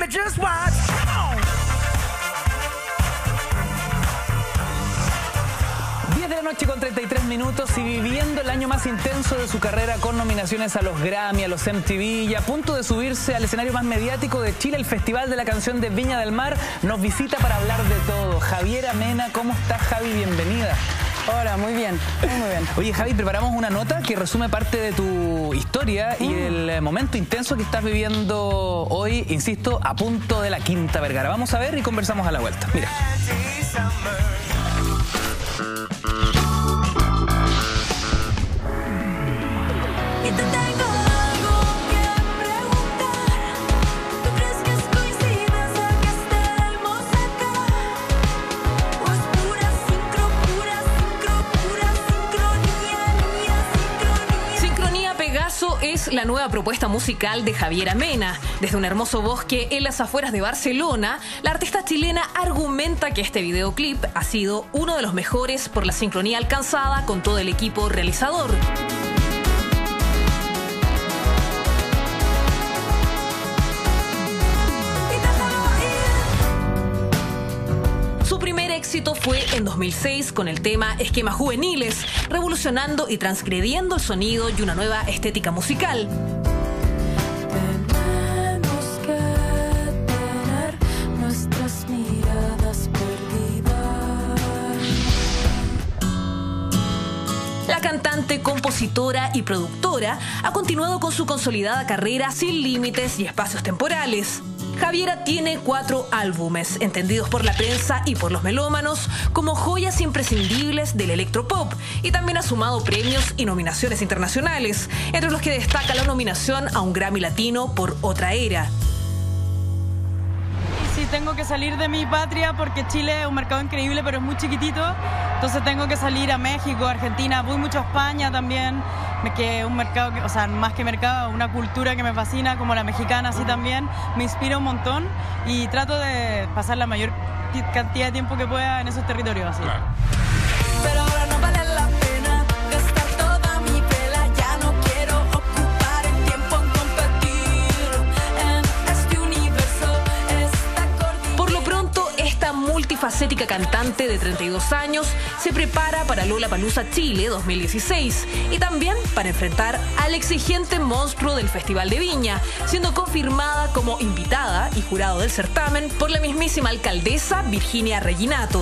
just watch. 10 de la noche con 33 minutos y viviendo el año más intenso de su carrera con nominaciones a los Grammy, a los MTV y a punto de subirse al escenario más mediático de Chile, el Festival de la Canción de Viña del Mar, nos visita para hablar de todo. Javiera Mena, ¿cómo estás, Javi? Bienvenida. Hola, muy bien, muy bien. Oye, Javi, preparamos una nota que resume parte de tu historia y el momento intenso que estás viviendo hoy, insisto, a punto de la Quinta Vergara. Vamos a ver y conversamos a la vuelta. Mira. Es la nueva propuesta musical de Javiera Mena. Desde un hermoso bosque en las afueras de Barcelona, la artista chilena argumenta que este videoclip ha sido uno de los mejores por la sincronía alcanzada con todo el equipo realizador. Su primer éxito fue en 2006 con el tema Esquemas Juveniles, revolucionando y transgrediendo el sonido y una nueva estética musical. Tenemos que tener nuestras miradas perdidas. La cantante, compositora y productora ha continuado con su consolidada carrera sin límites y espacios temporales. Javiera tiene 4 álbumes, entendidos por la prensa y por los melómanos como joyas imprescindibles del electropop, y también ha sumado premios y nominaciones internacionales, entre los que destaca la nominación a un Grammy Latino por Otra Era. Sí, tengo que salir de mi patria porque Chile es un mercado increíble, pero es muy chiquitito, entonces tengo que salir a México, Argentina, voy mucho a España también, que es un mercado, o sea, más que mercado, una cultura que me fascina, como la mexicana, así también, me inspira un montón y trato de pasar la mayor cantidad de tiempo que pueda en esos territorios, así. Claro. Pero ahora no vale la pena gastar toda mi vela, ya no quiero ocupar el tiempo en competir en este universo, esta cordillera. Por lo pronto, esta multifacética cantante de 32 años se prepara para Lollapalooza Chile 2016 y también para enfrentar al exigente monstruo del Festival de Viña, siendo confirmada como invitada y jurado del certamen por la mismísima alcaldesa Virginia Reginato.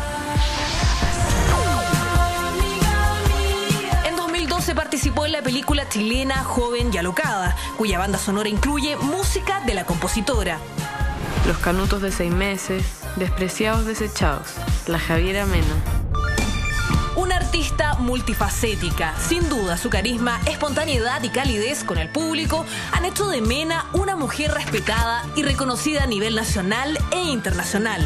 En 2012 participó en la película chilena Joven y Alocada, cuya banda sonora incluye música de la compositora. Los canutos de 6 meses, despreciados, desechados. La Javiera Mena. Una artista multifacética. Sin duda, su carisma, espontaneidad y calidez con el público han hecho de Mena una mujer respetada y reconocida a nivel nacional e internacional.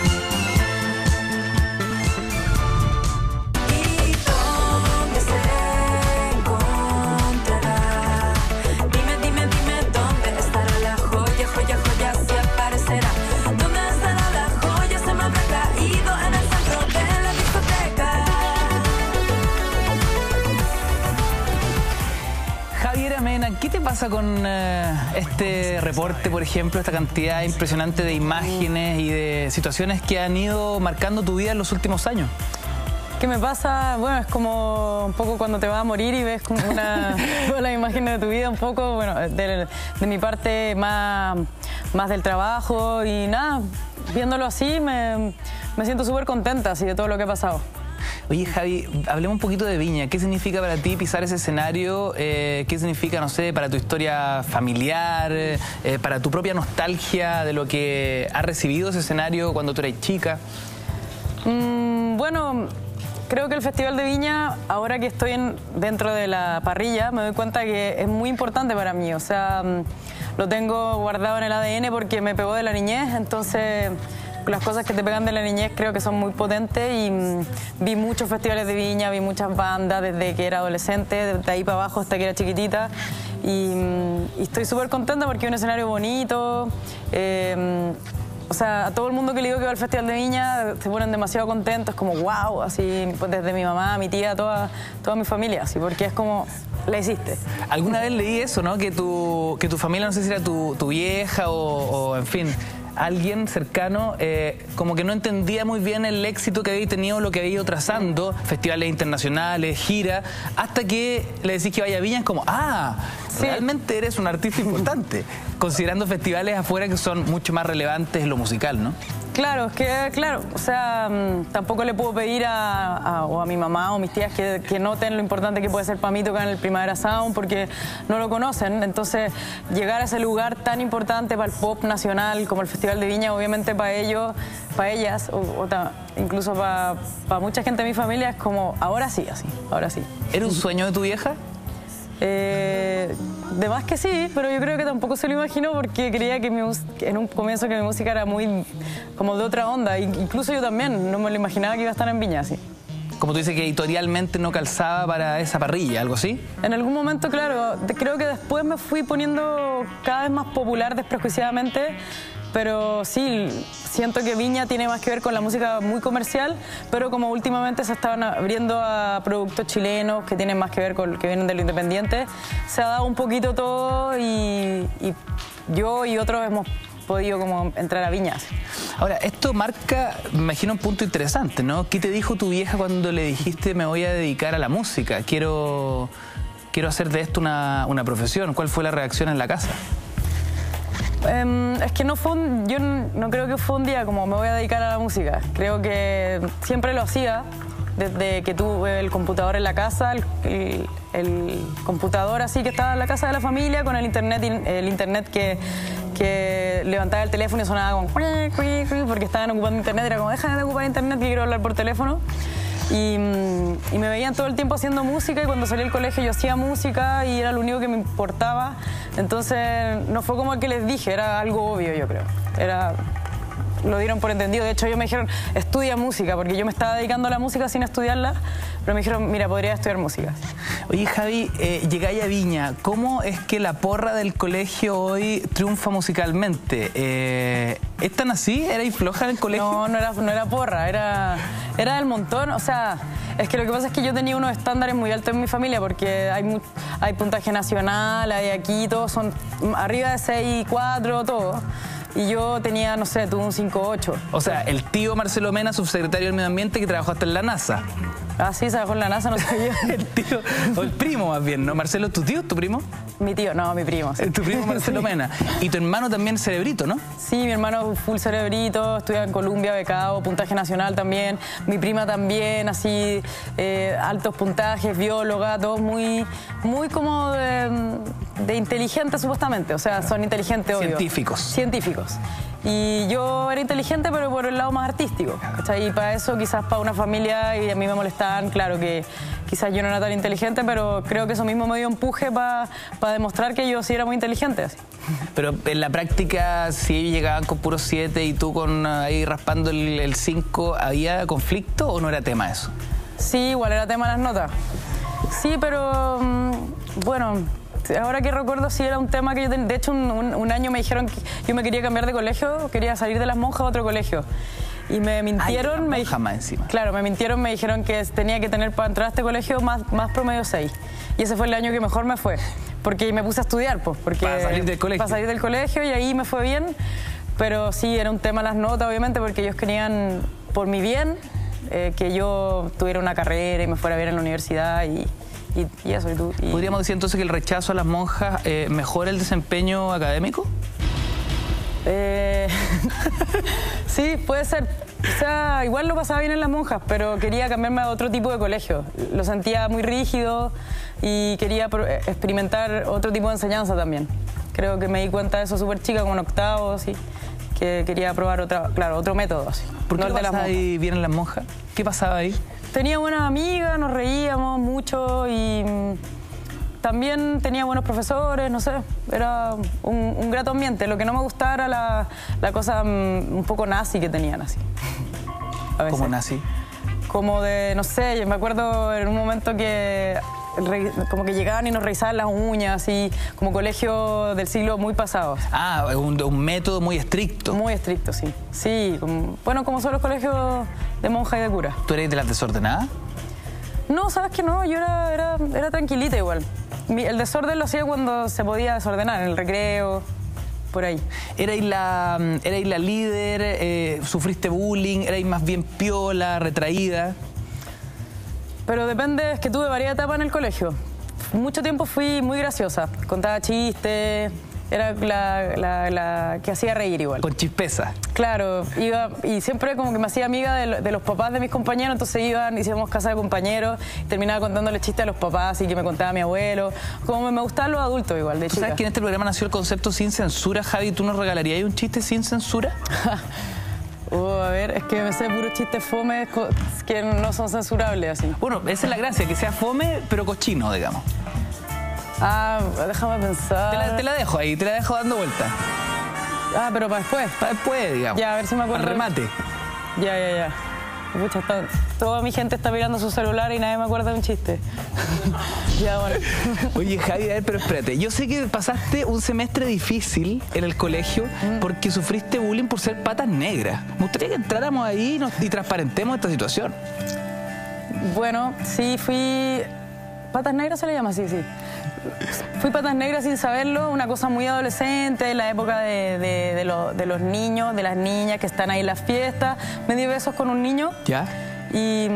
¿Qué te pasa con este reporte, por ejemplo, esta cantidad impresionante de imágenes y de situaciones que han ido marcando tu vida en los últimos años? ¿Qué me pasa? Bueno, es como un poco cuando te vas a morir y ves como todas las imágenes de tu vida, un poco, bueno, de mi parte más del trabajo y nada, viéndolo así me siento súper contenta así de todo lo que ha pasado. Oye, Javi, hablemos un poquito de Viña. ¿Qué significa para ti pisar ese escenario? ¿Qué significa, no sé, para tu historia familiar, para tu propia nostalgia de lo que ha recibido ese escenario cuando tú eras chica? Bueno, creo que el Festival de Viña, ahora que estoy dentro de la parrilla, me doy cuenta que es muy importante para mí. O sea, lo tengo guardado en el ADN porque me pegó de la niñez, entonces las cosas que te pegan de la niñez creo que son muy potentes y vi muchos festivales de Viña, vi muchas bandas desde que era adolescente, de ahí para abajo hasta que era chiquitita y estoy súper contenta porque es un escenario bonito, o o sea, a todo el mundo que le digo que va al Festival de Viña se ponen demasiado contentos, como wow, así, pues desde mi mamá, mi tía, toda mi familia, así, porque es como, la hiciste. Alguna vez leí eso, ¿no? Que tu familia, no sé si era tu vieja o en fin, alguien cercano, como que no entendía muy bien el éxito que había tenido, lo que había ido trazando, festivales internacionales, giras, hasta que le decís que vaya a Viña, es como, sí, realmente eres un artista importante, considerando festivales afuera que son mucho más relevantes en lo musical, ¿no? Claro, es que, claro, o sea, tampoco le puedo pedir o a mi mamá o mis tías que noten lo importante que puede ser para mí tocar en el Primavera Sound, porque no lo conocen. Entonces, llegar a ese lugar tan importante para el pop nacional como el Festival de Viña, obviamente para ellos, para ellas, incluso para mucha gente de mi familia, es como, ahora sí, así, ahora sí. ¿Era un sueño de tu vieja? De más que sí, pero yo creo que tampoco se lo imaginó porque creía que en un comienzo que mi música era muy como de otra onda. Incluso yo también no me lo imaginaba que iba a estar en Viña así. Como tú dices, que editorialmente no calzaba para esa parrilla, ¿algo así? En algún momento, claro, creo que después me fui poniendo cada vez más popular desprejuiciadamente, pero sí, siento que Viña tiene más que ver con la música muy comercial, pero como últimamente se estaban abriendo a productos chilenos que tienen más que ver con que vienen de lo independiente, se ha dado un poquito todo y yo y otros hemos podido como entrar a Viña. Ahora, esto marca, me imagino, un punto interesante, ¿no? ¿Qué te dijo tu vieja cuando le dijiste me voy a dedicar a la música? Quiero hacer de esto una profesión. ¿Cuál fue la reacción en la casa? Es que yo no creo que fue un día como me voy a dedicar a la música. Creo que siempre lo hacía desde que tuve el computador en la casa, el computador así que estaba en la casa de la familia con el internet que levantaba el teléfono y sonaba como porque estaban ocupando internet, era como déjame de ocupar internet que quiero hablar por teléfono. Y me veían todo el tiempo haciendo música y cuando salí del colegio yo hacía música y era lo único que me importaba. Entonces no fue como que les dije, era algo obvio, yo creo. Lo dieron por entendido. De hecho, ellos me dijeron, estudia música, porque yo me estaba dedicando a la música sin estudiarla, pero me dijeron, mira, podría estudiar música. Oye, Javi, llegáis a Viña. ¿Cómo es que la porra del colegio hoy triunfa musicalmente? ¿Es tan así? ¿Erais floja en el colegio? No era porra, era del montón. O sea, es que lo que pasa es que yo tenía unos estándares muy altos en mi familia, porque hay puntaje nacional, hay aquí, todos son arriba de 6.4, todo. Y yo tenía, no sé, tuve un 5.8. O sea, el tío Marcelo Mena, subsecretario del Medio Ambiente, que trabajó hasta en la NASA. Ah, sí, trabajó en la NASA, no sé yo. El tío, o el primo más bien, ¿no? Marcelo, ¿tu tío, tu primo? Mi tío, no, mi primo. Sí. Tu primo Marcelo Mena. Y tu hermano también cerebrito, ¿no? Sí, mi hermano full cerebrito, estudia en Columbia, becado, puntaje nacional también. Mi prima también, así, altos puntajes, bióloga, todos muy como de inteligentes supuestamente. O sea, son inteligentes, obvio. Científicos. Y yo era inteligente, pero por el lado más artístico, ¿cachai? Y para eso, quizás para una familia, y a mí me molestaban, claro que quizás yo no era tan inteligente, pero creo que eso mismo me dio empuje para demostrar que yo sí era muy inteligente. Así. Pero en la práctica, si ellos llegaban con puros 7 y tú con ahí raspando el 5, ¿había conflicto o no era tema eso? Sí, igual era tema las notas. Sí, pero bueno... Ahora que recuerdo, sí era un tema que yo tenía. De hecho, un año me dijeron que yo me quería cambiar de colegio, quería salir de las monjas a otro colegio. Y me mintieron. Claro, me mintieron, me dijeron que tenía que tener para entrar a este colegio más promedio 6. Y ese fue el año que mejor me fue. Porque me puse a estudiar, pues. Para salir del colegio. Para salir del colegio y ahí me fue bien. Pero sí, era un tema las notas, obviamente, porque ellos querían, por mi bien, que yo tuviera una carrera y me fuera bien en la universidad y eso. ¿Podríamos decir entonces que el rechazo a las monjas mejora el desempeño académico? Sí, puede ser. O sea, igual lo pasaba bien en las monjas, pero quería cambiarme a otro tipo de colegio. Lo sentía muy rígido y quería experimentar otro tipo de enseñanza también. Creo que me di cuenta de eso súper chica, como en octavo, así, que quería probar otro método. Así. ¿Por qué pasaba ahí bien en las monjas? ¿Qué pasaba ahí? Tenía buenas amigas, nos reíamos mucho y también tenía buenos profesores, no sé, era un grato ambiente. Lo que no me gustaba era la cosa un poco nazi que tenían así. ¿Cómo nazi? Como de, no sé, yo me acuerdo en un momento que como que llegaban y nos revisaban las uñas, así como colegio del siglo muy pasado. Ah, un método muy estricto. Muy estricto, sí. Sí, bueno, como son los colegios de monja y de cura. ¿Tú eres de las desordenadas? No, sabes que no, yo era tranquilita igual. El desorden lo hacía cuando se podía desordenar, en el recreo, por ahí. ¿Erais la líder? ¿Sufriste bullying? ¿Erais más bien piola, retraída? Pero depende, es que tuve varias etapas en el colegio. Mucho tiempo fui muy graciosa, contaba chistes, era la que hacía reír igual. Con chispeza. Claro, iba y siempre como que me hacía amiga de los papás de mis compañeros, entonces hacíamos casa de compañeros, y terminaba contándole chistes a los papás y que me contaba mi abuelo. Como me gustaban los adultos igual, de ¿Tú chica. sabes que en este programa nació el concepto sin censura, Javi? ¿Tú nos regalarías un chiste sin censura? A ver, es que me sé puros chistes fomes que no son censurables así. Bueno, esa es la gracia, que sea fome, pero cochino, digamos. Ah, déjame pensar. Te la dejo ahí, te la dejo dando vuelta. Ah, pero para después. Para después, digamos. Ya, a ver si me acuerdo. Al remate. Ya. Pucha, toda mi gente está mirando su celular y nadie me acuerda de un chiste. Ya, bueno. Oye, Javi, a ver, pero espérate. Yo sé que pasaste un semestre difícil en el colegio porque sufriste bullying por ser patas negras. Me gustaría que entráramos ahí y transparentemos esta situación. Bueno, sí, fui... ¿Patas negras se le llama? Sí. Fui patas negras sin saberlo, una cosa muy adolescente, en la época de los niños, de las niñas que están ahí en las fiestas. Me di besos con un niño. ¿Ya? Y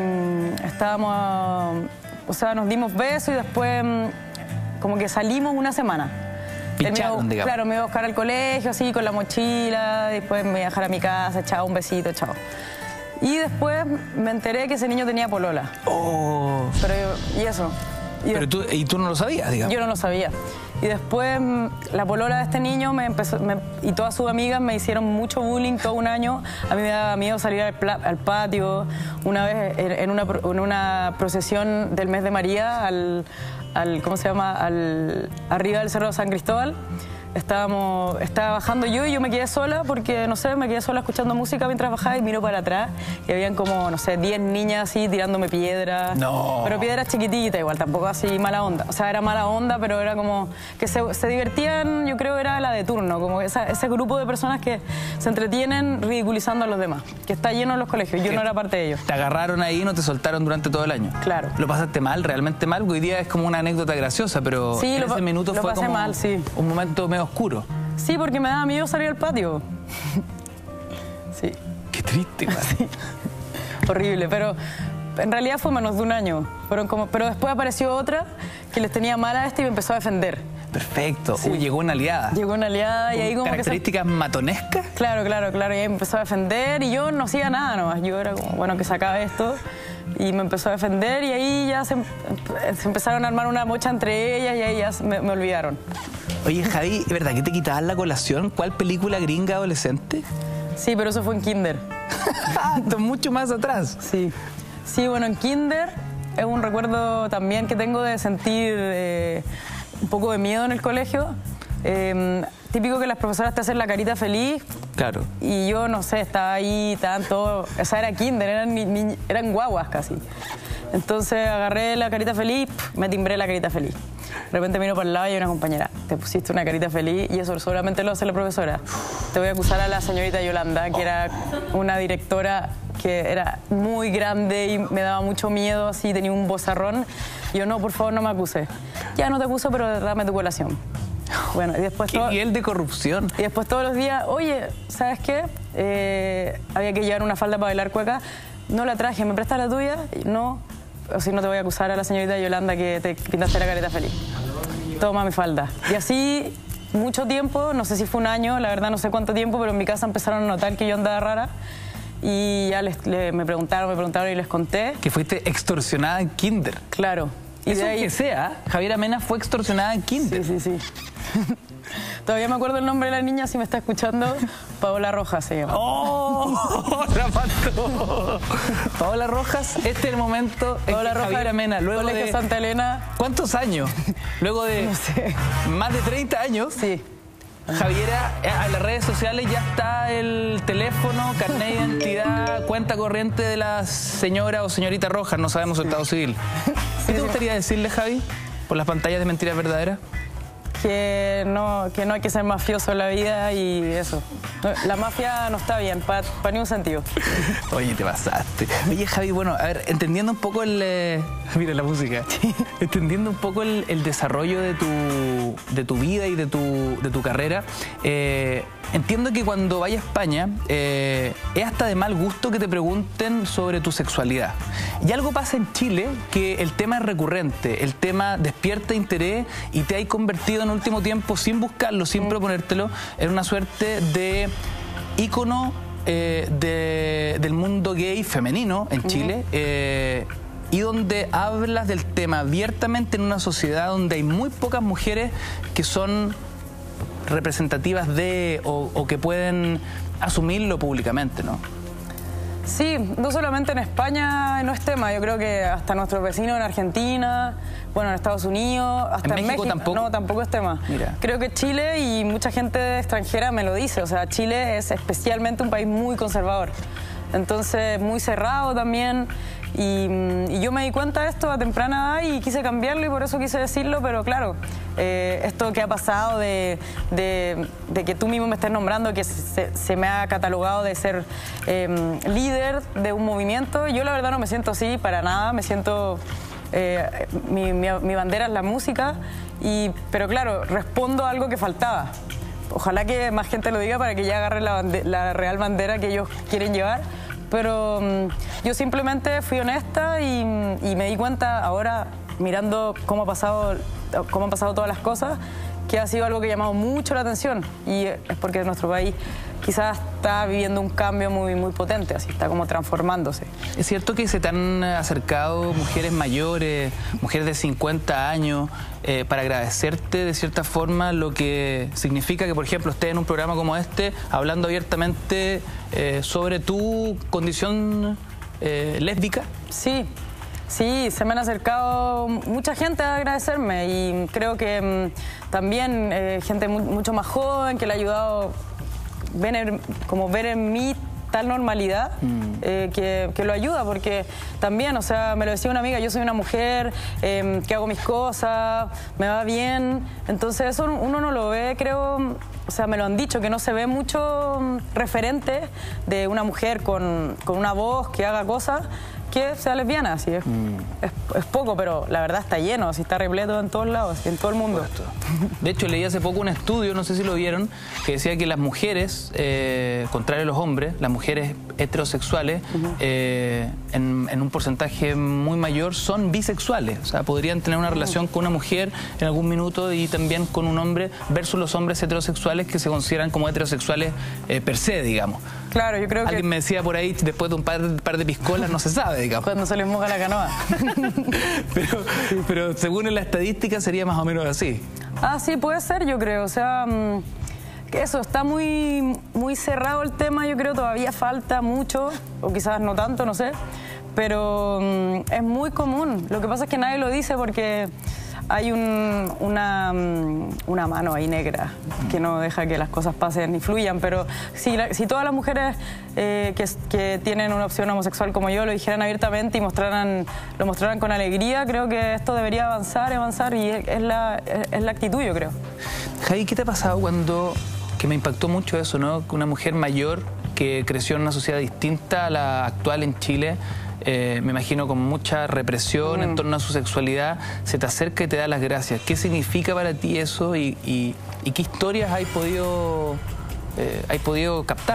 estábamos, o sea, nos dimos besos y después como que salimos una semana. Picharon, digamos. Claro, me iba a buscar al colegio, así, con la mochila, después me iba a dejar a mi casa, chao, un besito, chao. Y después me enteré que ese niño tenía polola. Oh. ¿Y eso? ¿Y tú no lo sabías, digamos? Yo no lo sabía. Y después la polola de este niño y todas sus amigas me hicieron mucho bullying todo un año. A mí me daba miedo salir al patio. Una vez en una procesión del mes de María, ¿cómo se llama? Arriba del Cerro de San Cristóbal. Estaba bajando yo y yo me quedé sola porque, no sé, me quedé sola escuchando música mientras bajaba y miro para atrás y habían como, no sé, 10 niñas así tirándome piedras. No. Pero piedras chiquititas igual, tampoco así mala onda. O sea, era mala onda, pero era como que se divertían, yo creo era la de turno, como ese grupo de personas que se entretienen ridiculizando a los demás, que está lleno en los colegios. Yo no era parte de ellos. Te agarraron ahí y no te soltaron durante todo el año. Claro. ¿Lo pasaste mal, realmente mal? Porque hoy día es como una anécdota graciosa, pero sí, en ese minuto lo fue pasé como mal, sí. un momento medio oscuro. Sí, porque me daba miedo salir al patio. Sí. Qué triste, man. Sí. Horrible, pero en realidad fue menos de un año. Pero después apareció otra que les tenía mal a este y me empezó a defender. Perfecto. Sí. Llegó una aliada. Llegó una aliada y ahí como ¿Características matonescas? Claro. Y ahí me empezó a defender y yo no hacía nada nomás. Yo era como, bueno, que se acabe esto. Y me empezó a defender y ahí ya se empezaron a armar una mocha entre ellas y ahí ya me olvidaron. Oye, Javi, ¿es verdad que te quitabas la colación? ¿Cuál película gringa adolescente? Sí, pero eso fue en kinder. Esto es mucho más atrás. Sí. Sí, bueno, en kinder es un recuerdo también que tengo de sentir un poco de miedo en el colegio. Típico que las profesoras te hacen la carita feliz. Claro. Y yo, no sé, estaba ahí, estaban todos... O sea, era kinder, eran guaguas casi. Entonces agarré la carita feliz, me timbré la carita feliz. De repente miro para el lado y hay una compañera, te pusiste una carita feliz y eso solamente lo hace la profesora. Te voy a acusar a la señorita Yolanda, que era una directora que era muy grande y me daba mucho miedo, así, tenía un vozarrón. Y yo, no, por favor, no me acuse. Ya no te acuso, pero dame tu colación. Bueno, y después... ¿Qué nivel de corrupción? Y después todos los días, oye, ¿sabes qué? Había que llevar una falda para bailar cueca. No la traje, ¿me prestas la tuya? No, o si no te voy a acusar a la señorita Yolanda que te pintaste la careta feliz. Toma mi falda. Y así mucho tiempo, no sé si fue un año, la verdad no sé cuánto tiempo, pero en mi casa empezaron a notar que yo andaba rara. Y ya me preguntaron y les conté. Que fuiste extorsionada en kinder. Claro. Y Eso de ahí... que sea, Javiera Mena fue extorsionada en kinder. Sí. Todavía me acuerdo el nombre de la niña, si me está escuchando. Paola Rojas se llama. ¡Oh! ¡La mató! Paola Rojas, este es el momento en Paola que Rojas, Javiera Mena, luego Colegio de... Santa Elena. ¿Cuántos años? Luego de No sé. más de 30 años. Sí. Javiera, en las redes sociales ya está el teléfono, carnet de identidad, cuenta corriente de la señora o señorita Rojas, no sabemos su estado civil. ¿Qué te gustaría decirle, Javi, por las pantallas de Mentiras Verdaderas? Que no hay que ser mafioso en la vida y eso. La mafia no está bien, para ni un sentido. Oye, te pasaste. Oye, Javi, bueno, a ver, entendiendo un poco mira la música. Entendiendo un poco el desarrollo de tu vida y de tu carrera, entiendo que cuando vayas a España es hasta de mal gusto que te pregunten sobre tu sexualidad. Y algo pasa en Chile que el tema es recurrente, el tema despierta interés y te hay convertido en último tiempo, sin buscarlo, sin proponértelo, en una suerte de ícono del mundo gay femenino en Chile. Y donde hablas del tema abiertamente en una sociedad donde hay muy pocas mujeres que son representativas de o que pueden asumirlo públicamente, ¿no? Sí, no solamente en España no es tema, yo creo que hasta nuestros vecinos en Argentina, bueno, en Estados Unidos, hasta en México tampoco. No, tampoco es tema. Mira. Creo que Chile, y mucha gente extranjera me lo dice, o sea, Chile es especialmente un país muy conservador, entonces muy cerrado también. Y yo me di cuenta de esto a temprana edad y quise cambiarlo y por eso quise decirlo, pero claro, esto que ha pasado de que tú mismo me estés nombrando, que se me ha catalogado de ser líder de un movimiento, yo la verdad no me siento así para nada, me siento... mi bandera es la música, pero claro, respondo a algo que faltaba. Ojalá que más gente lo diga para que ya agarre la real bandera que ellos quieren llevar. Pero yo simplemente fui honesta y me di cuenta ahora, mirando cómo han pasado todas las cosas, que ha sido algo que ha llamado mucho la atención. Y es porque nuestro país quizás está viviendo un cambio muy, muy potente, así está como transformándose. ¿Es cierto que se te han acercado mujeres mayores, mujeres de 50 años, para agradecerte de cierta forma lo que significa que, por ejemplo, estés en un programa como este hablando abiertamente sobre tu condición lésbica? Sí, se me han acercado mucha gente a agradecerme y creo que también gente mucho más joven que le ha ayudado ver en mí tal normalidad que lo ayuda, porque también, o sea, me lo decía una amiga, yo soy una mujer que hago mis cosas, me va bien, entonces eso uno no lo ve, creo, o sea, me lo han dicho, que no se ve mucho referente de una mujer con una voz que haga cosas que sea lesbiana, así es poco, pero la verdad está lleno, así está repleto en todos lados, en todo el mundo. De hecho, leí hace poco un estudio, no sé si lo vieron, que decía que las mujeres, contrario a los hombres, las mujeres heterosexuales, en un porcentaje muy mayor, son bisexuales. O sea, podrían tener una relación con una mujer en algún minuto y también con un hombre, versus los hombres heterosexuales que se consideran como heterosexuales per se, digamos. Claro, yo creo que... Alguien me decía por ahí, después de un par de piscolas, no se sabe, digamos. Cuando se les moja la canoa. pero según la estadística sería más o menos así. Ah, sí, puede ser, yo creo. O sea, que eso, está muy, muy cerrado el tema, yo creo, todavía falta mucho, o quizás no tanto, no sé, pero es muy común. Lo que pasa es que nadie lo dice porque hay una mano ahí negra que no deja que las cosas pasen y fluyan, pero si todas las mujeres que tienen una opción homosexual como yo lo dijeran abiertamente y lo mostraran con alegría, creo que esto debería avanzar y es la actitud, yo creo. Javi, ¿qué te ha pasado que me impactó mucho eso, ¿no? Que una mujer mayor que creció en una sociedad distinta a la actual en Chile, me imagino con mucha represión en torno a su sexualidad, se te acerca y te da las gracias? ¿Qué significa para ti eso y qué historias has podido captar?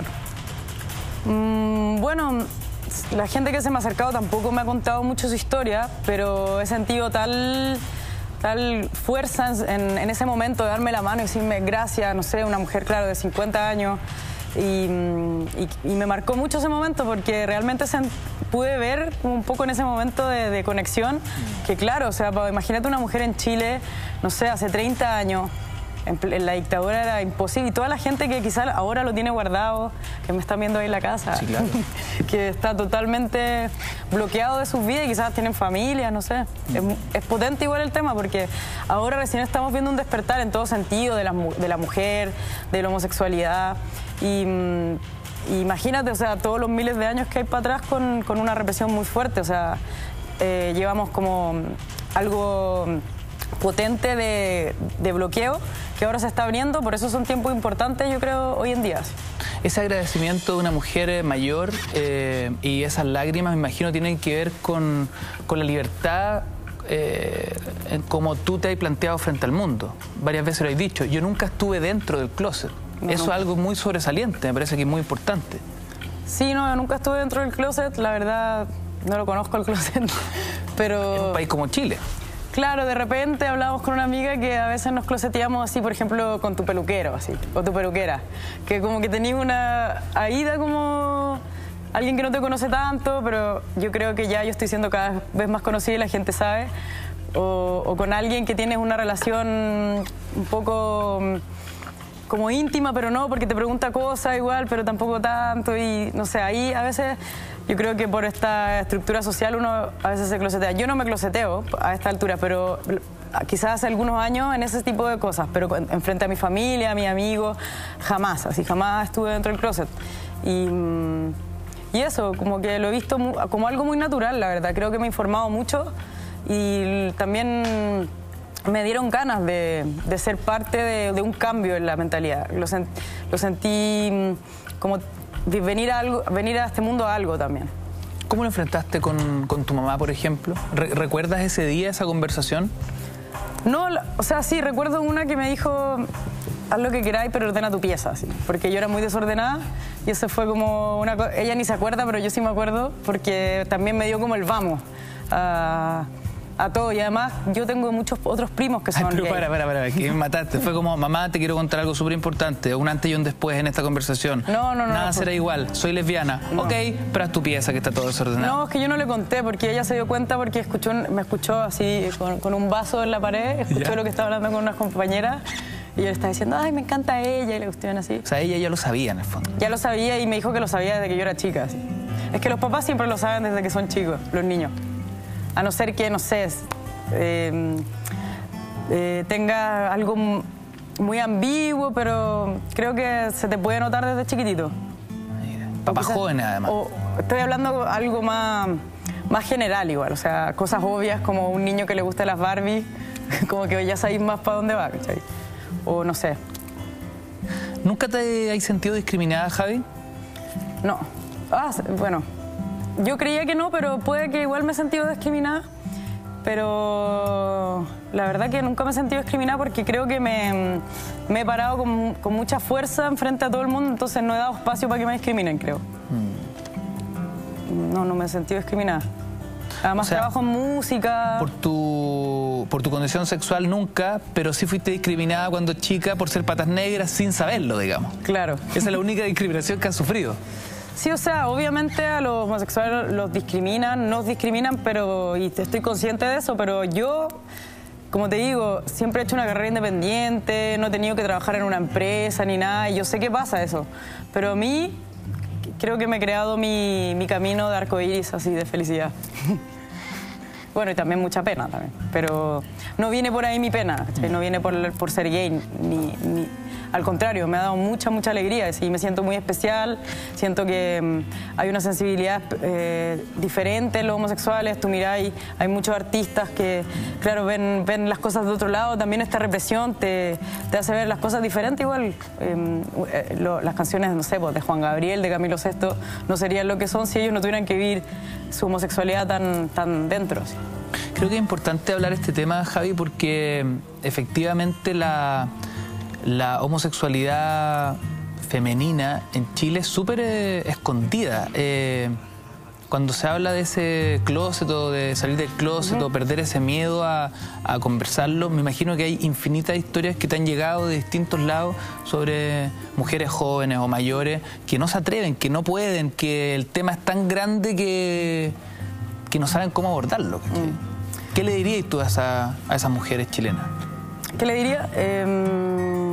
Bueno, la gente que se me ha acercado tampoco me ha contado mucho su historia, pero he sentido tal fuerza en ese momento de darme la mano y decirme gracias, no sé, una mujer, claro, de 50 años. Y me marcó mucho ese momento porque realmente pude ver un poco en ese momento de conexión que, claro, o sea, imagínate una mujer en Chile, no sé, hace 30 años, en la dictadura era imposible. Y toda la gente que quizás ahora lo tiene guardado, que me están viendo ahí en la casa, Sí, claro. que está totalmente bloqueado de sus vidas y quizás tienen familia, no sé. Es potente igual el tema porque ahora recién estamos viendo un despertar en todo sentido de la mujer, de la homosexualidad. Y imagínate, o sea, todos los miles de años que hay para atrás con una represión muy fuerte. O sea, llevamos como algo potente de bloqueo que ahora se está abriendo, por eso son tiempos importantes, yo creo, hoy en día. Ese agradecimiento de una mujer mayor y esas lágrimas, me imagino, tienen que ver con la libertad como tú te has planteado frente al mundo. Varias veces lo has dicho, yo nunca estuve dentro del closet. Eso es algo muy sobresaliente, me parece que es muy importante. Sí, no, yo nunca estuve dentro del closet, la verdad no lo conozco el closet, pero... En un país como Chile. Claro, de repente hablamos con una amiga que a veces nos closeteamos así, por ejemplo, con tu peluquero, así, o tu peluquera, que como que tenías una aída como alguien que no te conoce tanto, pero yo creo que ya yo estoy siendo cada vez más conocida y la gente sabe, o con alguien que tienes una relación un poco como íntima, pero no, porque te pregunta cosas igual, pero tampoco tanto, y no sé, ahí a veces... Yo creo que por esta estructura social uno a veces se closetea. Yo no me closeteo a esta altura, pero quizás hace algunos años en ese tipo de cosas, pero en frente a mi familia, a mis amigos, jamás, así jamás estuve dentro del closet. Y eso, como que lo he visto como algo muy natural, la verdad. Creo que me he informado mucho y también me dieron ganas de ser parte de un cambio en la mentalidad. Lo sentí como... venir a este mundo a algo también. ¿Cómo lo enfrentaste con tu mamá, por ejemplo? ¿Recuerdas ese día, esa conversación? No, o sea, sí, recuerdo una que me dijo, haz lo que queráis, pero ordena tu pieza, así, porque yo era muy desordenada y eso fue como una cosa, ella ni se acuerda, pero yo sí me acuerdo, porque también me dio como el vamos a todo, y además yo tengo muchos otros primos que son Ay, pero gay. para, que me mataste. Fue como, mamá, te quiero contar algo súper importante, un antes y un después en esta conversación. No. Nada será igual, soy lesbiana. No. Ok, pero haz tu pieza que está todo desordenado. No, es que yo no le conté porque ella se dio cuenta porque me escuchó así con un vaso en la pared, escuchó lo que estaba hablando con unas compañeras y yo le estaba diciendo, ay, me encanta ella y le cuestión así. O sea, ella ya lo sabía en el fondo. Ya lo sabía y me dijo que lo sabía desde que yo era chica. Así. Es que los papás siempre lo saben desde que son chicos, los niños. A no ser que, no sé, tenga algo muy ambiguo, pero creo que se te puede notar desde chiquitito. Mira, papás jóvenes además. Estoy hablando algo más general igual, o sea, cosas obvias como un niño que le gusta las Barbie, como que ya sabéis más para dónde va, ¿cachai? O no sé. ¿Nunca te has sentido discriminada, Javi? No. Bueno, yo creía que no, pero puede que igual me he sentido discriminada. Pero la verdad que nunca me he sentido discriminada porque creo que me he parado con mucha fuerza enfrente a todo el mundo, entonces no he dado espacio para que me discriminen, creo. No me he sentido discriminada. Además, o sea, trabajo en música. Por tu condición sexual nunca, pero sí fuiste discriminada cuando chica por ser patas negras sin saberlo, digamos. Claro. Esa es la única discriminación que has sufrido. Sí, o sea, obviamente a los homosexuales los discriminan, nos discriminan, y estoy consciente de eso, pero yo, como te digo, siempre he hecho una carrera independiente, no he tenido que trabajar en una empresa ni nada, y yo sé que pasa eso, pero a mí creo que me he creado mi camino de arcoíris, así, de felicidad. Bueno, y también mucha pena también, pero no viene por ahí mi pena, no viene por ser gay, ni al contrario, me ha dado mucha alegría y me siento muy especial, siento que hay una sensibilidad diferente en los homosexuales, tú mirás, hay muchos artistas que, claro, ven las cosas de otro lado, también esta represión te hace ver las cosas diferentes igual, las canciones, no sé, pues, de Juan Gabriel, de Camilo VI, no serían lo que son si ellos no tuvieran que vivir su homosexualidad tan dentro. ¿Sí? Creo que es importante hablar este tema, Javi, porque efectivamente la homosexualidad femenina en Chile es súper escondida. Cuando se habla de ese closet o de salir del closet o perder ese miedo a conversarlo, me imagino que hay infinitas historias que te han llegado de distintos lados sobre mujeres jóvenes o mayores que no se atreven, que no pueden, que el tema es tan grande que no saben cómo abordarlo. ¿Qué le dirías tú a esas mujeres chilenas? ¿Qué le diría?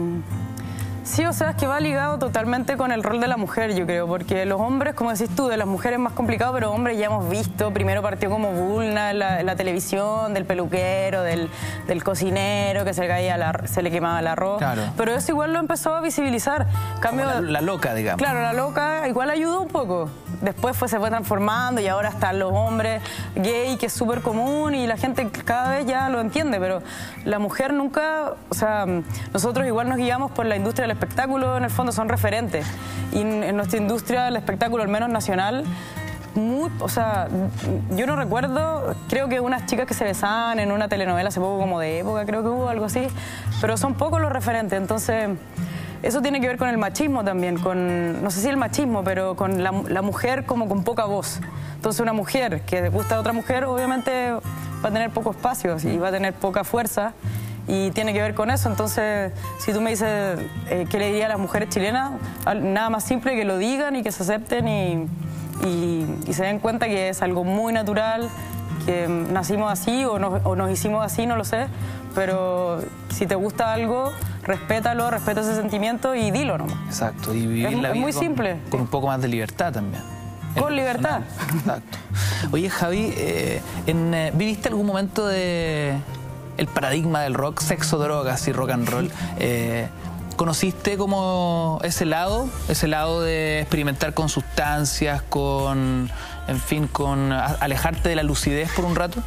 Sí, o sea, es que va ligado totalmente con el rol de la mujer, yo creo, porque los hombres, como decís tú, de las mujeres es más complicado, pero hombres ya hemos visto, primero partió como Bulna en la televisión, del peluquero, del cocinero, que se le quemaba el arroz, Claro. pero eso igual lo empezó a visibilizar. Cambio, Como la loca, digamos. Claro, la loca igual ayudó un poco. Después se fue transformando y ahora están los hombres gay, que es súper común y la gente cada vez ya lo entiende, pero la mujer nunca, o sea, nosotros igual nos guiamos por la industria del espectáculo, en el fondo son referentes. Y en nuestra industria del espectáculo, al menos nacional, o sea, yo no recuerdo, creo que unas chicas que se besaban en una telenovela hace poco como de época, creo que hubo algo así, pero son pocos los referentes, entonces... Eso tiene que ver con el machismo también, no sé si el machismo, pero con la mujer como con poca voz. Entonces una mujer que gusta de otra mujer obviamente va a tener poco espacio y va a tener poca fuerza y tiene que ver con eso. Entonces, si tú me dices qué le diría a las mujeres chilenas, nada más simple que lo digan y que se acepten y se den cuenta que es algo muy natural, que nacimos así o nos hicimos así, no lo sé, pero si te gusta algo, respétalo, respeta ese sentimiento y dilo nomás. Exacto, y vivir la Es vida muy simple. con un poco más de libertad también. Con libertad. Exacto. Oye, Javi, ¿viviste algún momento de el paradigma del rock, sexo, drogas y rock and roll? ¿Conociste como ese lado de experimentar con sustancias, con alejarte de la lucidez por un rato?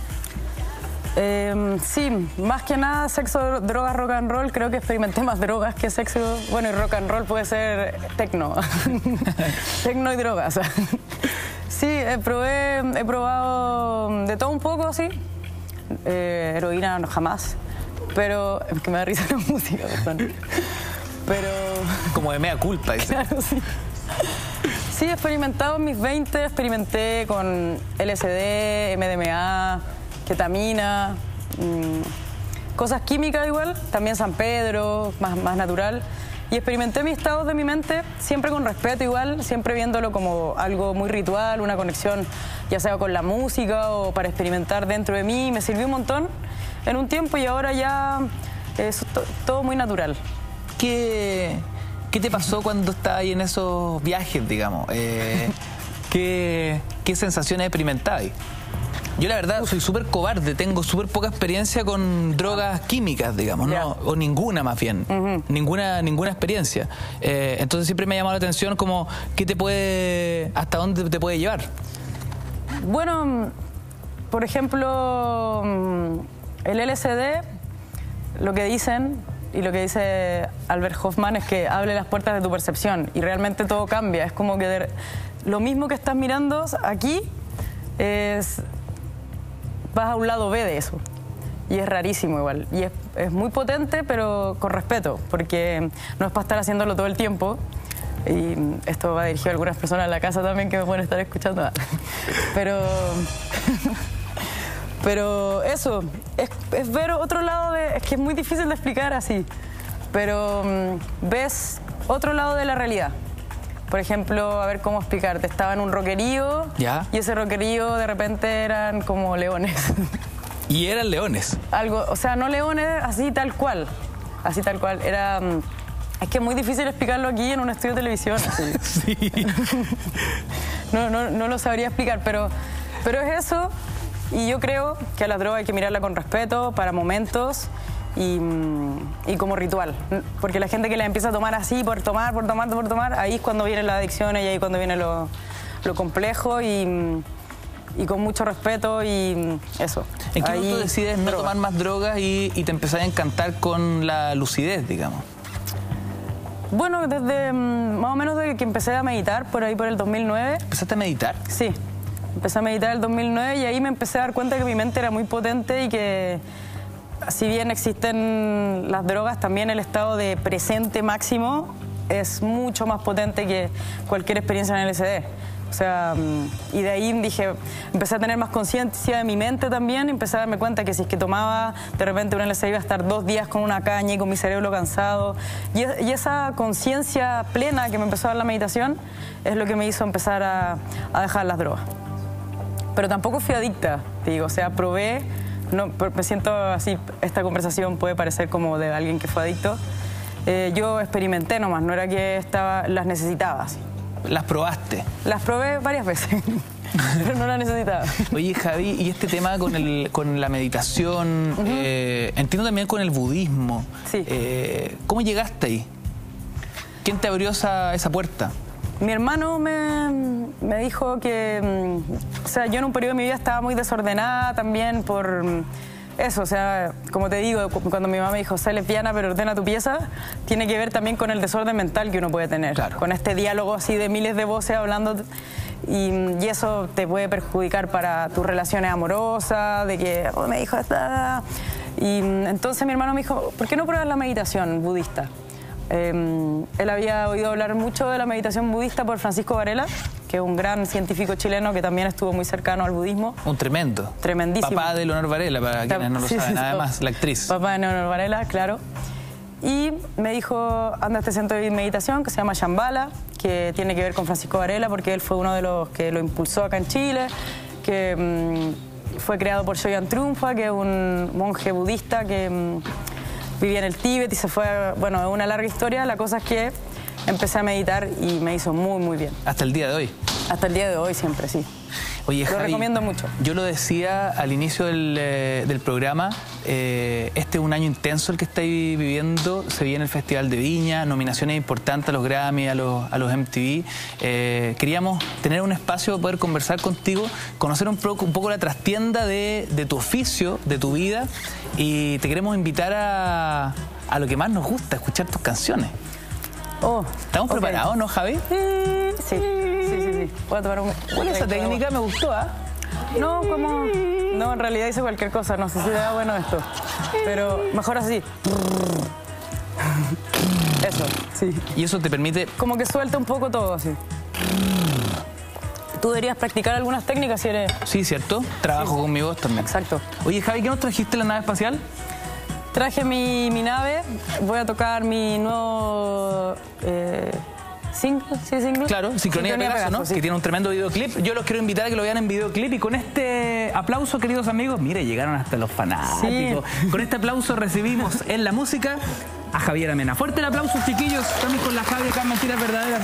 Sí, más que nada sexo, drogas, rock and roll. Creo que experimenté más drogas que sexo. Bueno, y rock and roll puede ser tecno. Tecno y drogas. Sí, he probado de todo un poco, sí. Heroína no, jamás. Pero es que me da risa la música, perdón. Pero... Como de mea culpa, dice. Claro, sí. Sí, he experimentado en mis 20, experimenté con LSD, MDMA, ketamina, cosas químicas igual, también San Pedro, más natural. Y experimenté mis estados de mi mente siempre con respeto igual, siempre viéndolo como algo muy ritual, una conexión ya sea con la música o para experimentar dentro de mí. Me sirvió un montón en un tiempo y ahora ya es todo muy natural. ¿Qué te pasó cuando estabas ahí en esos viajes, digamos? ¿Qué sensaciones experimentabas? Yo la verdad soy súper cobarde, tengo súper poca experiencia con drogas químicas, digamos, ¿no? O ninguna más bien, ninguna experiencia. Entonces siempre me ha llamado la atención como hasta dónde te puede llevar. Bueno, por ejemplo, el LSD, lo que dicen y lo que dice Albert Hoffman es que abre las puertas de tu percepción y realmente todo cambia. Es como que lo mismo que estás mirando aquí vas a un lado B de eso. Y es rarísimo igual. Y es muy potente, pero con respeto, porque no es para estar haciéndolo todo el tiempo. Y esto va dirigido a algunas personas en la casa también que me pueden estar escuchando. Pero eso, es ver otro lado es que es muy difícil de explicar así, pero ves otro lado de la realidad. Por ejemplo, a ver cómo explicarte, estaba en un rockerío. ¿Ya? Y ese rockerío de repente eran como leones. ¿Y eran leones? Algo, o sea, no leones así tal cual, era... Es que es muy difícil explicarlo aquí en un estudio de televisión. Sí. No lo sabría explicar, pero es eso. Y yo creo que a la droga hay que mirarla con respeto, para momentos y como ritual. Porque la gente que la empieza a tomar así, por tomar, ahí es cuando viene la adicción y ahí es cuando viene lo complejo y con mucho respeto y eso. ¿En qué momento decides no tomar más drogas y te empezás a encantar con la lucidez, digamos? Bueno, desde más o menos desde que empecé a meditar, por ahí por el 2009. ¿Empezaste a meditar? Sí, empecé a meditar en el 2009 y ahí me empecé a dar cuenta que mi mente era muy potente y que si bien existen las drogas, también el estado de presente máximo es mucho más potente que cualquier experiencia en LSD. O sea, y de ahí empecé a tener más conciencia de mi mente también, empecé a darme cuenta que si es que tomaba de repente un LSD iba a estar 2 días con una caña y con mi cerebro cansado. Y esa conciencia plena que me empezó a dar la meditación es lo que me hizo empezar a dejar las drogas. Pero tampoco fui adicta, te digo, o sea, probé, no, me siento así, esta conversación puede parecer como de alguien que fue adicto. Yo experimenté nomás, no era que las necesitaba. Así. ¿Las probaste? Las probé varias veces, pero no las necesitaba. Oye, Javi, y este tema con la meditación, entiendo también con el budismo. Sí. ¿Cómo llegaste ahí? ¿Quién te abrió esa puerta? Mi hermano me dijo que, o sea, yo en un periodo de mi vida estaba muy desordenada también por eso, o sea, como te digo, cuando mi mamá me dijo, sé lesbiana pero ordena tu pieza, tiene que ver también con el desorden mental que uno puede tener, claro. Con este diálogo así de miles de voces hablando y eso te puede perjudicar para tus relaciones amorosas, de que me dijo esta... Y entonces mi hermano me dijo, ¿por qué no pruebas la meditación budista? Él había oído hablar mucho de la meditación budista por Francisco Varela, que es un gran científico chileno que también estuvo muy cercano al budismo. Un tremendo. Tremendísimo. Papá de Leonor Varela, para quienes no lo saben, además, la actriz. Papá de Leonor Varela, claro. Y me dijo, anda a este centro de meditación que se llama Shambhala, que tiene que ver con Francisco Varela, porque él fue uno de los que lo impulsó acá en Chile, que fue creado por Soyan Trungpa, que es un monje budista que... vivía en el Tíbet y se fue, bueno, es una larga historia. La cosa es que empecé a meditar y me hizo muy, muy bien. ¿Hasta el día de hoy? Hasta el día de hoy siempre, sí. Oye, lo Javi, recomiendo mucho. Yo lo decía al inicio del programa, este es un año intenso el que estáis viviendo, se viene el Festival de Viña, nominaciones importantes a los Grammy, a los MTV. Queríamos tener un espacio, poder conversar contigo, conocer un poco la trastienda de tu oficio, de tu vida, y te queremos invitar a lo que más nos gusta, escuchar tus canciones. ¿Estamos preparados, no, Javi? Sí. Voy a tomar un... Bueno, esa técnica me gustó, ¿ah? No, como... No, en realidad hice cualquier cosa, no sé si te da bueno esto. Pero mejor así. Eso, sí. Y eso te permite... Como que suelta un poco todo, así. Tú deberías practicar algunas técnicas si eres... Sí, ¿cierto? Trabajo con mi voz también. Exacto. Oye, Javi, ¿qué nos trajiste en la nave espacial? Traje mi nave, voy a tocar mi nuevo... ¿Single? Claro, Sincronía Pegaso, ¿no? Sí. Que tiene un tremendo videoclip. Yo los quiero invitar a que lo vean en videoclip y con este aplauso, queridos amigos, mire, llegaron hasta los fanáticos. Sí. Con este aplauso recibimos en la música a Javiera Mena. Fuerte el aplauso, chiquillos. Estamos con la Javi acá en Mentiras Verdaderas.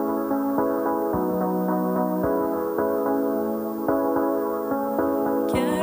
Quiero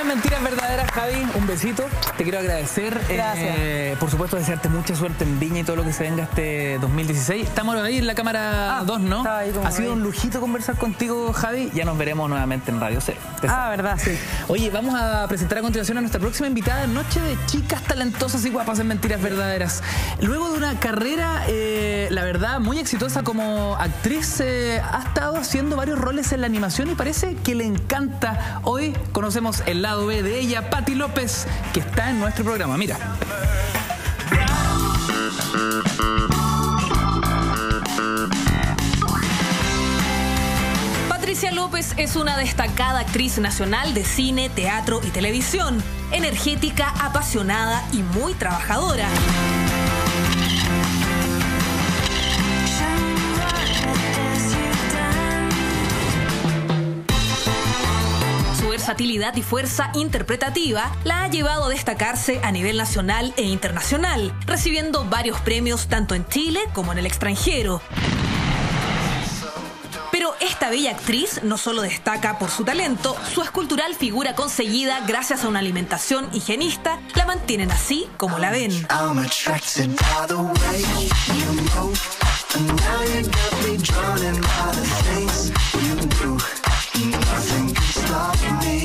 Mentiras Verdaderas, Javi. Un besito. Te quiero agradecer. Gracias. Por supuesto, desearte mucha suerte en Viña y todo lo que se venga este 2016. Estamos ahí en la cámara 2, ¿no? Ha sido un lujito conversar contigo, Javi. Ya nos veremos nuevamente en Radio Cero. Verdad, sí. Oye, vamos a presentar a continuación a nuestra próxima invitada. Noche de chicas talentosas y guapas en Mentiras Verdaderas. Luego de una carrera, la verdad, muy exitosa como actriz, ha estado haciendo varios roles en la animación y parece que le encanta. Hoy conocemos el lado B de ella, Patti López, que está en nuestro programa. Mira. Patricia López es una destacada actriz nacional de cine, teatro y televisión, energética, apasionada y muy trabajadora. Su versatilidad y fuerza interpretativa la ha llevado a destacarse a nivel nacional e internacional, recibiendo varios premios tanto en Chile como en el extranjero. Pero esta bella actriz no solo destaca por su talento, su escultural figura conseguida gracias a una alimentación higienista la mantienen así como la ven. I'm attracted by the way you move, and now you got me drowning by the things you do. Nothing can stop me.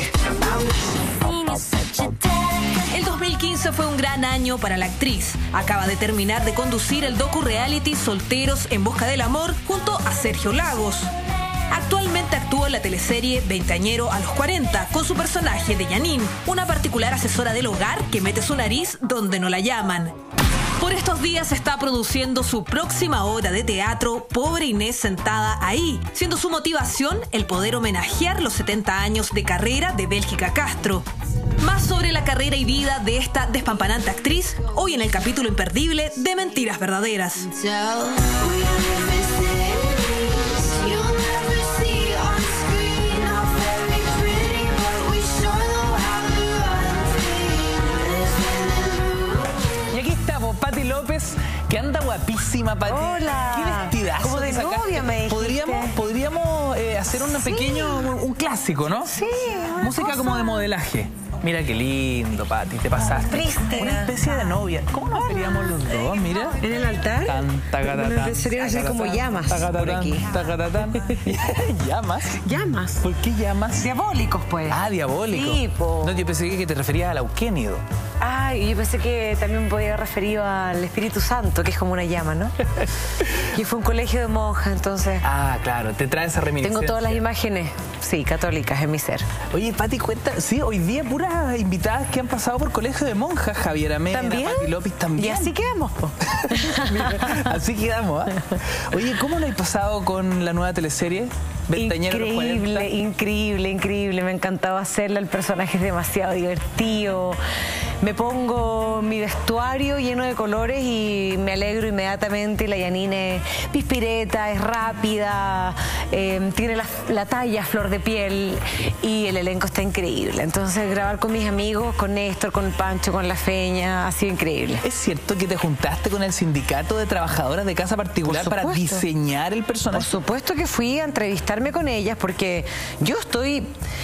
El 2015 fue un gran año para la actriz. Acaba de terminar de conducir el docu-reality Solteros en Busca del Amor junto a Sergio Lagos. Actualmente actúa en la teleserie Veinteañero a los 40 con su personaje de Janine, una particular asesora del hogar que mete su nariz donde no la llaman. Por estos días está produciendo su próxima obra de teatro, Pobre Inés sentada ahí, siendo su motivación el poder homenajear los 70 años de carrera de Bélgica Castro. Más sobre la carrera y vida de esta despampanante actriz, hoy en el capítulo imperdible de Mentiras Verdaderas. Patti López, que anda guapísima, Patti. Hola. Qué vestidazo. Como de novia, me dijiste. Podríamos hacer un clásico, ¿no? Sí, una música cosa. como de modelaje. Mira qué lindo, Patti, te pasaste. Prístina. Una especie de novia. ¿Cómo nos veríamos los dos? Mira. ¿En el altar? Bueno, empezarían a ser como llamas por aquí. ¿Llamas? Llamas. ¿Por qué llamas? Diabólicos, pues. Ah, diabólico. Sí, po. No, yo pensé que te referías al auquénido. Ay, yo pensé que también me podía referir al Espíritu Santo, que es como una llama, ¿no? Y fue un colegio de monjas, entonces... Ah, claro, te trae esa reminiscencia. Tengo todas las imágenes, sí, católicas en mi ser. Oye, Patti, cuenta, sí, hoy día puras invitadas que han pasado por colegio de monjas, Javiera Mena, ¿También? Patti López también. Y así quedamos, po. Mira, así quedamos, ¿ah? Oye, ¿cómo lo has pasado con la nueva teleserie? Veinteañero a los 40. Increíble. Me encantaba hacerla, el personaje es demasiado divertido. Me pongo mi vestuario lleno de colores y me alegro inmediatamente. La Janine es pispireta, es rápida, tiene la talla flor de piel y el elenco está increíble. Entonces grabar con mis amigos, con Néstor, con el Pancho, con la Feña, ha sido increíble. ¿Es cierto que te juntaste con el sindicato de trabajadoras de casa particular para diseñar el personaje? Por supuesto que fui a entrevistarme con ellas porque yo estoy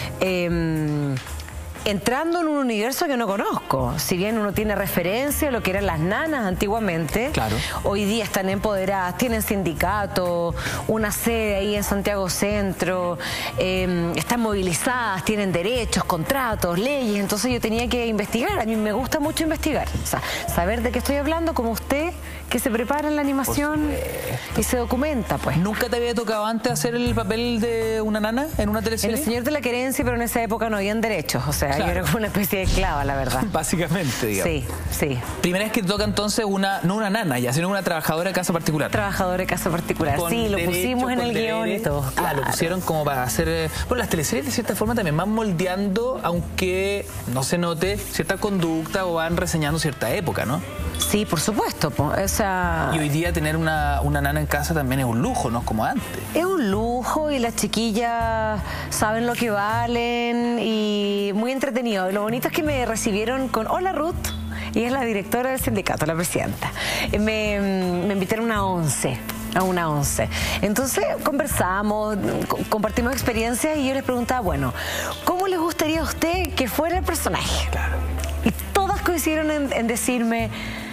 entrando en un universo que no conozco. Si bien uno tiene referencia a lo que eran las nanas antiguamente, claro, hoy día están empoderadas, tienen sindicato, una sede ahí en Santiago Centro, están movilizadas, tienen derechos, contratos, leyes. Entonces yo tenía que investigar. A mí me gusta mucho investigar, o sea, saber de qué estoy hablando, como usted, que se prepara en la animación y se documenta, pues. ¿Nunca te había tocado antes hacer el papel de una nana en una teleserie? En El Señor de la Querencia, pero en esa época no habían derechos, o sea, claro, yo era como una especie de esclava, la verdad. Básicamente, digamos. Sí. Primera vez que te toca entonces no una nana ya, sino una trabajadora de casa particular. Trabajadora de casa particular, Con sí, lo derecho, pusimos en con el guión y todo. Claro, lo pusieron como para hacer... Bueno, las teleseries de cierta forma también van moldeando, aunque no se note, cierta conducta o van reseñando cierta época, ¿no? Sí, por supuesto. O sea, y hoy día tener una nana en casa también es un lujo, no es como antes. es un lujo y las chiquillas saben lo que valen y muy entretenido. Lo bonito es que me recibieron con hola Ruth, y es la directora del sindicato, la presidenta. Me invitaron a 11 A una 11. Entonces conversamos, compartimos experiencias y yo les preguntaba, bueno, ¿cómo les gustaría a usted que fuera el personaje? Claro. Y todas coincidieron en decirme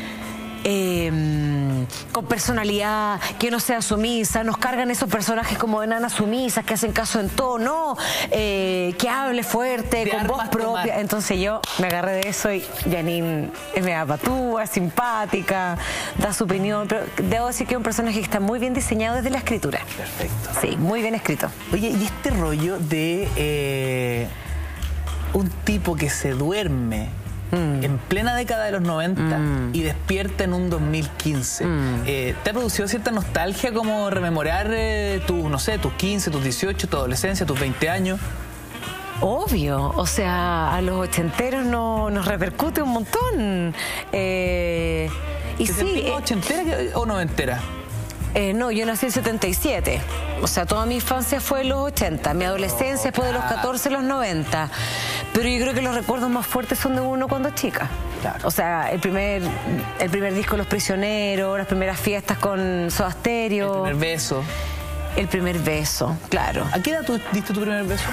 con personalidad, que no sea sumisa, nos cargan esos personajes como enanas sumisas que hacen caso en todo, no, que hable fuerte, De con voz armas propia. tomar. Entonces yo me agarré de eso y Janine es mega patúa, simpática, da su opinión, pero debo decir que es un personaje que está muy bien diseñado desde la escritura. Perfecto. Sí, muy bien escrito. Oye, y este rollo de un tipo que se duerme en plena década de los 90 y despierta en un 2015, ¿te ha producido cierta nostalgia como rememorar no sé, tus 15, tus 18, tu adolescencia, tus 20 años? Obvio, o sea, a los ochenteros nos repercute un montón. Y ¿Te sí, sentís más ochentera o noventera? no, yo nací en 77. O sea, toda mi infancia fue en los 80, mi adolescencia después de los 14, los 90. Pero yo creo que los recuerdos más fuertes son de uno cuando es chica. Claro. O sea, el primer disco Los Prisioneros, las primeras fiestas con Soda El Stereo. primer beso. El primer beso, claro. ¿A qué edad tú diste tu primer beso?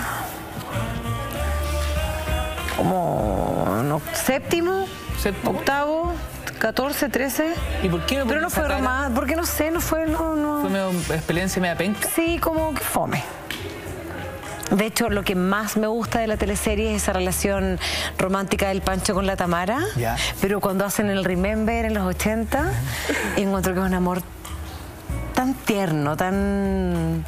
Como no, séptimo, ¿Séptimo? octavo, 14, 13. ¿Y por qué me Pero no pones fue esa cara? romántico, porque no sé, no fue, no. ¿Fue medio experiencia media penca? Sí, como que fome. De hecho, lo que más me gusta de la teleserie es esa relación romántica del Pancho con la Tamara. Ya. Pero cuando hacen el Remember en los 80, encuentro que es un amor tan tierno, tan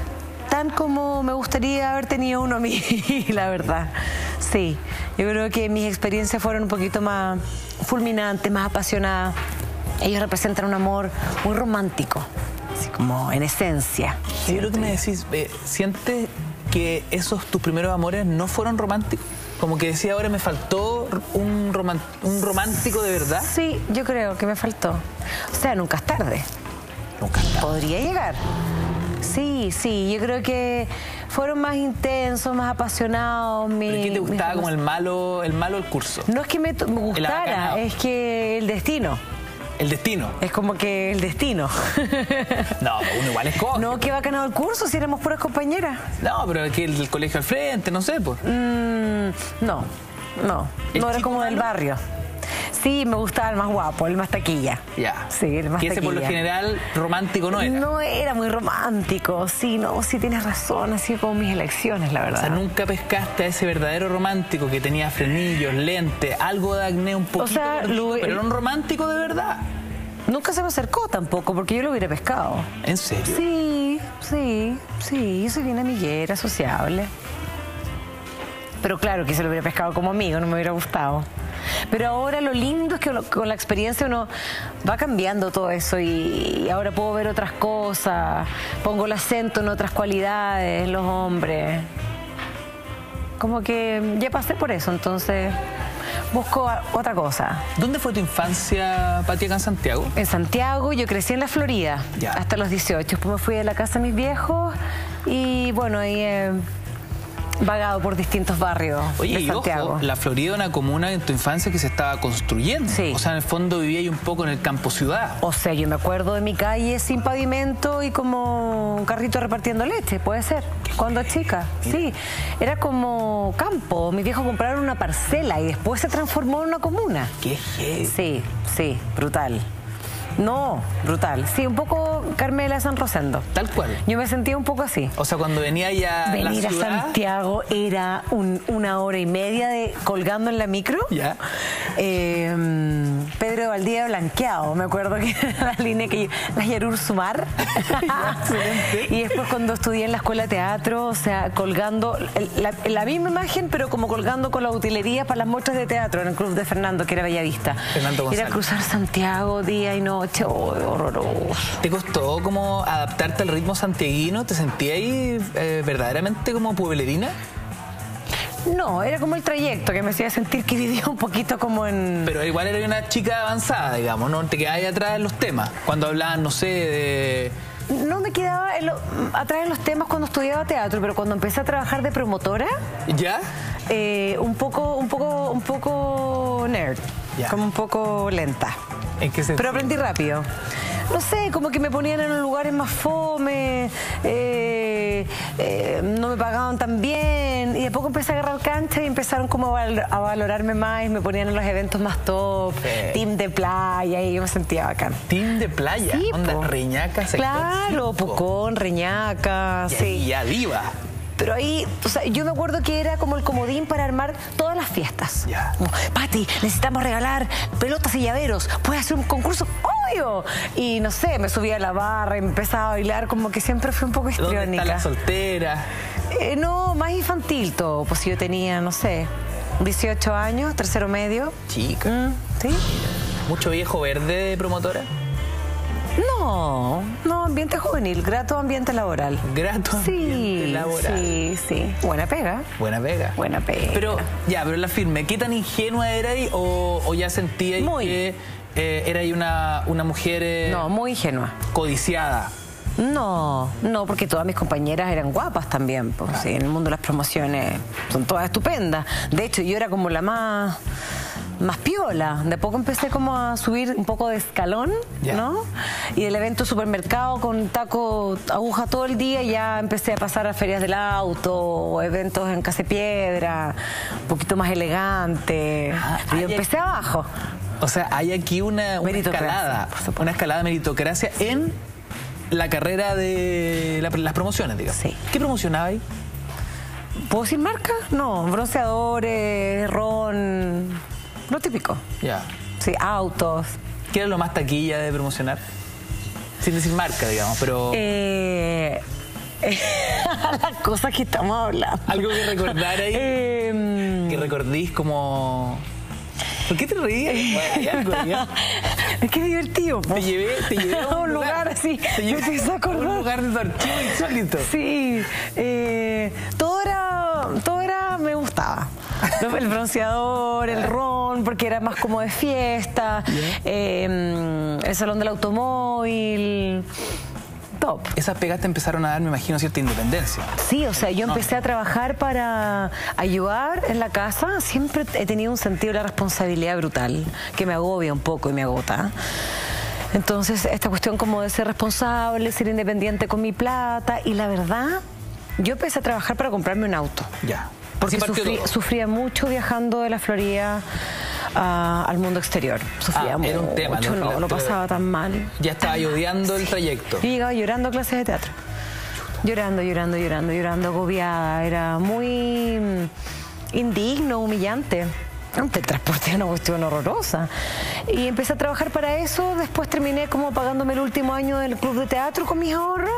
como me gustaría haber tenido uno a mí, la verdad. Sí, yo creo que mis experiencias fueron un poquito más fulminantes, más apasionadas. Ellos representan un amor muy romántico, así como en esencia. Yo creo que me decís, ¿sientes que esos tus primeros amores no fueron románticos? Como que decía, ahora me faltó un romántico de verdad. Sí, yo creo que me faltó. O sea, nunca es tarde. Nunca está. Podría llegar. Sí, yo creo que fueron más intensos, más apasionados. ¿Pero qué te gustaba como el malo del curso? No es que me gustara, abacanado. es que el destino. El destino. Es como que el destino. No, uno igual escoge. No, que va ganado el curso si éramos puras compañeras. No, pero aquí el colegio al frente, no sé, pues. No ¿El era chico como del malo? barrio. Sí, me gustaba el más guapo, el más taquilla. Ya. Sí, el más Que ese por lo taquilla. general romántico no era. No era muy romántico, sí tienes razón, así como mis elecciones, la O verdad. sea, nunca pescaste a ese verdadero romántico que tenía frenillos, lentes, algo de acné un poquito, sea, gordito, pero era un romántico de verdad. Nunca se me acercó tampoco, porque yo lo hubiera pescado. ¿En serio? Sí, yo soy bien amiguera, sociable. Pero claro que se lo hubiera pescado como amigo, no me hubiera gustado. Pero ahora lo lindo es que con la experiencia uno va cambiando todo eso y ahora puedo ver otras cosas, pongo el acento en otras cualidades, los hombres. Como que ya pasé por eso, entonces busco otra cosa. ¿Dónde fue tu infancia, Pati, acá en Santiago? En Santiago, yo crecí en la Florida, Ya. hasta los 18. Después me fui de la casa de mis viejos y bueno, ahí he vagado por distintos barrios Oye, de y Santiago. ojo, la Florida era una comuna en tu infancia que se estaba construyendo. Sí. O sea, en el fondo vivía ahí un poco en el campo ciudad. O sea, yo me acuerdo de mi calle sin pavimento y como un carrito repartiendo leche, puede ser, cuando chica. Sí, era como campo. Mis viejos compraron una parcela y después se transformó en una comuna. Qué heavy. Sí, brutal. No, brutal. Sí, un poco Carmela San Rosendo. Tal cual. Yo me sentía un poco así. O sea, cuando venía ya a la Venir a ciudad... Santiago era una hora y media de colgando en la micro. Ya. Pedro de Valdivia blanqueado, me acuerdo que era la línea que la Yarur Sumar. Y después cuando estudié en la escuela de teatro, o sea, colgando la misma imagen, pero como colgando con la utilería para las muestras de teatro en el club de Fernando, que era Bellavista. Fernando González. Era cruzar Santiago día y noche, oh, horroroso. ¿Te costó como adaptarte al ritmo santiaguino? ¿Te sentías ahí verdaderamente como pueblerina? No, era como el trayecto que me hacía sentir que vivía un poquito como en... Pero igual era una chica avanzada, digamos, ¿no? Te quedabas ahí atrás en los temas. Cuando hablaban, no sé, de... No me quedaba atrás en los temas cuando estudiaba teatro, pero cuando empecé a trabajar de promotora, ¿Ya? un poco nerd, Ya. como un poco lenta. ¿En qué sentido? Pero aprendí rápido. no sé, como que me ponían en los lugares más fome, no me pagaban tan bien, y de poco empecé a agarrar cancha y empezaron como a valorarme más, y me ponían en los eventos más top, team de playa, y yo me sentía bacán. Team de playa, Sí, onda po. Reñaca, sector Claro, 5. Pucón, Reñaca, Y sí. ahí ya diva. Pero ahí, o sea, yo me acuerdo que era como el comodín para armar todas las fiestas. Ya. Como, Pati, necesitamos regalar pelotas y llaveros. ¿Puedes hacer un concurso? ¡Obvio! Y no sé, me subía a la barra y me empezaba a bailar, como que siempre fui un poco ¿Dónde está histriónica. la soltera? No, más infantil todo. Pues yo tenía, no sé, 18 años, tercero medio. Chica. ¿Sí? ¿Mucho viejo verde de promotora? No, ambiente juvenil, grato ambiente laboral. Grato ambiente laboral. Sí. Buena pega. Buena pega. Buena pega. Pero la firme, ¿qué tan ingenua era ahí o ya sentíais Muy. que era ahí una mujer No, muy ingenua. codiciada? No, porque todas mis compañeras eran guapas también. Pues, sí, en el mundo de las promociones son todas estupendas. De hecho, yo era como la más piola. De poco empecé como a subir un poco de escalón, Ya. ¿no? Y del evento supermercado con taco, aguja todo el día, ya empecé a pasar a ferias del auto, eventos en Casepiedra, un poquito más elegante. Y yo empecé abajo. O sea, hay aquí una Meritocracia, escalada, por supuesto. una escalada de meritocracia en la carrera de las promociones, digamos. Sí. ¿Qué promocionabais? ¿Puedo decir marca? No, bronceadores, ron, lo típico. Ya. Sí, autos. ¿Qué era lo más taquilla de promocionar? Sin decir marca, digamos, pero Las cosas que estamos hablando. algo que recordar ahí, que recordís como... ¿Por qué te reías? Hay algo ahí, ¿eh? Es que es divertido. po. Te llevé a un lugar así. Te llevé me empiezo a a acordar. un lugar de tu archivo insólito. Sí, todo era, me gustaba. El bronceador, el ron, porque era más como de fiesta, el salón del automóvil, top. Esas pegas te empezaron a dar, me imagino, cierta independencia. Sí, o sea, yo empecé a trabajar para ayudar en la casa. Siempre he tenido un sentido de la responsabilidad brutal, que me agobia un poco y me agota. Entonces, esta cuestión como de ser responsable, ser independiente con mi plata. Y la verdad, yo empecé a trabajar para comprarme un auto. Ya. Porque Así partió todo. sufría mucho viajando de la Florida al mundo exterior. Sufría era un tema, mucho, ¿no? no pasaba tan mal. Ya estaba odiando el trayecto. Yo llegaba llorando a clases de teatro. Llorando, agobiada. Era muy indigno, humillante. El transporte era una cuestión horrorosa. Y empecé a trabajar para eso. Después terminé como pagándome el último año del club de teatro con mis ahorros.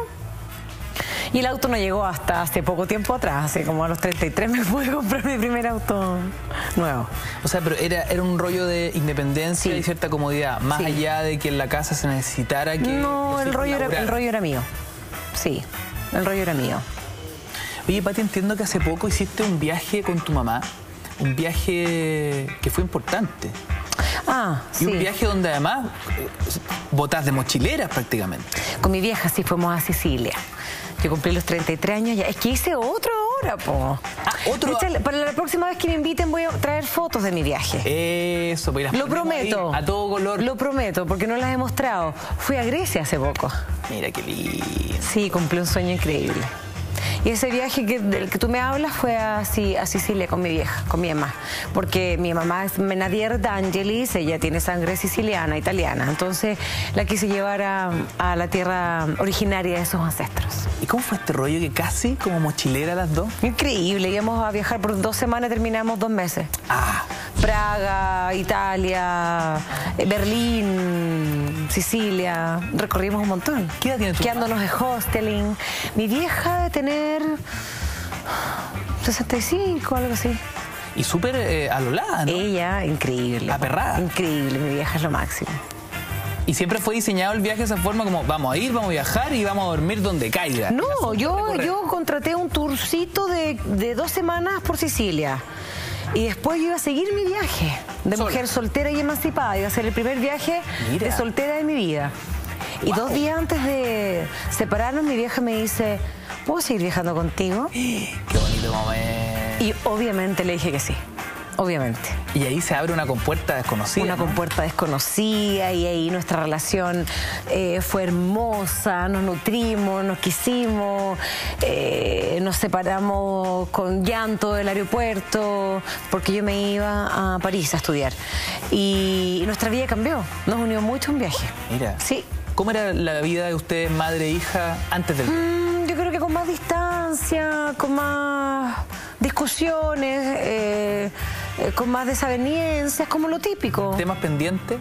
Y el auto no llegó hasta hace poco tiempo atrás. Así como a los 33 me pude comprar mi primer auto nuevo. O sea, pero era un rollo de independencia Sí. y cierta comodidad, más Sí. allá de que en la casa se necesitara que... No, el rollo era mío. Sí, el rollo era mío. Oye, Pati, entiendo que hace poco hiciste un viaje con tu mamá, un viaje que fue importante. Sí. Y un viaje donde además botás de mochileras prácticamente. Con mi vieja sí fuimos a Sicilia. Yo cumplí los 33 años ya. Es que hice otro ahora, po. ¿otro? De hecho, para la próxima vez que me inviten voy a traer fotos de mi viaje. Eso, pues las Lo ponemos ahí prometo. a todo color. Lo prometo, porque no las he mostrado. Fui a Grecia hace poco. Mira qué lindo. Sí, cumplí un sueño increíble. Y ese viaje del que tú me hablas fue a Sicilia con mi vieja, con mi mamá. Porque mi mamá es Menadier d'Angelis, ella tiene sangre siciliana, italiana. Entonces la quise llevar a la tierra originaria de sus ancestros. ¿Y cómo fue este rollo que casi como mochilera las dos? Increíble, íbamos a viajar por 2 semanas, terminamos 2 meses. Praga, Italia, Berlín, Sicilia, recorrimos un montón. ¿Qué edad tiene tu Quedándonos de hosteling. Mi vieja de tener 65, algo así. Y súper alolada, ¿no? Ella, increíble. Aperrada. Increíble, mi vieja es lo máximo. Y siempre fue diseñado el viaje de esa forma como vamos a ir, vamos a viajar y vamos a dormir donde caiga. No, yo contraté un tourcito de 2 semanas por Sicilia. Y después yo iba a seguir mi viaje de Sola. mujer soltera y emancipada. Iba a ser el primer viaje Mira. de soltera de mi vida. Y 2 días antes de separarnos, mi vieja me dice, ¿puedo seguir viajando contigo? Qué bonito momento. Y obviamente le dije que sí. obviamente. Y ahí se abre una compuerta desconocida. Una compuerta desconocida y ahí nuestra relación fue hermosa, nos nutrimos, nos quisimos, nos separamos con llanto del aeropuerto porque yo me iba a París a estudiar y nuestra vida cambió, nos unió mucho un viaje. Mira, sí. ¿Cómo era la vida de ustedes, madre e hija, antes del viaje? Yo creo que con más distancia, con más discusiones, con más desavenencias, como lo típico. ¿Temas pendientes?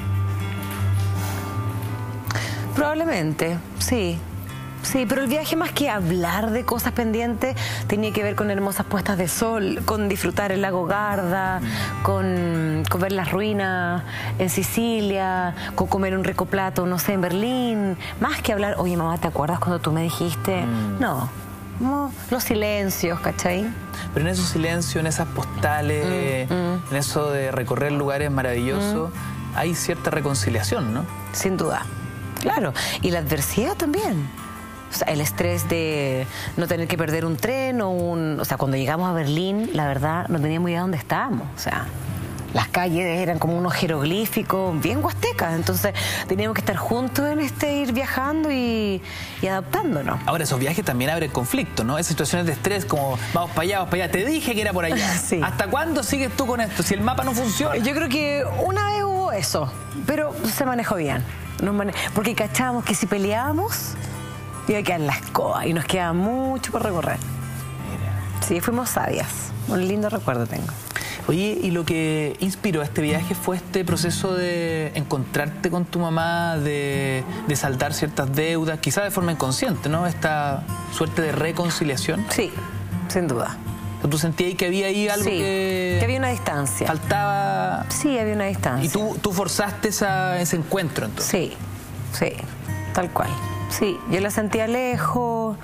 Probablemente, sí. Sí, pero el viaje más que hablar de cosas pendientes tenía que ver con hermosas puestas de sol, con disfrutar el lago Garda, con ver las ruinas en Sicilia, con comer un rico plato, no sé, en Berlín. Más que hablar, oye mamá, ¿te acuerdas cuando tú me dijiste? No, los silencios, ¿cachai? Pero en esos silencios, en esas postales, en eso de recorrer lugares maravillosos, hay cierta reconciliación, ¿no? Sin duda, claro. Y la adversidad también. O sea, el estrés de no tener que perder un tren o sea, cuando llegamos a Berlín, la verdad, no teníamos idea de dónde estábamos. O sea, las calles eran como unos jeroglíficos bien huastecas. Entonces, teníamos que estar juntos en ir viajando y adaptándonos. Ahora, esos viajes también abren conflicto, ¿no? Esas situaciones de estrés como, vamos para allá, vamos para allá. Te dije que era por allá. Sí. ¿Hasta cuándo sigues tú con esto? Si el mapa no funciona. Yo creo que una vez hubo eso, pero se manejó bien. Porque cachábamos que si peleábamos, iba a quedar la escoba y nos quedaba mucho por recorrer. Mira. Sí, fuimos sabias. Un lindo recuerdo tengo. Oye, y lo que inspiró a este viaje fue este proceso de encontrarte con tu mamá, de saldar ciertas deudas, quizás de forma inconsciente, ¿no? Esta suerte de reconciliación. Sí, sin duda. ¿Tú sentías que había ahí algo que había una distancia? Faltaba... Sí, había una distancia. ¿Y tú forzaste ese encuentro entonces? Sí, sí, tal cual. Sí, yo la sentía lejos,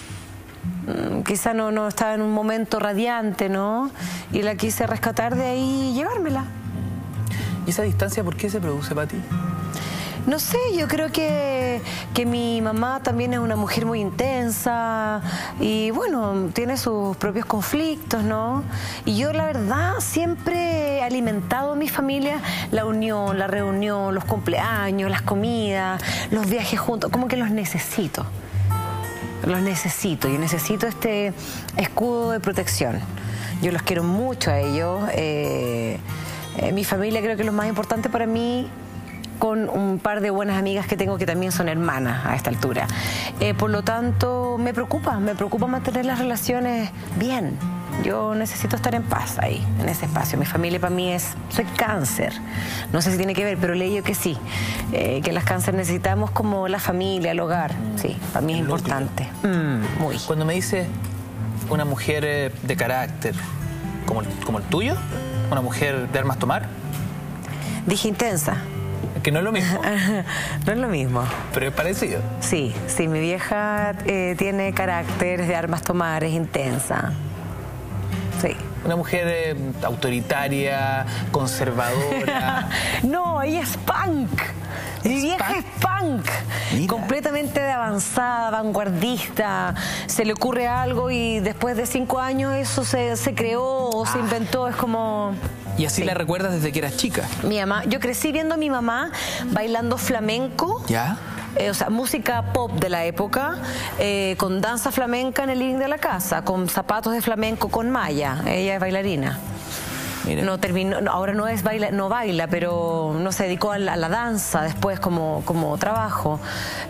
quizá no estaba en un momento radiante, ¿no? Y la quise rescatar de ahí y llevármela. ¿Y esa distancia por qué se produce para ti? No sé, yo creo que mi mamá también es una mujer muy intensa y bueno, tiene sus propios conflictos, ¿no? Y yo la verdad siempre he alimentado a mi familia la unión, la reunión, los cumpleaños, las comidas, los viajes juntos, como que los necesito. Los necesito, yo necesito este escudo de protección. Yo los quiero mucho a ellos. Mi familia creo que es lo más importante para mí, con un par de buenas amigas que tengo que también son hermanas a esta altura. Por lo tanto, me preocupa mantener las relaciones bien. Yo necesito estar en paz ahí, en ese espacio. Mi familia para mí soy cáncer. No sé si tiene que ver, pero leí yo que sí. Que las cáncer necesitamos como la familia, el hogar. Sí, para mí es importante. Muy. Cuando me dices una mujer de carácter, como el tuyo, una mujer de armas tomar. Dije intensa. Que no es lo mismo. No es lo mismo. Pero es parecido. Sí, mi vieja tiene carácter, es de armas tomar, es intensa. Sí. Una mujer autoritaria, conservadora. No, ella es punk. Mi vieja es punk. Mira. Completamente de avanzada, vanguardista. Se le ocurre algo y después de 5 años eso se creó o se inventó. Es como... ¿Y así la recuerdas desde que eras chica? Mi mamá, yo crecí viendo a mi mamá bailando flamenco. ¿Ya? O sea, música pop de la época, con danza flamenca en el living de la casa, con zapatos de flamenco con malla. Ella es bailarina. Mira. No terminó, ahora no baila, pero no se dedicó a la danza después como trabajo.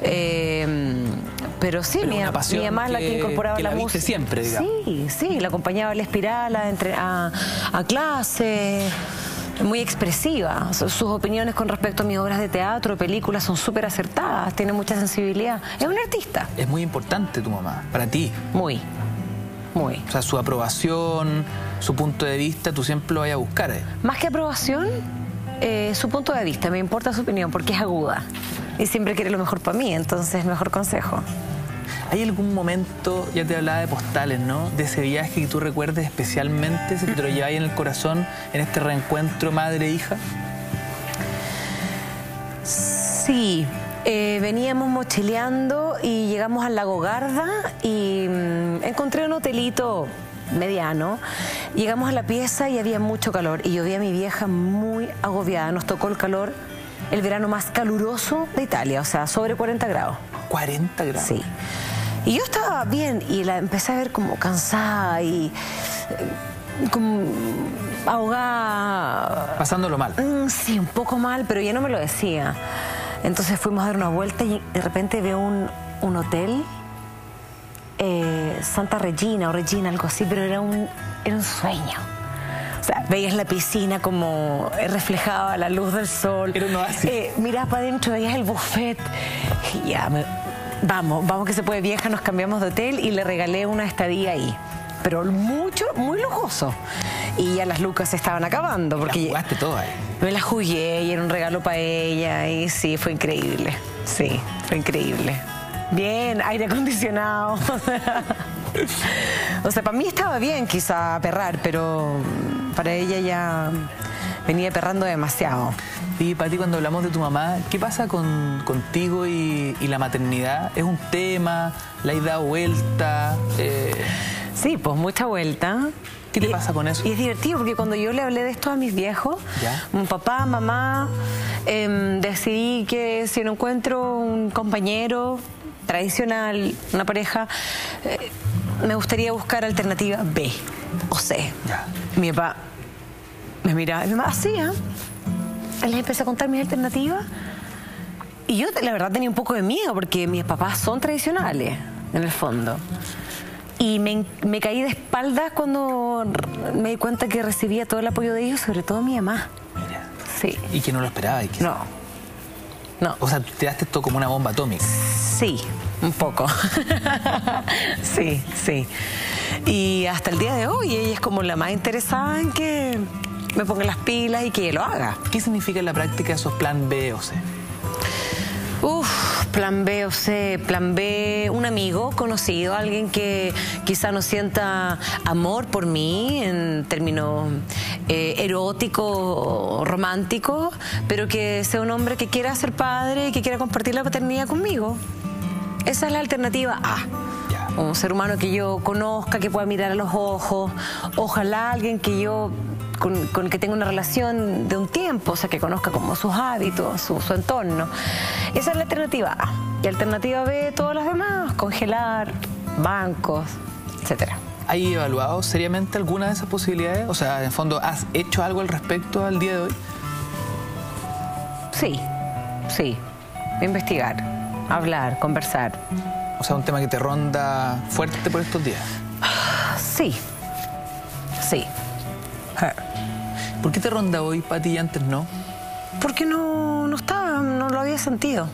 Pero sí, mi mamá es la que incorporaba la música siempre, digamos. Sí, la acompañaba a la espiral a clase. Muy expresiva. Sus opiniones con respecto a mis obras de teatro, películas, son súper acertadas, tiene mucha sensibilidad. Es una artista. Es muy importante tu mamá, para ti. Muy. O sea, su aprobación, su punto de vista, tú siempre lo vas a buscar. Más que aprobación, su punto de vista. Me importa su opinión porque es aguda. Y siempre quiere lo mejor para mí, entonces mejor consejo. ¿Hay algún momento, ya te hablaba de postales, ¿no? De ese viaje que tú recuerdes especialmente, ese que te lo lleváis en el corazón, en este reencuentro madre-hija? Sí. Veníamos mochileando y llegamos al lago Garda y encontré un hotelito mediano. Llegamos a la pieza y había mucho calor y yo vi a mi vieja muy agobiada. Nos tocó el calor, el verano más caluroso de Italia, o sea, sobre 40 grados. 40 grados. Sí. Y yo estaba bien y la empecé a ver como cansada y como ahogada. Pasándolo mal. Sí, un poco mal, pero ya no me lo decía. Entonces fuimos a dar una vuelta y de repente veo un hotel, Santa Regina o Regina, algo así, pero era un sueño. O sea, veías la piscina como reflejaba la luz del sol. Era un oasis. Mirabas para adentro, veías el buffet. Y ya, vamos que se puede, vieja, nos cambiamos de hotel y le regalé una estadía ahí. Pero mucho, muy lujoso. Y ya las lucas se estaban acabando. Porque La jugaste todo ahí. me la jugué y era un regalo para ella. Y sí, fue increíble. Sí, fue increíble. Bien, aire acondicionado. O sea, para mí estaba bien quizá perrar, pero para ella ya venía perrando demasiado. Y para ti, cuando hablamos de tu mamá, ¿qué pasa contigo y la maternidad? ¿Es un tema? ¿La has dado vuelta? Sí, pues mucha vuelta. ¿Qué te pasa con eso? Y es divertido porque cuando yo le hablé de esto a mis viejos, mi papá, mamá, decidí que si no encuentro un compañero tradicional, una pareja, me gustaría buscar alternativa B o C. Ya. Mi papá me miraba y mi mamá hacía. Les empecé a contar mis alternativas y yo la verdad tenía un poco de miedo porque mis papás son tradicionales en el fondo. Y me caí de espaldas cuando me di cuenta que recibía todo el apoyo de ellos, sobre todo mi mamá. Mira. Sí. Y que no lo esperaba. Y que... No. O sea, te daste esto como una bomba atómica. Sí, un poco. Sí. Y hasta el día de hoy ella es como la más interesada en que me ponga las pilas y que lo haga. ¿Qué significa en la práctica esos plan B o C? Plan B o C. Plan B, un amigo conocido, alguien que quizá no sienta amor por mí en términos erótico, romántico, pero que sea un hombre que quiera ser padre y que quiera compartir la paternidad conmigo. Esa es la alternativa A. Ya. Un ser humano que yo conozca, que pueda mirar a los ojos, ojalá alguien que yo con el que tenga una relación de un tiempo, o sea, que conozca como sus hábitos, su entorno. Esa es la alternativa A. Y alternativa B, todas las demás, congelar, bancos, etcétera. ¿Has evaluado seriamente alguna de esas posibilidades? O sea, en el fondo, ¿has hecho algo al respecto al día de hoy? Sí. Investigar, hablar, conversar. O sea, un tema que te ronda fuerte por estos días. Sí. ¿Por qué te ronda hoy, Pati, y antes no? Porque no lo había sentido.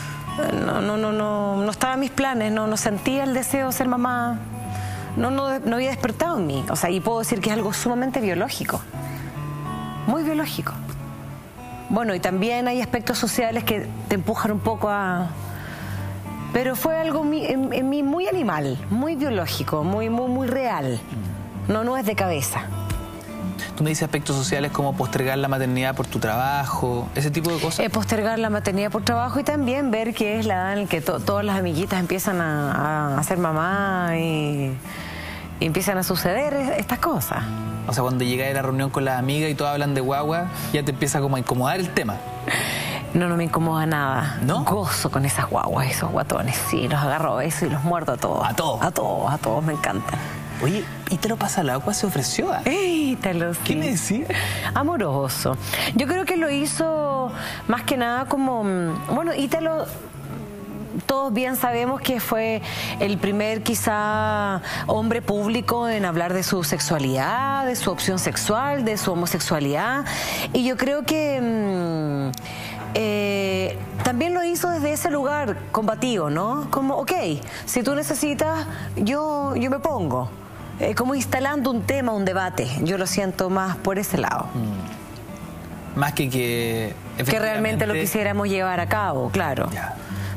No estaba en mis planes, no sentía el deseo de ser mamá. No había despertado en mí. O sea, y puedo decir que es algo sumamente biológico. Muy biológico. Bueno, y también hay aspectos sociales que te empujan un poco a... Pero fue algo en mí muy animal, muy biológico, muy real. No es de cabeza. Tú me dices aspectos sociales como postergar la maternidad por tu trabajo, ese tipo de cosas. Postergar la maternidad por trabajo y también ver que es la edad en la que todas las amiguitas empiezan a ser mamá y empiezan a suceder estas cosas. O sea, cuando llegas a la reunión con las amigas y todos hablan de guagua, ya te empieza como a incomodar el tema. No me incomoda nada. ¿No? Gozo con esas guaguas, esos guatones. Sí, los agarro a eso y los muerdo a todos. ¿A todos? A todos, me encantan. Oye, Ítalo Pasalacqua se ofreció. Ítalo, sí. ¿Qué me decía? Amoroso. Yo creo que lo hizo más que nada como... Bueno, Ítalo... Todos bien sabemos que fue el primer quizá hombre público en hablar de su sexualidad, de su opción sexual, de su homosexualidad. Y yo creo que también lo hizo desde ese lugar combativo, ¿no? Como, ok, si tú necesitas, yo me pongo. Como instalando un tema, un debate. Yo lo siento más por ese lado. Más que realmente lo quisiéramos llevar a cabo, claro. Ya.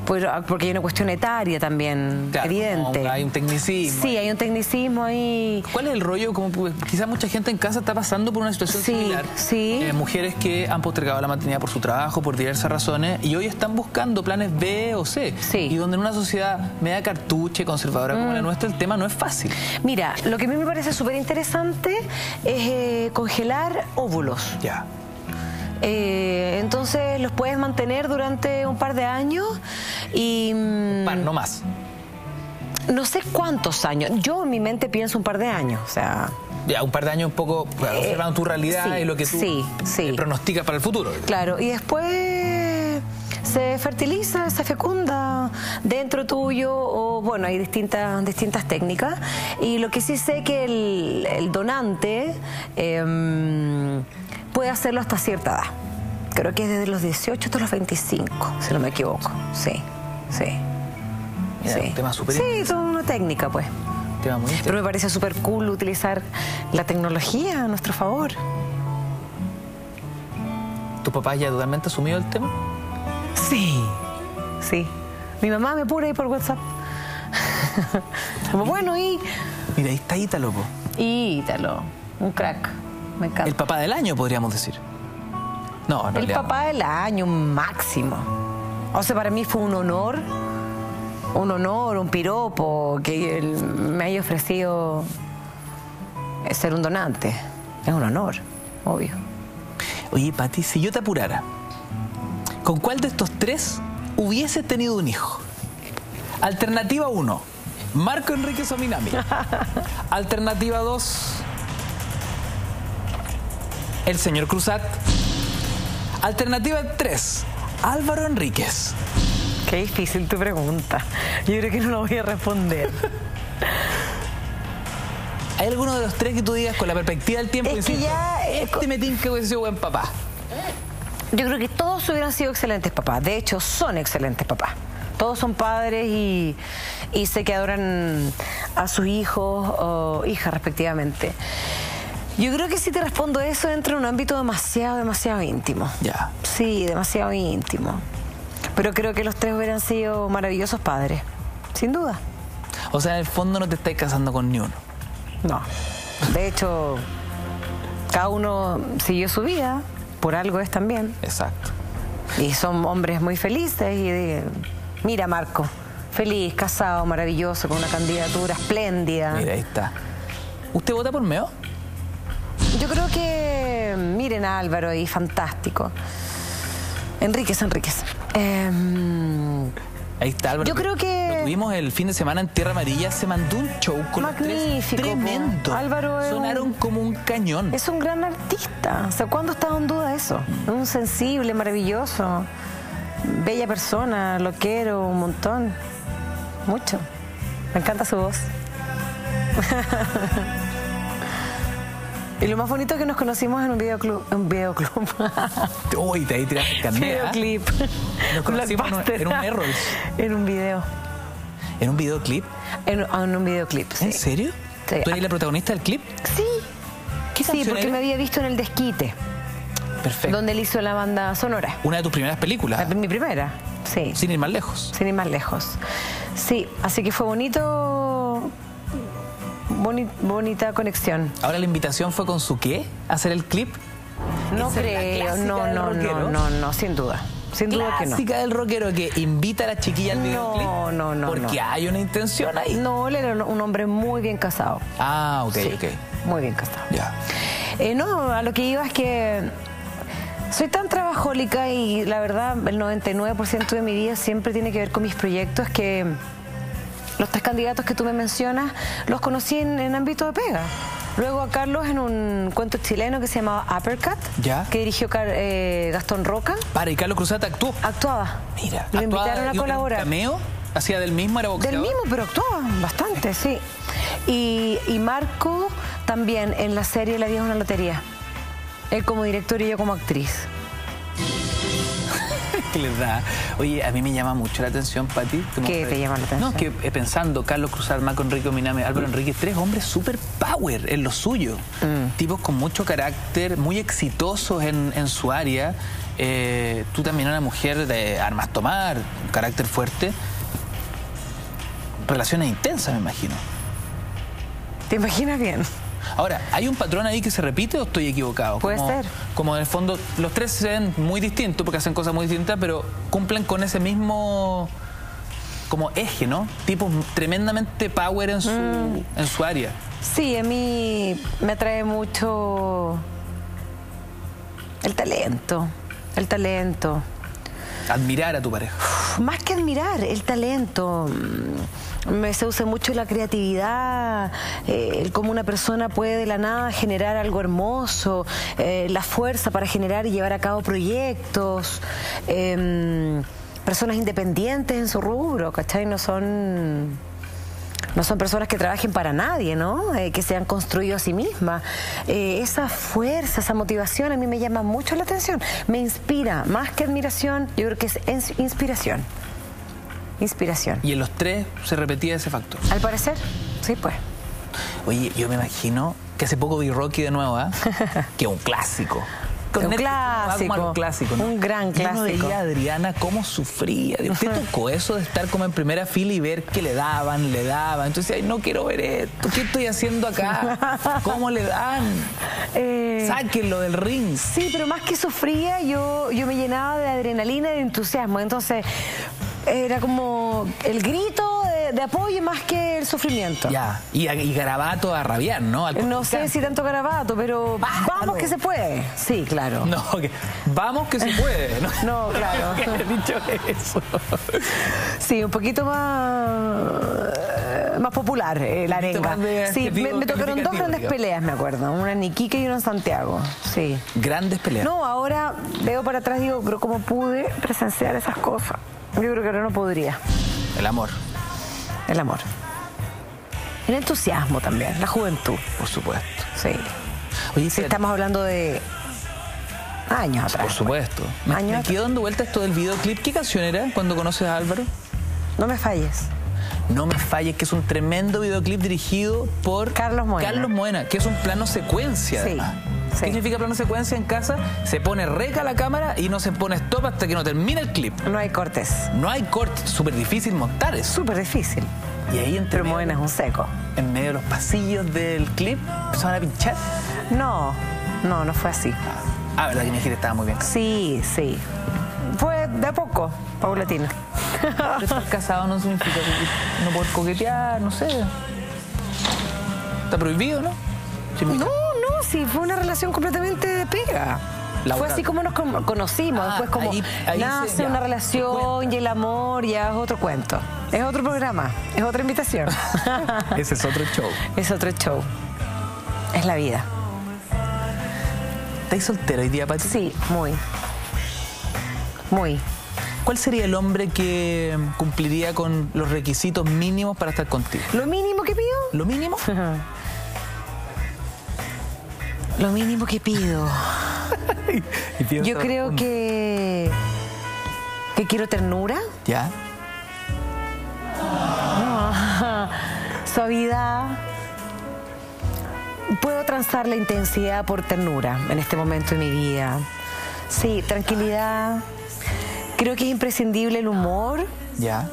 porque hay una cuestión etaria también, Claro, evidente. como hay un tecnicismo. Sí, hay un tecnicismo ahí. ¿Cuál es el rollo? Como quizás mucha gente en casa está pasando por una situación Sí, similar. sí. Mujeres que han postergado la maternidad por su trabajo, por diversas razones, y hoy están buscando planes B o C. Sí. Y donde en una sociedad media cartuche, conservadora como la nuestra, el tema no es fácil. Mira, lo que a mí me parece súper interesante es congelar óvulos. Ya. Entonces los puedes mantener durante un par de años y... No más. No sé cuántos años. Yo en mi mente pienso un par de años. O sea, Ya, un par de años un poco observando tu realidad sí, y lo que tú sí. pronosticas para el futuro. claro. Y después se fertiliza, se fecunda dentro tuyo o bueno, hay distintas técnicas. Y lo que sí sé que el donante puede hacerlo hasta cierta edad. Creo que es desde los 18 hasta los 25, si no me equivoco. Sí. Mira, un tema súper Sí, interesante. es una técnica, pues. Un tema muy Pero me parece súper cool utilizar la tecnología a nuestro favor. ¿Tu papá ya totalmente asumido el tema? Sí. Mi mamá me pone ahí por WhatsApp. Como bueno, Mira, ahí está Ítalo, po. Ítalo, un crack. Me encanta. El papá del año, podríamos decir. No, en El realidad. papá del año máximo. O sea, para mí fue un honor, un piropo que él me haya ofrecido ser un donante. Es un honor, obvio. Oye, Pati, si yo te apurara, ¿con cuál de estos tres hubieses tenido un hijo? Alternativa 1, Marco Enríquez Ominami. Alternativa 2, el señor Cruzat. Alternativa 3, Álvaro Enríquez. Qué difícil tu pregunta. Yo creo que no la voy a responder. ¿Hay alguno de los tres que tú digas con la perspectiva del tiempo? Es que insisto, ya, este me tinca que hubiese sido buen papá. Yo creo que todos hubieran sido excelentes papás. De hecho, son excelentes papás. Todos son padres y sé que adoran a sus hijos o hijas respectivamente. Yo creo que si te respondo eso entra en un ámbito demasiado íntimo. Ya. Sí, demasiado íntimo. Pero creo que los tres hubieran sido maravillosos padres. Sin duda. O sea, en el fondo no te estás casando con ni uno. No. De hecho, cada uno siguió su vida. Por algo es también. Exacto. Y son hombres muy felices. Mira, Marco, feliz, casado, maravilloso, con una candidatura espléndida. Mira, ahí está. ¿Usted vota por Meo? Yo creo que miren a Álvaro ahí, fantástico. Enríquez. Ahí está, Álvaro. Yo creo que- Lo tuvimos el fin de semana en Tierra Amarilla. Se mandó un show con los tres. Magnífico, Tremendo. po. Álvaro es Sonaron como un cañón. Es un gran artista. O sea, ¿cuándo estaba en duda eso? Un sensible, maravilloso, bella persona, lo quiero un montón. Mucho. Me encanta su voz. Y lo más bonito es que nos conocimos en un videoclub. Uy, te ahí tiraste el carnet, ¿ah? Videoclip. Nos conocimos Blockbuster. en un Errols. En un video. ¿En un videoclip? En un videoclip, sí. ¿En serio? Sí. ¿Tú eres la protagonista del clip? Sí. ¿Qué Sí, canción porque era? me había visto en El Desquite, Perfecto. donde él hizo la banda sonora. Una de tus primeras películas. Mi primera, sí. Sin ir más lejos. Sin ir más lejos. Sí, así que fue bonito, bonita conexión. Ahora la invitación fue con su qué a hacer el clip. No Esa es la creo, clásica del rockero. no, sin duda. Sin duda que no. Clásica del rockero que invita a la chiquilla al videoclip. No. Porque hay una intención ahí. No, él era un hombre muy bien casado. Ah, ok, Sí, ok. muy bien casado. Ya. No, a lo que iba es que soy tan trabajólica y la verdad el 99% de mi vida siempre tiene que ver con mis proyectos, que los tres candidatos que tú me mencionas los conocí en ámbito de pega. Luego a Carlos en un cuento chileno que se llamaba Uppercut, Ya. que dirigió Gastón Roca. Para, y Carlos Cruzat actuó. Actuaba. Mira, Lo actuaba, invitaron a dio un colaborar. cameo, hacía del mismo, era Del boxeador. mismo, pero actuaba bastante, sí. Y Marco también en la serie La vida es una lotería. Él como director y yo como actriz. ¿Qué les da? Oye, a mí me llama mucho la atención, Pati. ¿Qué te llama la atención? No, que pensando, Carlos Cruzat, Marco Enrique Ominami, Álvaro Enríquez, tres hombres super power en lo suyo. Tipos con mucho carácter, muy exitosos en su área. tú también una mujer de armas tomar, un carácter fuerte, relaciones intensas, me imagino. ¿Te imaginas bien? Ahora, ¿hay un patrón ahí que se repite o estoy equivocado? Puede ser. Como en el fondo, los tres se ven muy distintos porque hacen cosas muy distintas, pero cumplen con ese mismo como eje, ¿no? Tipos tremendamente power en su área. Sí, a mí me atrae mucho el talento. El talento. Admirar a tu pareja. Más que admirar, el talento. Me seduce mucho la creatividad, el cómo una persona puede de la nada generar algo hermoso, la fuerza para generar y llevar a cabo proyectos, personas independientes en su rubro, ¿cachai? No son personas que trabajen para nadie, ¿no? Que se han construido a sí mismas. Esa fuerza, esa motivación a mí me llama mucho la atención. Me inspira, más que admiración, yo creo que es inspiración. Inspiración. Y en los tres se repetía ese factor. Al parecer, sí, pues. Oye, yo me imagino que hace poco vi Rocky de nuevo, ¿eh? Que es un clásico. Un clásico, ¿no? Un gran clásico. Y uno veía a Adriana cómo sufría. ¿Te tocó eso de estar como en primera fila y ver que le daban? Entonces, ay, no quiero ver esto. ¿Qué estoy haciendo acá? ¿Cómo le dan? Sáquenlo del ring. Sí, pero más que sufría, yo me llenaba de adrenalina y de entusiasmo. Entonces, era como el grito de apoyo más que el sufrimiento. Ya, y garabato a rabiar, ¿no? No sé si tanto garabato, pero vamos que se puede. Sí, claro. No, vamos que se puede. No, claro. He dicho eso. Sí, un poquito más popular la arenga. Sí, me tocaron dos grandes peleas, me acuerdo. Una en Iquique y una en Santiago. Sí. Grandes peleas. No, ahora veo para atrás y digo, pero ¿cómo pude presenciar esas cosas? Yo creo que ahora no podría. El amor. El amor. El entusiasmo también, la juventud. Por supuesto. Sí. Oye, sí, estamos hablando de años atrás. Por supuesto. Me quedo dando vueltas esto del videoclip. ¿Qué canción era cuando conoces a Álvaro? No me falles. No me falles, que es un tremendo videoclip dirigido por Carlos Moena, que es un plano secuencia, además. Sí. ¿Qué significa plano secuencia en casa? Se pone reca la cámara y no se pone stop hasta que no termina el clip. No hay cortes. No hay cortes. Súper difícil montar eso. Súper difícil. Y ahí entre Pero Moena es un seco. En medio de los pasillos del clip, empezaron a pinchar. No fue así. Ah, verdad que mi gira estaba muy bien. Sí. Fue de a poco, paulatina. Pero estar casado no significa que no poder coquetear, no sé. Está prohibido, ¿no? Sí, fue una relación completamente de pega. Fue así como nos conocimos. Después como ahí nace una relación y el amor ya es otro cuento. Es otro programa, es otra invitación. Ese es otro show. Es otro show. Es la vida. ¿Estáis soltero hoy día, Pati? Sí, muy. ¿Cuál sería el hombre que cumpliría con los requisitos mínimos para estar contigo? ¿Lo mínimo que pido? ¿Lo mínimo? Lo mínimo que pido. Yo creo que quiero ternura. ¿Ya? Suavidad. Puedo transar la intensidad por ternura en este momento de mi vida. Sí, tranquilidad. Creo que es imprescindible el humor. ¿Ya?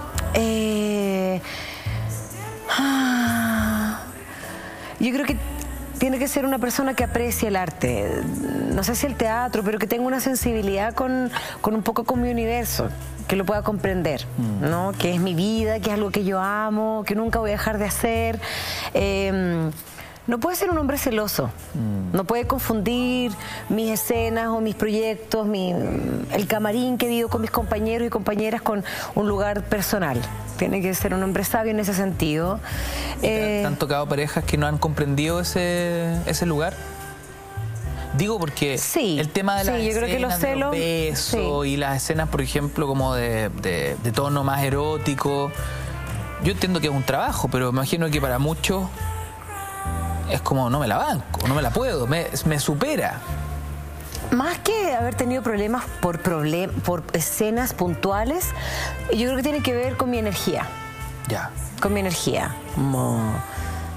Yo creo que tiene que ser una persona que aprecie el arte. No sé si el teatro, pero que tenga una sensibilidad con un poco con mi universo, que lo pueda comprender, ¿no? Que es mi vida, que es algo que yo amo, que nunca voy a dejar de hacer. No puede ser un hombre celoso. No puede confundir mis escenas o mis proyectos, el camarín que vivo con mis compañeros y compañeras con un lugar personal. Tiene que ser un hombre sabio en ese sentido. ¿Te han tocado parejas que no han comprendido ese lugar? Digo porque el tema de las yo creo que los celos, besos y las escenas, por ejemplo, como de tono más erótico, yo entiendo que es un trabajo, pero me imagino que para muchos es como no me la banco, no me la puedo, me supera. Más que haber tenido problemas por escenas puntuales, yo creo que tiene que ver con mi energía. Ya. Con mi energía. Como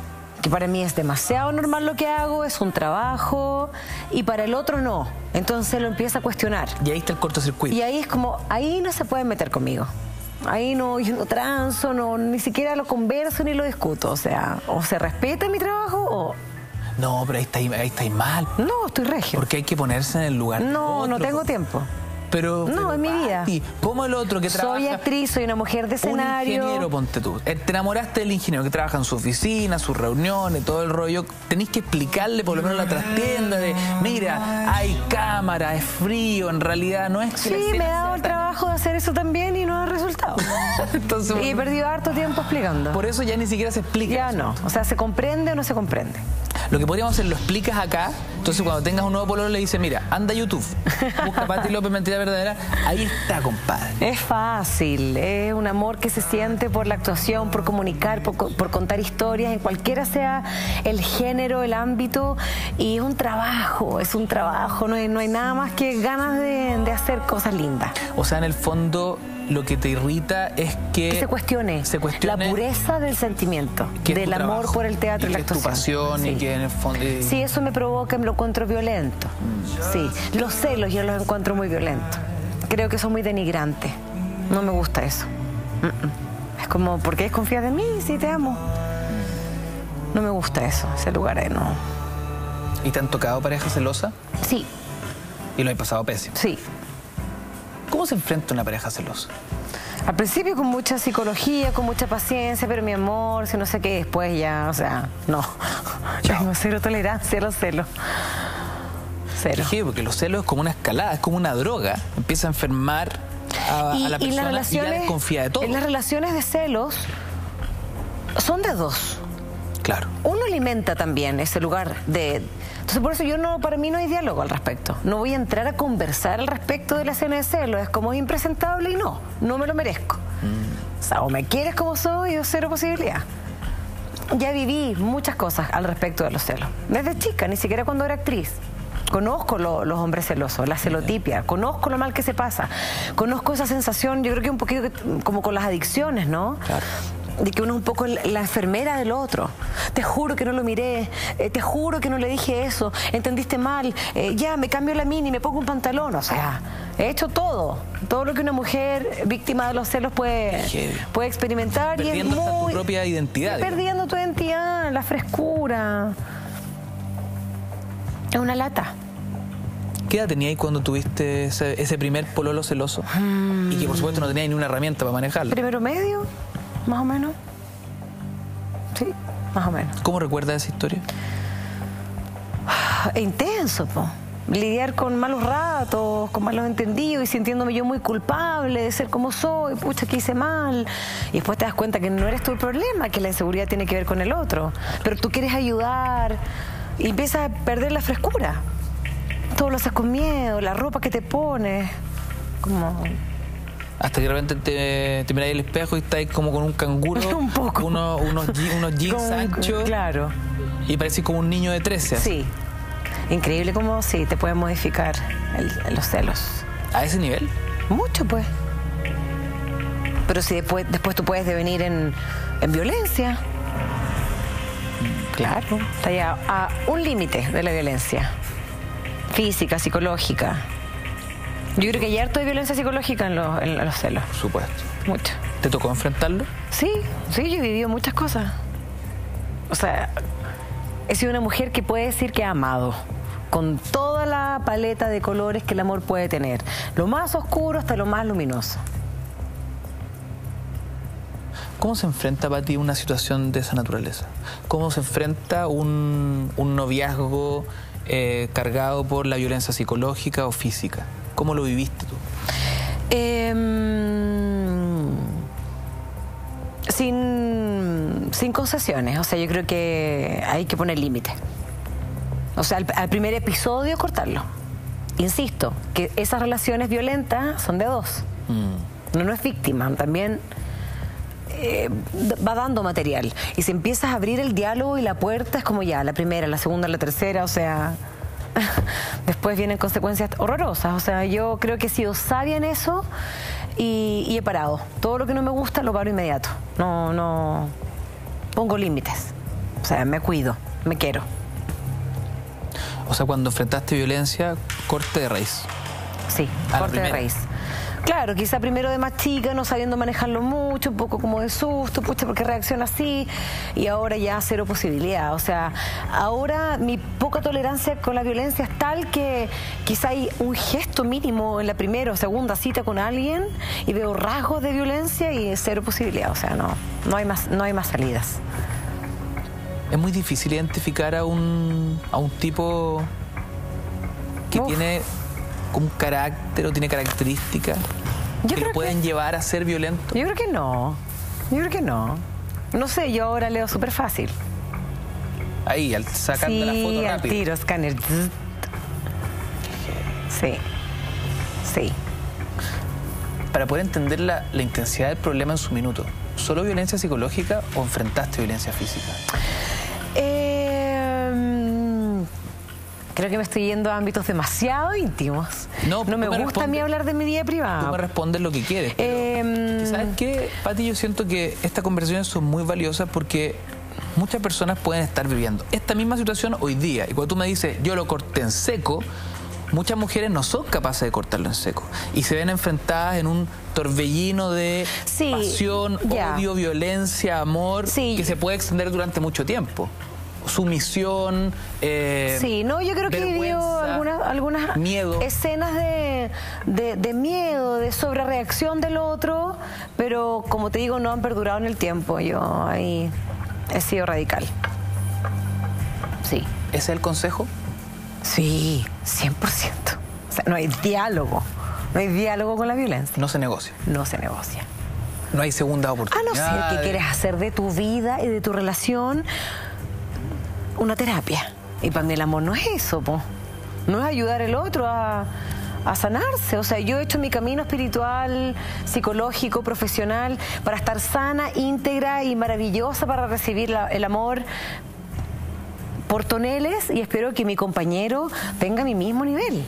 que para mí es demasiado normal lo que hago, es un trabajo, y para el otro no. Entonces lo empieza a cuestionar. Y ahí está el cortocircuito. Y ahí es como, ahí no se pueden meter conmigo. Ahí no, yo no transo, no, ni siquiera lo converso ni lo discuto. O sea, o se respeta mi trabajo o... No, pero ahí estáis mal. No, estoy regio. Porque hay que ponerse en el lugar. No, no tengo tiempo. Pero en mi vida. ¿Cómo el otro que trabaja? Soy actriz, soy una mujer de escenario. Un ingeniero, ponte tú. Te enamoraste del ingeniero que trabaja en su oficina, sus reuniones, todo el rollo. Tenés que explicarle por lo menos la trastienda de, mira, hay cámara, es frío, en realidad no es que... Sí, me he dado el trabajo de hacer eso también y no ha resultado. Entonces, y he perdido harto tiempo explicando. Por eso ya ni siquiera se explica. Ya no. O sea, ¿se comprende o no se comprende? Lo que podríamos hacer, lo explicas acá. Entonces cuando tengas un nuevo pololo le dices, mira, anda a YouTube, busca Pati López, Mentira Verdadera. Ahí está, compadre. Es fácil, es un amor que se siente por la actuación, por comunicar, por contar historias, en cualquiera sea el género, el ámbito. Y es un trabajo, no hay nada más que ganas de hacer cosas lindas. O sea, en el fondo, lo que te irrita es que se cuestione la pureza del sentimiento, del amor por el teatro y la actuación. Tu pasión, sí. Y que en el fondo... Sí, eso me provoca, me lo encuentro violento. Sí, los celos yo los encuentro muy violentos. Creo que son muy denigrantes. No me gusta eso. Es como, ¿por qué desconfías de mí si te amo? No me gusta eso, ese lugar, no. ¿Y te han tocado pareja celosa? Sí. ¿Y lo has pasado pésimo? Sí. ¿Cómo se enfrenta una pareja celosa? Al principio con mucha psicología, con mucha paciencia, pero mi amor, si no sé qué, después ya, o sea, no. Tengo cero tolerancia a los celos. Cero. Sí, porque los celos es como una escalada, es como una droga. Empieza a enfermar a la persona y ya desconfía de todo. En las relaciones de celos son de dos. Claro. Uno alimenta también ese lugar de... Entonces por eso para mí no hay diálogo al respecto. No voy a entrar a conversar al respecto de la escena de celos. Es como impresentable y no me lo merezco. O sea, o me quieres como soy o cero posibilidad. Ya viví muchas cosas al respecto de los celos. Desde chica, ni siquiera cuando era actriz. Conozco los hombres celosos, la celotipia, conozco lo mal que se pasa, conozco esa sensación, yo creo que un poquito como con las adicciones, ¿no? Claro. De que uno es un poco la enfermera del otro. Te juro que no lo miré, te juro que no le dije eso, entendiste mal, ya me cambio la mini, me pongo un pantalón, o sea, he hecho todo lo que una mujer víctima de los celos puede experimentar. Perdiendo y es muy, tu propia identidad. Perdiendo tu identidad, la frescura. Es una lata. ¿Qué edad tenías cuando tuviste ese primer pololo celoso? Y que por supuesto no tenías ni una herramienta para manejarlo. Primero medio, más o menos. Sí, más o menos. ¿Cómo recuerdas esa historia? Intenso, po. Lidiar con malos ratos, con malos entendidos y sintiéndome yo muy culpable de ser como soy, pucha, que hice mal. Y después te das cuenta que no eres tú el problema, que la inseguridad tiene que ver con el otro. Pero tú quieres ayudar y empiezas a perder la frescura. Todo lo haces con miedo, la ropa que te pones, como... Hasta que de repente te miráis al espejo y estáis como con un canguro, un poco. unos jeans anchos. Claro. Y parecís como un niño de 13. Así. Sí. Increíble cómo sí, te pueden modificar los celos. ¿A ese nivel? Mucho, pues. Pero si después tú puedes devenir en violencia. Claro. Está ya a un límite de la violencia. Física, psicológica. Yo creo que hay harto de violencia psicológica en los celos. Por supuesto. Mucho. ¿Te tocó enfrentarlo? Sí, yo he vivido muchas cosas. O sea, he sido una mujer que puede decir que ha amado. Con toda la paleta de colores que el amor puede tener. Lo más oscuro hasta lo más luminoso. ¿Cómo se enfrenta para ti una situación de esa naturaleza? ¿Cómo se enfrenta un noviazgo cargado por la violencia psicológica o física? ¿Cómo lo viviste tú? Sin concesiones. O sea, yo creo que hay que poner límites. O sea, al primer episodio cortarlo. Insisto, que esas relaciones violentas son de dos. Uno no es víctima, también va dando material. Y si empiezas a abrir el diálogo y la puerta, es como ya, la primera, la segunda, la tercera, o sea... después vienen consecuencias horrorosas. O sea, yo creo que he sido sabia en eso y he parado. Todo lo que no me gusta lo paro inmediato. No pongo límites. O sea, me cuido, me quiero. O sea, cuando enfrentaste violencia, corte de raíz. Sí, A la corte de primera. raíz. Claro, quizá primero de más chica, no sabiendo manejarlo mucho, un poco como de susto, pucha, ¿por qué reacciona así? Y ahora ya cero posibilidad. O sea, ahora mi poca tolerancia con la violencia es tal que quizá hay un gesto mínimo en la primera o segunda cita con alguien y veo rasgos de violencia y cero posibilidad. O sea, no hay más salidas. Es muy difícil identificar a un tipo que Uf. tiene un carácter o tiene características Yo que creo lo pueden llevar a ser violento. Yo creo que no. Yo creo que no. No sé, yo ahora leo súper fácil. Ahí, sacando la foto Sí, al rápido. tiro, escáner. Sí. Sí. Para poder entender la intensidad del problema en su minuto, ¿solo violencia psicológica o enfrentaste violencia física? Creo que me estoy yendo a ámbitos demasiado íntimos. No, me tú me gusta a mí respondes- hablar de mi vida Tú me privada. respondes lo que quieres. pero ¿sabes qué, Pati? Yo siento que estas conversaciones son muy valiosas porque muchas personas pueden estar viviendo esta misma situación hoy día. Y cuando tú me dices, yo lo corté en seco, muchas mujeres no son capaces de cortarlo en seco. Y se ven enfrentadas en un torbellino de Sí, pasión, ya. odio, violencia, amor, Sí. que se puede extender durante mucho tiempo. Sumisión, Sí, no, yo creo que he vivido vergüenza, algunas miedo. escenas de miedo, de sobrereacción del otro, pero como te digo, no han perdurado en el tiempo. Yo ahí he sido radical. Sí. ¿Ese es el consejo? Sí, 100%. O sea, no hay diálogo. No hay diálogo con la violencia. No se negocia. No se negocia. No hay segunda A oportunidad. no ser que quieras hacer de tu vida y de tu relación una terapia. Y para mí el amor no es eso, po. No es ayudar al otro a sanarse. O sea, yo he hecho mi camino espiritual, psicológico, profesional, para estar sana, íntegra y maravillosa para recibir el amor por toneles, y espero que mi compañero tenga mi mismo nivel.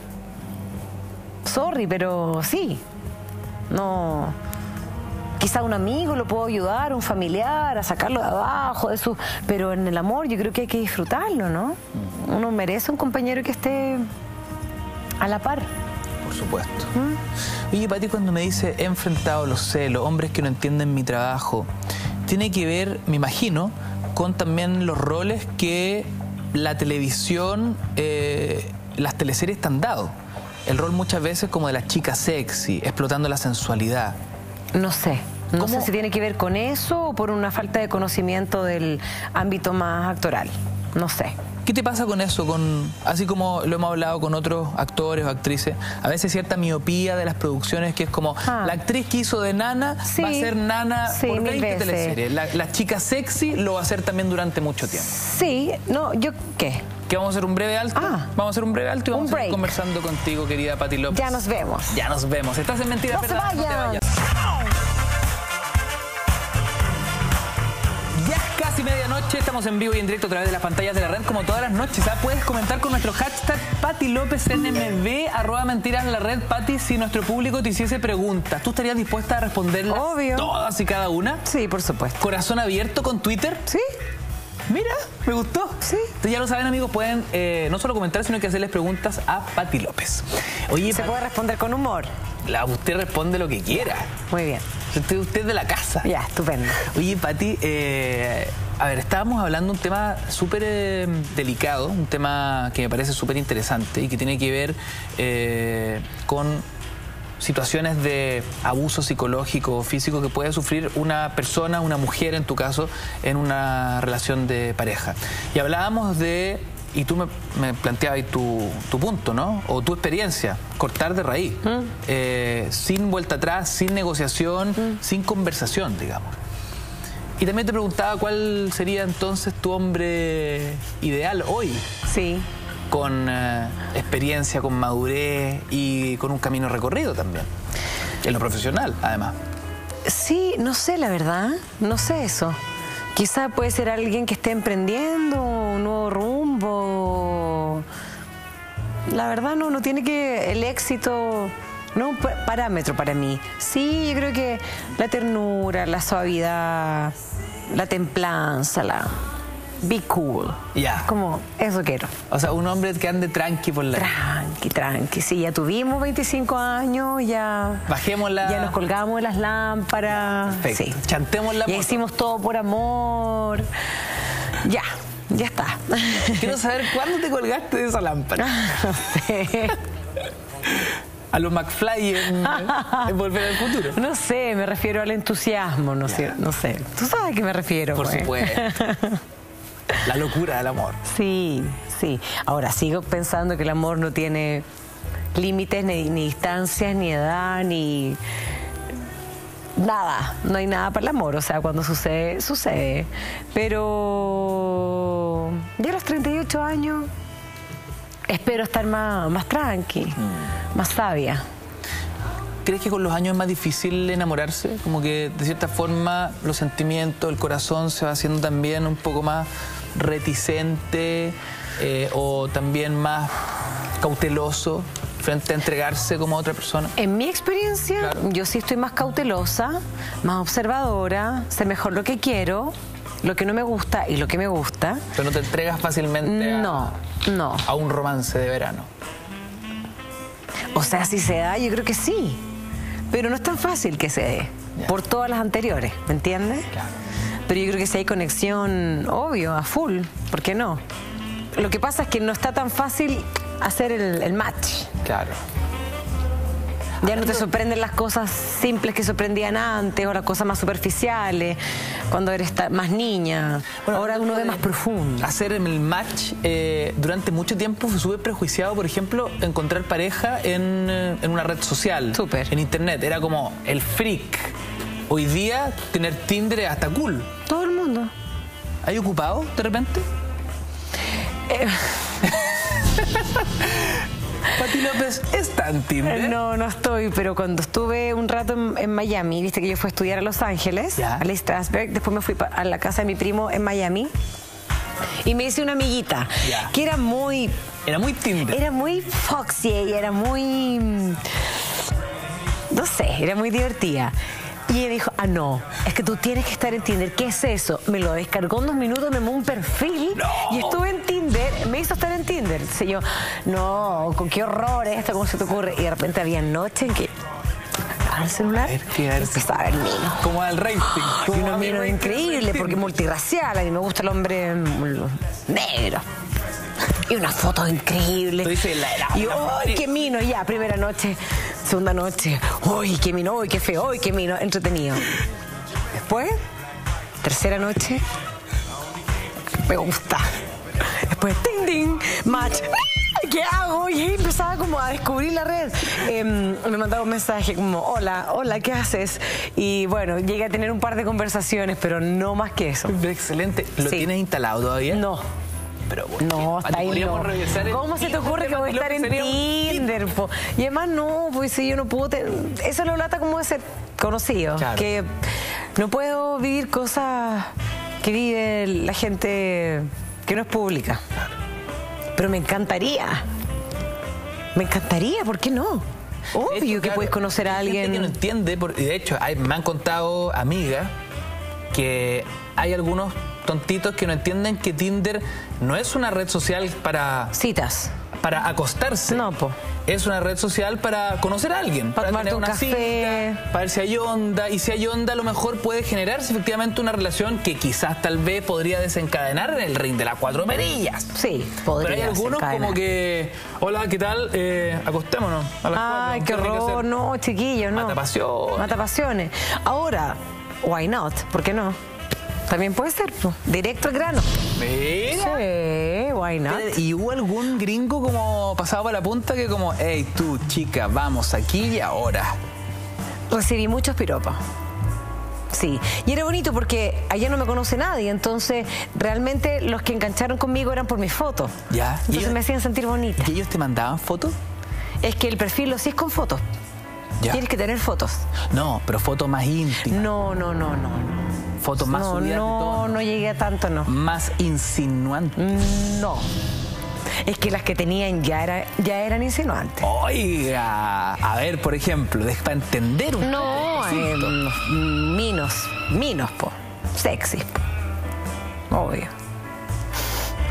Sorry, pero sí. No. Quizá un amigo lo puedo ayudar, un familiar, a sacarlo de abajo, pero en el amor yo creo que hay que disfrutarlo, ¿no? Uno merece un compañero que esté a la par. Por supuesto. Oye, Pati, cuando me dice he enfrentado los celos, hombres que no entienden mi trabajo, tiene que ver, me imagino, con también los roles que la televisión, las teleseries te han dado. El rol muchas veces como de la chica sexy, explotando la sensualidad. No sé. No ¿Cómo? sé si tiene que ver con eso o por una falta de conocimiento del ámbito más actoral. No sé. ¿Qué te pasa con eso? Así como lo hemos hablado con otros actores o actrices, a veces cierta miopía de las producciones que es como la actriz que hizo de nana Sí. va a ser nana Sí, por 1000 20 veces. teleseries. La chica sexy lo va a hacer también durante mucho tiempo. Sí, no, ¿yo qué? ¿Que vamos a hacer un breve alto? Ah. Vamos a hacer un breve alto y vamos Un a seguir break. conversando contigo, querida Pati López. Ya nos vemos. Ya nos vemos. Estás en Mentiras No se Verdaderas, no te vayan. vayas. Ya es casi medianoche, estamos en vivo y en directo a través de las pantallas de la red como todas las noches. Puedes comentar con nuestro hashtag PatiLópezNMV, @Mentiras la red. Pati, si nuestro público te hiciese preguntas, ¿tú estarías dispuesta a responderlas Obvio. todas y cada una? Sí, por supuesto. ¿Corazón abierto con Twitter? Sí. Mira, me gustó. Sí. Entonces ya lo saben, amigos, pueden no solo comentar, sino que hacerles preguntas a Pati López. Oye, Se puede responder con humor. usted responde lo que quiera. Muy bien. Usted es de la casa. Ya, estupendo. Oye, Pati, a ver, estábamos hablando de un tema súper delicado, un tema que me parece súper interesante y que tiene que ver con situaciones de abuso psicológico o físico que puede sufrir una persona, una mujer en tu caso, en una relación de pareja. Y hablábamos de, y tú me planteabas tu punto, ¿no? O tu experiencia, cortar de raíz, sin vuelta atrás, sin negociación, sin conversación, digamos. Y también te preguntaba cuál sería entonces tu hombre ideal hoy, Sí. con experiencia, con madurez y con un camino recorrido también, en lo profesional, además. Sí, no sé, la verdad. No sé eso. Quizá puede ser alguien que esté emprendiendo un nuevo rumbo. La verdad no tiene que el éxito, no es un parámetro para mí. Sí, yo creo que la ternura, la suavidad, la templanza, be cool. Ya. Como, eso quiero. O sea, un hombre que ande tranqui por la... Tranqui. Sí, ya tuvimos 25 años, ya... Bajémosla. Ya nos colgamos de las lámparas. Perfecto. Sí. Chantemos la Ya moto. hicimos todo por amor. Ya está. Quiero saber cuándo te colgaste de esa lámpara. No sé. A los McFly en Volver al Futuro. No sé, me refiero al entusiasmo, no sé. Tú sabes a qué me refiero. Por pues. supuesto. La locura del amor. Sí. Ahora, sigo pensando que el amor no tiene límites, ni distancias, ni edad, ni... Nada, no hay nada para el amor, o sea, cuando sucede, sucede. Pero ya a los 38 años espero estar más tranqui, más sabia. ¿Crees que con los años es más difícil enamorarse? Como que de cierta forma los sentimientos, el corazón se va haciendo también un poco más reticente o también más cauteloso frente a entregarse como a otra persona. En mi experiencia, Claro. yo sí estoy más cautelosa, más observadora, sé mejor lo que quiero, lo que no me gusta y lo que me gusta. Pero no te entregas fácilmente No. a un romance de verano. O sea, si se da, yo creo que sí. Pero no es tan fácil que se dé. Ya. Por todas las anteriores, ¿me entiendes? Claro. Pero yo creo que si hay conexión, obvio, a full. ¿Por qué no? Lo que pasa es que no está tan fácil hacer el match. Claro. Ya no te sorprenden las cosas simples que sorprendían antes o las cosas más superficiales cuando eres más niña. Bueno, ahora uno ve más profundo. Hacer el match durante mucho tiempo fue súper prejuiciado, por ejemplo, encontrar pareja en una red social. Súper. En internet. Era como el freak. Hoy día tener Tinder es hasta cool. Todo el mundo. ¿Hay ocupado de repente? Pati López está en Tinder. No estoy, pero cuando estuve un rato en Miami, viste que yo fui a estudiar a Los Ángeles, Ya. a Lee Strasberg, después me fui a la casa de mi primo en Miami y me hice una amiguita Ya. que era muy Foxy. y era muy, no sé, era muy divertida. Y ella dijo, no, es que tú tienes que estar en Tinder. ¿Qué es eso? Me lo descargó en 2 minutos, me mandó un perfil y estuve en Tinder, me hizo estar en Tinder. Entonces yo, no, con qué horror esto, ¿cómo se te ocurre? Y de repente había noches en que el celular A ver, y empezaba a ver minos. Como al rating. Y Como unos a mi minos rating increíbles en porque Tinder. multirracial, a mí me gusta el hombre negro. Y unas fotos increíles. Tú dices, Y yo, ¡ay, qué mino! Ya, primera noche, segunda noche, ¡ay, qué mino! ¡Ay, qué feo! ¡Ay, qué mino! Entretenido. Después, tercera noche, me gusta. Después, ¡ting, ting! Match. ¿Qué hago? Y ahí empezaba como a descubrir la red. Me mandaba un mensaje como, hola, ¿qué haces? Y bueno, llegué a tener un par de conversaciones, pero no más que eso. Excelente. ¿Lo Sí. tienes instalado todavía? No. Pero bueno, No, hasta ahí podríamos no. revisar el ¿Cómo se te tío ocurre de que voy a Pati estar en López? Sería un Tinder? Po? Y además no, pues si yo no puedo... Eso es lo lata como de ser conocido. Claro. Que no puedo vivir cosas que vive la gente que no es pública. Pero me encantaría. Me encantaría, ¿por qué no? De Obvio hecho, que claro, puedes conocer a hay gente alguien. que no entiende, y de hecho me han contado amigas que hay algunos tontitos que no entienden que Tinder no es una red social para Citas. acostarse. No, po. Es una red social para conocer a alguien, Para tomarte tener un una café. cita, para ver si hay onda, y si hay onda a lo mejor puede generarse efectivamente una relación que quizás tal vez podría desencadenar en el ring de las 4 perillas. Sí, podría Pero hay algunos desencadenar. como que, hola, ¿qué tal? Acostémonos a las 4. Ay, qué horror, no, chiquillos, no. Mata pasiones. Mata pasiones. Ahora, why not? ¿Por qué no? También puede ser, po. Directo al grano. Mira. Sí, why not? ¿Y hubo algún gringo como pasado para la punta que como, hey, tú, chica, vamos aquí y ahora? Recibí muchos piropos. Sí, y era bonito porque allá no me conoce nadie, entonces realmente los que engancharon conmigo eran por mis fotos. Ya. ¿Y Entonces ellos- me hacían sentir bonita. ¿Y ellos te mandaban fotos? Es que el perfil lo sí es con fotos. Ya. Tienes que tener fotos. No, pero fotos más íntimas, No. fotos más subidas de tono, No llegué a tanto, no. más insinuantes. No. Es que las que tenían ya eran insinuantes. Oiga, a ver, por ejemplo, para entender un No, poco. minos, po. Sexy, po. Obvio.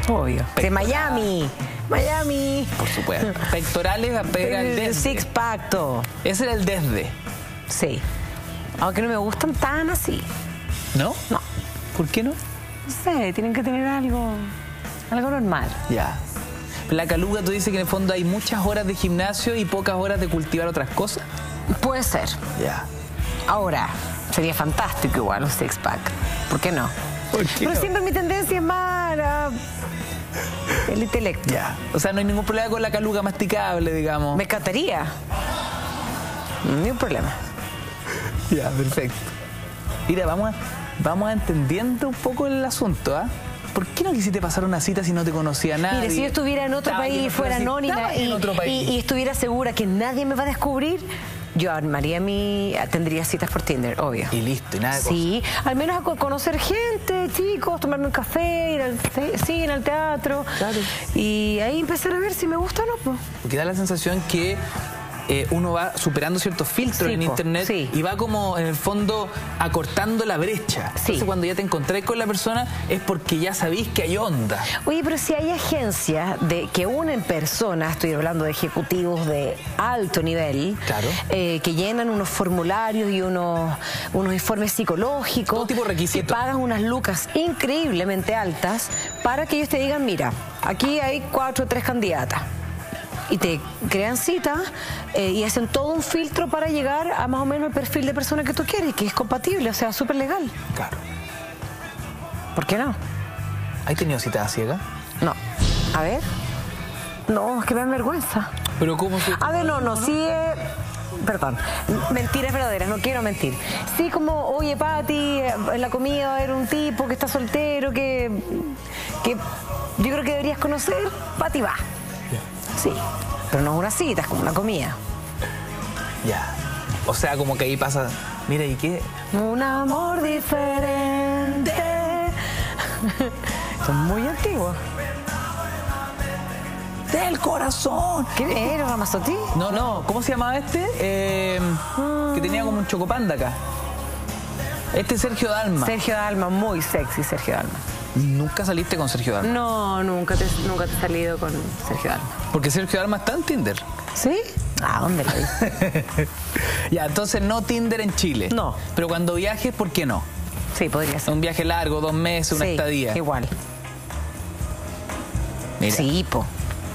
Obvio. De Miami. Miami. Por supuesto. Pectorales pega el El desde. six pacto. Ese era el desde. Sí. Aunque no me gustan tan así. ¿No? No. ¿Por qué no? No sé, tienen que tener algo normal. Ya. La caluga, tú dices que en el fondo hay muchas horas de gimnasio y pocas horas de cultivar otras cosas. Puede ser. Ya. Ahora, sería fantástico igual un six pack. ¿Por qué no? ¿Por qué Pero no? siempre mi tendencia es más el intelecto. Ya. O sea, no hay ningún problema con la caluga masticable, digamos. Me encantaría. Ni un problema. Ya, perfecto. Mira, vamos entendiendo un poco el asunto, ¿ah? ¿Por qué no quisiste pasar una cita si no te conocía nadie? Mire, si yo estuviera en otro Estaba país, lleno- fuera pero si anónima estabas en otro país. y estuviera segura que nadie me va a descubrir, yo tendría citas por Tinder, obvio. Y listo, y nada de Sí, al menos a conocer gente, chicos, tomarme un café, ir al cine, al teatro. Claro. Y ahí empezar a ver si me gusta o no, pues. Porque da la sensación que uno va superando ciertos filtros Sí, en po, internet sí. y va como, en el fondo, acortando la brecha. Sí. Entonces, cuando ya te encontré con la persona, es porque ya sabéis que hay onda. Oye, pero si hay agencias que unen personas, estoy hablando de ejecutivos de alto nivel, Claro. que llenan unos formularios y unos informes psicológicos, Todo tipo de requisitos. que pagan unas lucas increíblemente altas para que ellos te digan, mira, aquí hay 4 o 3 candidatas. Y te crean citas y hacen todo un filtro para llegar a más o menos el perfil de persona que tú quieres, que es compatible, o sea, súper legal. Claro. ¿Por qué no? ¿Has tenido citas ciegas? No. A ver. No, es que me da vergüenza. Pero ¿cómo se...? A ver, no, sí perdón, mentiras verdaderas, no quiero mentir. Sí, como, oye, Pati, en la comida va a haber un tipo que está soltero, que yo creo que deberías conocer, Pati va. Sí, pero no es una cita, es como una comida. Ya. O sea, como que ahí pasa... Mira, ¿y qué? Un amor diferente. Son muy antiguos. ¡Del corazón! ¿Qué era, Ramazotti? No. ¿Cómo se llamaba este? Que tenía como un chocopanda acá. Este es Sergio Dalma. Sergio Dalma, muy sexy Sergio Dalma. Nunca saliste con Sergio Dalma. No, nunca te he salido con Sergio Dalma. Porque Sergio Dalma está en Tinder. ¿Sí? Ah, ¿dónde lo vi? Ya, entonces no Tinder en Chile. No. Pero cuando viajes, ¿por qué no? Sí, podría ser. Un viaje largo, 2 meses, una Sí, estadía. igual. Mira. Sí, po.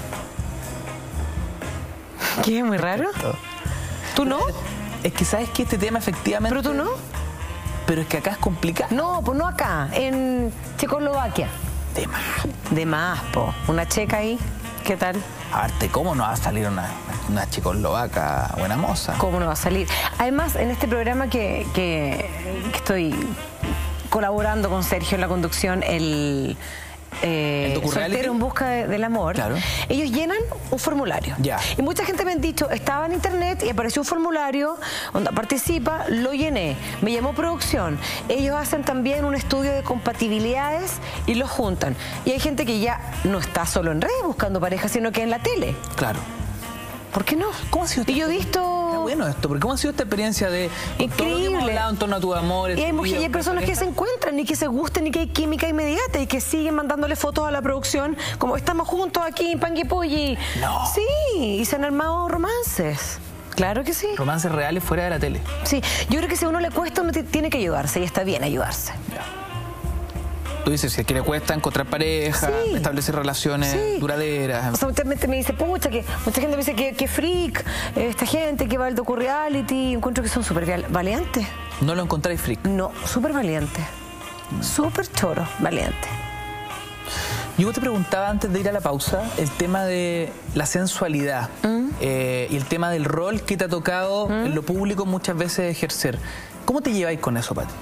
¿Qué? ¿Muy raro? ¿Tú no? Es que sabes que este tema efectivamente... ¿Pero tú no? Pero es que acá es complicado. No, pues no acá, en Checoslovaquia. Tema. De más, po. Una checa ahí. ¿Qué tal? Aparte, ¿cómo no va a salir una checoslovaca buena moza? ¿Cómo no va a salir? Además, en este programa que estoy colaborando con Sergio en la conducción, el docu-reality? Soltero en busca del amor, Claro. ellos llenan un formulario. Ya. Y mucha gente me han dicho, estaba en internet y apareció un formulario, donde participa, lo llené, me llamó producción. Ellos hacen también un estudio de compatibilidades y los juntan. Y hay gente que ya no está solo en redes buscando pareja, sino que en la tele. Claro. ¿Por qué no? ¿Cómo ha sido Y yo he Está visto... bueno esto, porque ¿cómo ha sido esta experiencia de con todo lo que hemos Increíble. hablado en torno a tu amor? Y hay personas que se encuentran y que se gustan y que hay química inmediata y que siguen mandándole fotos a la producción como estamos juntos aquí en Panguipulli. No. Sí, y se han armado romances. Claro que sí. Romances reales fuera de la tele. Sí, yo creo que si a uno le cuesta, uno tiene que ayudarse y está bien ayudarse. Tú dices, si es que le cuesta encontrar pareja, Sí. establecer relaciones Sí. duraderas. O sea, mucha gente me dice, pucha, que mucha gente me dice que freak, esta gente que va al docu-reality, encuentro que son súper valientes. No lo encontráis freak. No, súper valientes. Súper choro, valiente. Yo te preguntaba antes de ir a la pausa el tema de la sensualidad y el tema del rol que te ha tocado en lo público muchas veces ejercer. ¿Cómo te lleváis con eso, Pati?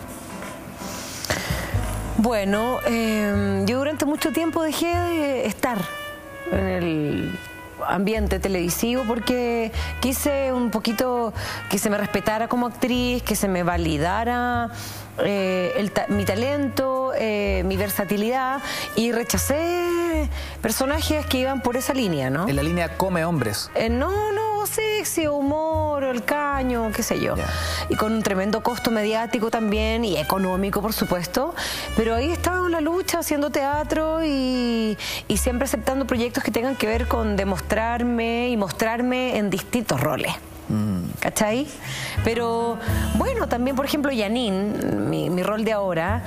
Bueno, yo durante mucho tiempo dejé de estar en el ambiente televisivo porque quise un poquito que se me respetara como actriz, que se me validara mi talento, mi versatilidad, y rechacé personajes que iban por esa línea, ¿no? En la línea come hombres. No, o sexy, o humor, o el caño, qué sé yo. Ya. Y con un tremendo costo mediático también, y económico, por supuesto. Pero ahí estaba en la lucha, haciendo teatro y siempre aceptando proyectos que tengan que ver con demostrarme y mostrarme en distintos roles. ¿Cachai? Pero bueno, también por ejemplo Janine, mi rol de ahora,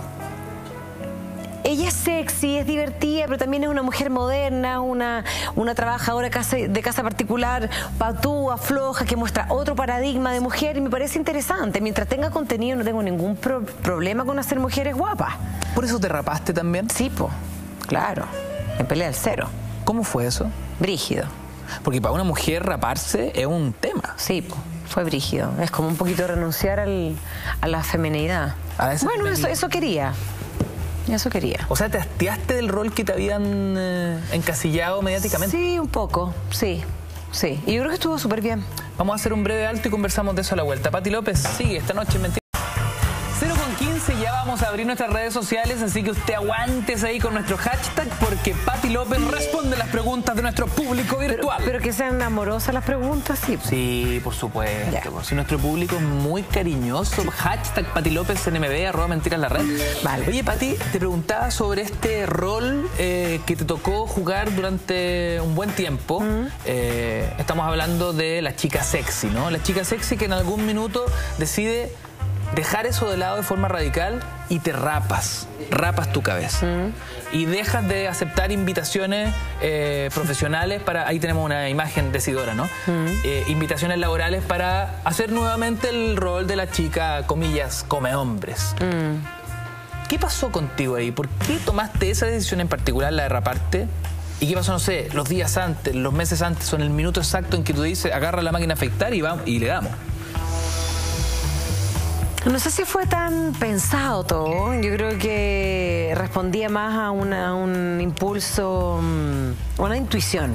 ella es sexy, es divertida, pero también es una mujer moderna, una trabajadora de casa particular, patúa, floja, que muestra otro paradigma de mujer, y me parece interesante. Mientras tenga contenido no tengo ningún problema con hacer mujeres guapas. ¿Por eso te rapaste también? Sí, po, claro, en pelea al cero. ¿Cómo fue eso? Brígido. Porque para una mujer raparse es un tema. Sí, po, fue brígido. Es como un poquito renunciar a la feminidad. A esa Bueno, feminidad. eso quería. Eso quería. O sea, ¿te hastiaste del rol que te habían encasillado mediáticamente? Sí, un poco, sí. Sí. Y yo creo que estuvo súper bien. Vamos a hacer un breve alto y conversamos de eso a la vuelta. Pati López sigue esta noche en Mentira. 0:15, ya vamos a abrir nuestras redes sociales, así que usted aguántese ahí con nuestro hashtag, porque Pati López responde las preguntas de nuestro público virtual. Pero que sean amorosas las preguntas, sí. Sí, por supuesto. Ya. Si nuestro público es muy cariñoso, hashtag Pati López NMB, @Mentiras la red. Vale. Oye, Pati, te preguntaba sobre este rol que te tocó jugar durante un buen tiempo. Estamos hablando de la chica sexy, ¿no? La chica sexy que en algún minuto decide dejar eso de lado de forma radical y te rapas tu cabeza. Y dejas de aceptar invitaciones profesionales para, ahí tenemos una imagen decidora, ¿no? Invitaciones laborales para hacer nuevamente el rol de la chica, comillas, come hombres. ¿Qué pasó contigo ahí? ¿Por qué tomaste esa decisión en particular, la de raparte? ¿Y qué pasó, no sé, los días antes, los meses antes, o en el minuto exacto en que tú dices, agarra la máquina a afeitar y vamos, y le damos? No sé si fue tan pensado todo. Yo creo que respondía más a un impulso, a una intuición.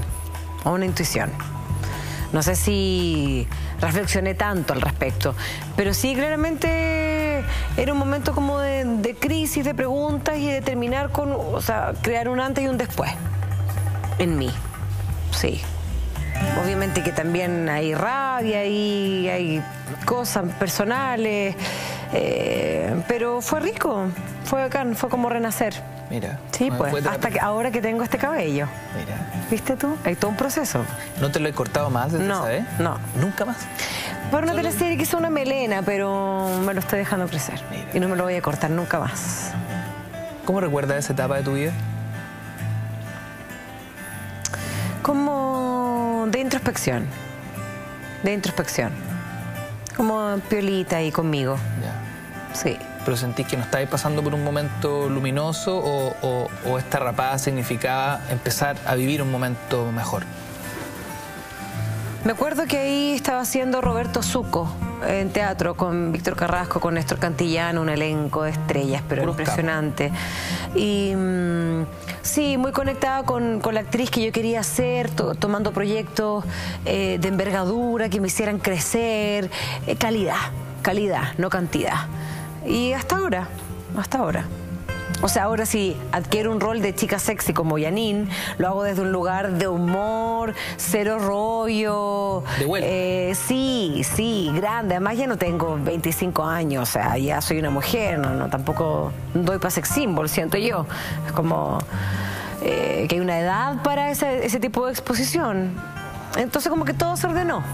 No sé si reflexioné tanto al respecto, pero sí claramente era un momento como de crisis, de preguntas y de terminar con, o sea, crear un antes y un después en mí. Sí. Obviamente que también hay rabia y hay cosas personales, pero fue rico, fue bacán, fue como renacer. Mira. Sí, pues, fue hasta que ahora que tengo este cabello. Mira. ¿Viste tú? Hay todo un proceso. ¿No te lo he cortado más desde No, esa vez? no. ¿Nunca más? Por una teleserie que hizo una melena, pero me lo estoy dejando crecer. Mira. Y no me lo voy a cortar nunca más. ¿Cómo recuerdas esa etapa de tu vida? Como de introspección. Como piolita ahí conmigo. Ya. Sí. ¿Pero sentís que no estabas pasando por un momento luminoso o esta rapada significaba empezar a vivir un momento mejor? Me acuerdo que ahí estaba haciendo Roberto Zucco en teatro con Víctor Carrasco, con Néstor Cantillano, un elenco de estrellas, pero Puros impresionante. Y sí, muy conectada con la actriz que yo quería ser, tomando proyectos de envergadura que me hicieran crecer, calidad, no cantidad. Y hasta ahora. O sea, ahora sí adquiero un rol de chica sexy como Janine, lo hago desde un lugar de humor, cero rollo. De vuelta. Sí, grande. Además ya no tengo 25 años, o sea, ya soy una mujer, no tampoco doy para sex symbol, siento yo. Es como que hay una edad para ese tipo de exposición. Entonces como que todo se ordenó.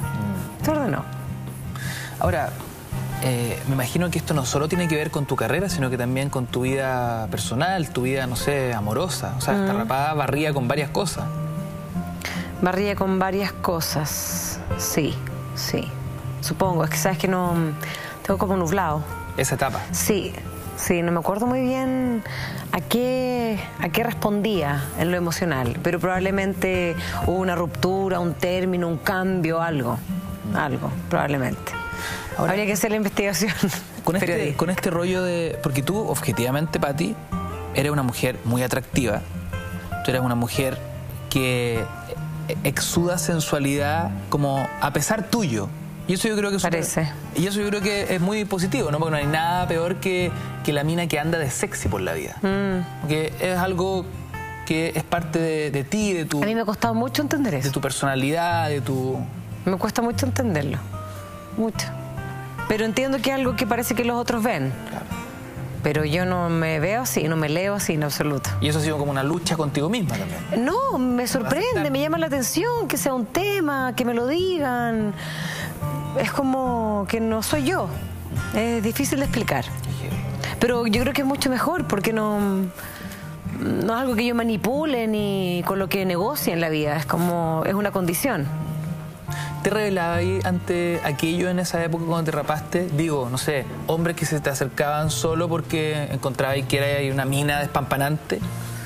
Ahora, me imagino que esto no solo tiene que ver con tu carrera, sino que también con tu vida personal, tu vida, no sé, amorosa. O sea, esta rapada barría con varias cosas. Barría con varias cosas, sí. Supongo, es que sabes que no, tengo como nublado. Esa etapa. Sí, no me acuerdo muy bien a qué respondía en lo emocional, pero probablemente hubo una ruptura, un término, un cambio, algo, probablemente. Ahora, habría que hacer la investigación. Con este rollo de... Porque tú, objetivamente, Pati, eres una mujer muy atractiva. Tú eres una mujer que exuda sensualidad como a pesar tuyo. Y eso yo creo que parece. Y eso yo creo que es muy positivo, ¿no? Porque no hay nada peor que la mina que anda de sexy por la vida. Porque es algo que es parte de ti, de tu... A mí me ha costado mucho entender eso. De tu personalidad, de tu Me cuesta mucho entenderlo. Mucho. Pero entiendo que es algo que parece que los otros ven. Claro. Pero yo no me veo así, no me leo así en absoluto. Y eso ha sido como una lucha contigo misma también. No, me sorprende, me llama la atención que sea un tema, que me lo digan. Es como que no soy yo. Es difícil de explicar. Pero yo creo que es mucho mejor porque no es algo que yo manipule ni con lo que negocie en la vida. Es como, es una condición. ¿Te revelabas ahí ante aquello en esa época cuando te rapaste? Digo, no sé, hombres que se te acercaban solo porque encontrabas que era ahí una mina despampanante.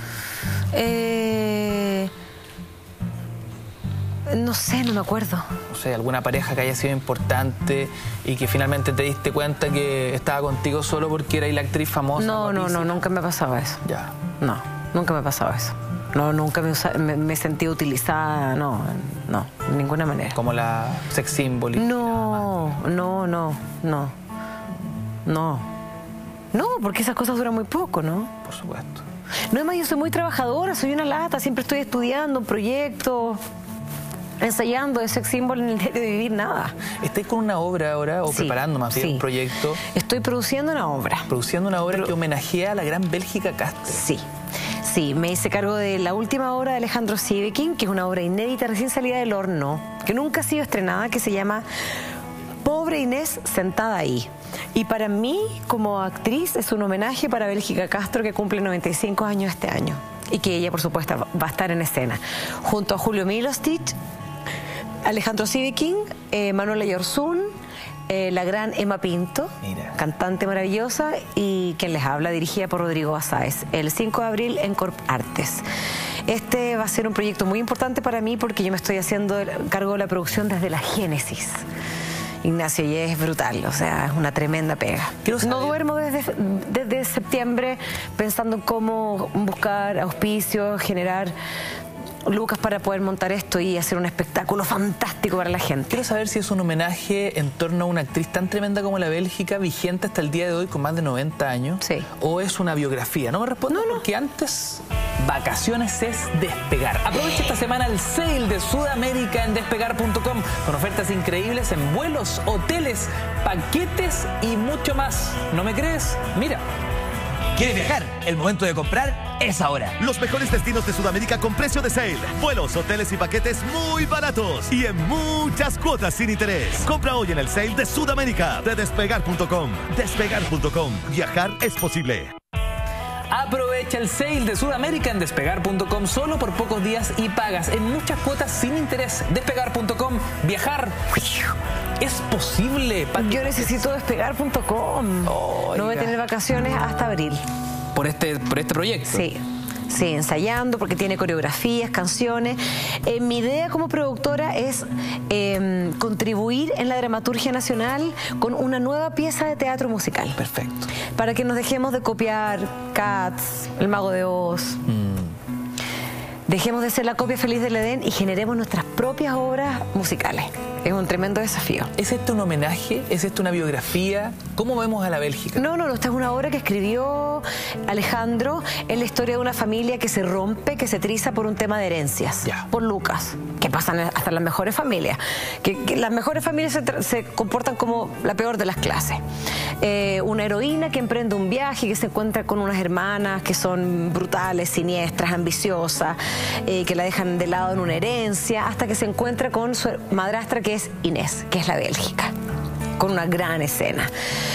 No sé, no me acuerdo. No sé, alguna pareja que haya sido importante y que finalmente te diste cuenta que estaba contigo solo porque era la actriz famosa. No, nunca me pasaba eso. Ya. No, nunca me pasaba eso. No, nunca me sentí utilizada, no, de ninguna manera. Como la sex symbol. No, porque esas cosas duran muy poco, ¿no? Por supuesto. No, además yo soy muy trabajadora, soy una lata, siempre estoy estudiando proyectos, ensayando de sex symbol en el diario de vivir, nada. ¿Estás con una obra ahora o Sí, preparando más bien sí. un proyecto? Estoy produciendo una obra. Produciendo una obra que homenajea a la gran Bélgica Castro. Sí, me hice cargo de la última obra de Alejandro Sieveking, que es una obra inédita, recién salida del horno, que nunca ha sido estrenada, que se llama Pobre Inés sentada ahí. Y para mí, como actriz, es un homenaje para Bélgica Castro, que cumple 95 años este año. Y que ella, por supuesto, va a estar en escena. Junto a Julio Milostich, Alejandro Sieveking, Manuela Yorsun, la gran Emma Pinto, Mira. cantante maravillosa, y quien les habla, dirigida por Rodrigo Basáez, el 5 de abril en Corp Artes. Este va a ser un proyecto muy importante para mí porque yo me estoy haciendo cargo de la producción desde la génesis. Ignacio, y es brutal, o sea, es una tremenda pega. No duermo desde septiembre pensando en cómo buscar auspicios, generar lucas para poder montar esto y hacer un espectáculo fantástico para la gente. Quiero saber si es un homenaje en torno a una actriz tan tremenda como la Bélgica, vigente hasta el día de hoy con más de 90 años. Sí. O es una biografía. No me respondo porque antes vacaciones es despegar. Aprovecha esta semana el sale de Sudamérica en despegar.com con ofertas increíbles en vuelos, hoteles, paquetes y mucho más. ¿No me crees? Mira. ¿Quieres viajar? El momento de comprar es ahora. Los mejores destinos de Sudamérica con precio de sale. Vuelos, hoteles y paquetes muy baratos. Y en muchas cuotas sin interés. Compra hoy en el sale de Sudamérica de despegar.com. Despegar.com. Viajar es posible. Aprovecha el sale de Sudamérica en despegar.com solo por pocos días y pagas en muchas cuotas sin interés. Despegar.com. Viajar es posible. Yo necesito despegar.com. No voy a tener vacaciones hasta abril. Por este proyecto. Sí, ensayando porque tiene coreografías, canciones. Mi idea como productora es contribuir en la dramaturgia nacional con una nueva pieza de teatro musical. Perfecto. Para que nos dejemos de copiar Cats, El Mago de Oz. Dejemos de ser la copia feliz del Edén y generemos nuestras propias obras musicales. Es un tremendo desafío. ¿Es esto un homenaje? ¿Es esto una biografía? ¿Cómo vemos a la Bélgica? No, esta es una obra que escribió Alejandro. Es la historia de una familia que se rompe, que se triza por un tema de herencias. Por Lucas, que pasan hasta las mejores familias. Que las mejores familias se comportan como la peor de las clases. Una heroína que emprende un viaje y que se encuentra con unas hermanas que son brutales, siniestras, ambiciosas, que la dejan de lado en una herencia, hasta que se encuentra con su madrastra, que es Inés, que es la Bélgica, con una gran escena.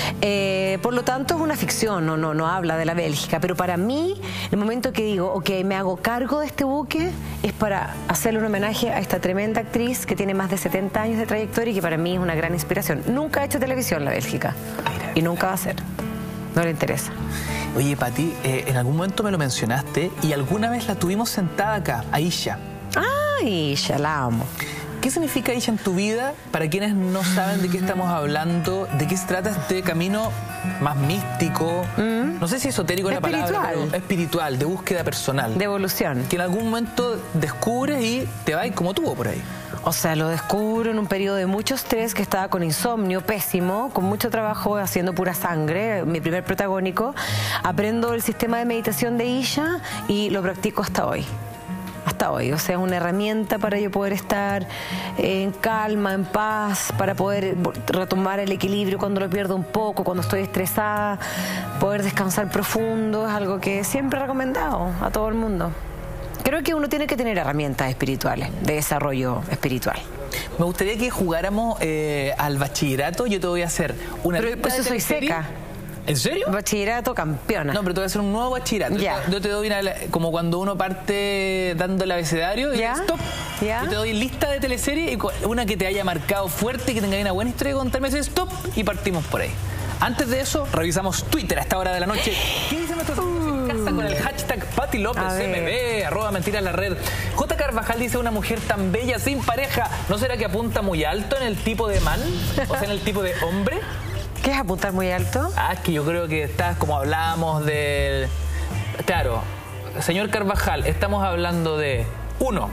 Por lo tanto, es una ficción, no habla de la Bélgica, pero para mí, el momento que digo, ok, me hago cargo de este buque, es para hacerle un homenaje a esta tremenda actriz que tiene más de 70 años de trayectoria y que para mí es una gran inspiración. Nunca ha hecho televisión la Bélgica y nunca va a hacer. No le interesa. Oye, Pati, en algún momento me lo mencionaste y alguna vez la tuvimos sentada acá, Aisha. Aisha, la amo. ¿Qué significa Aisha en tu vida? Para quienes no saben de qué estamos hablando, ¿de qué se trata este camino más místico? No sé si esotérico es la palabra, pero espiritual, de búsqueda personal. De evolución. Que en algún momento descubres y te vas como tuvo por ahí. O sea, lo descubro en un periodo de mucho estrés, que estaba con insomnio pésimo, con mucho trabajo haciendo pura sangre, mi primer protagónico. Aprendo el sistema de meditación de Aisha y lo practico hasta hoy. hasta hoy. O sea, es una herramienta para yo poder estar en calma, en paz, para poder retomar el equilibrio cuando lo pierdo un poco, cuando estoy estresada, poder descansar profundo, es algo que siempre he recomendado a todo el mundo. Creo que uno tiene que tener herramientas espirituales, de desarrollo espiritual. Me gustaría que jugáramos al bachillerato. Yo te voy a hacer una Pero lista eso de soy teleseries. seca. ¿En serio? Bachillerato campeona. No, pero te voy a hacer un nuevo bachillerato. Ya. Yo te doy como cuando uno parte dando el abecedario y Ya. stop. Ya. Yo te doy lista de teleseries y una que te haya marcado fuerte, que tenga una buena historia que contarme, ese stop, y partimos por ahí. Antes de eso, revisamos Twitter a esta hora de la noche. ¿Qué dicen nuestros amigos en casa con el hashtag Pati López A ver. MB, @mentiras la red? J. Carvajal dice: una mujer tan bella sin pareja, ¿no será que apunta muy alto en el tipo de man? O sea, en el tipo de hombre. ¿Qué es apuntar muy alto? Ah, es que yo creo que estás, como hablábamos del... Claro, señor Carvajal, estamos hablando de, 1,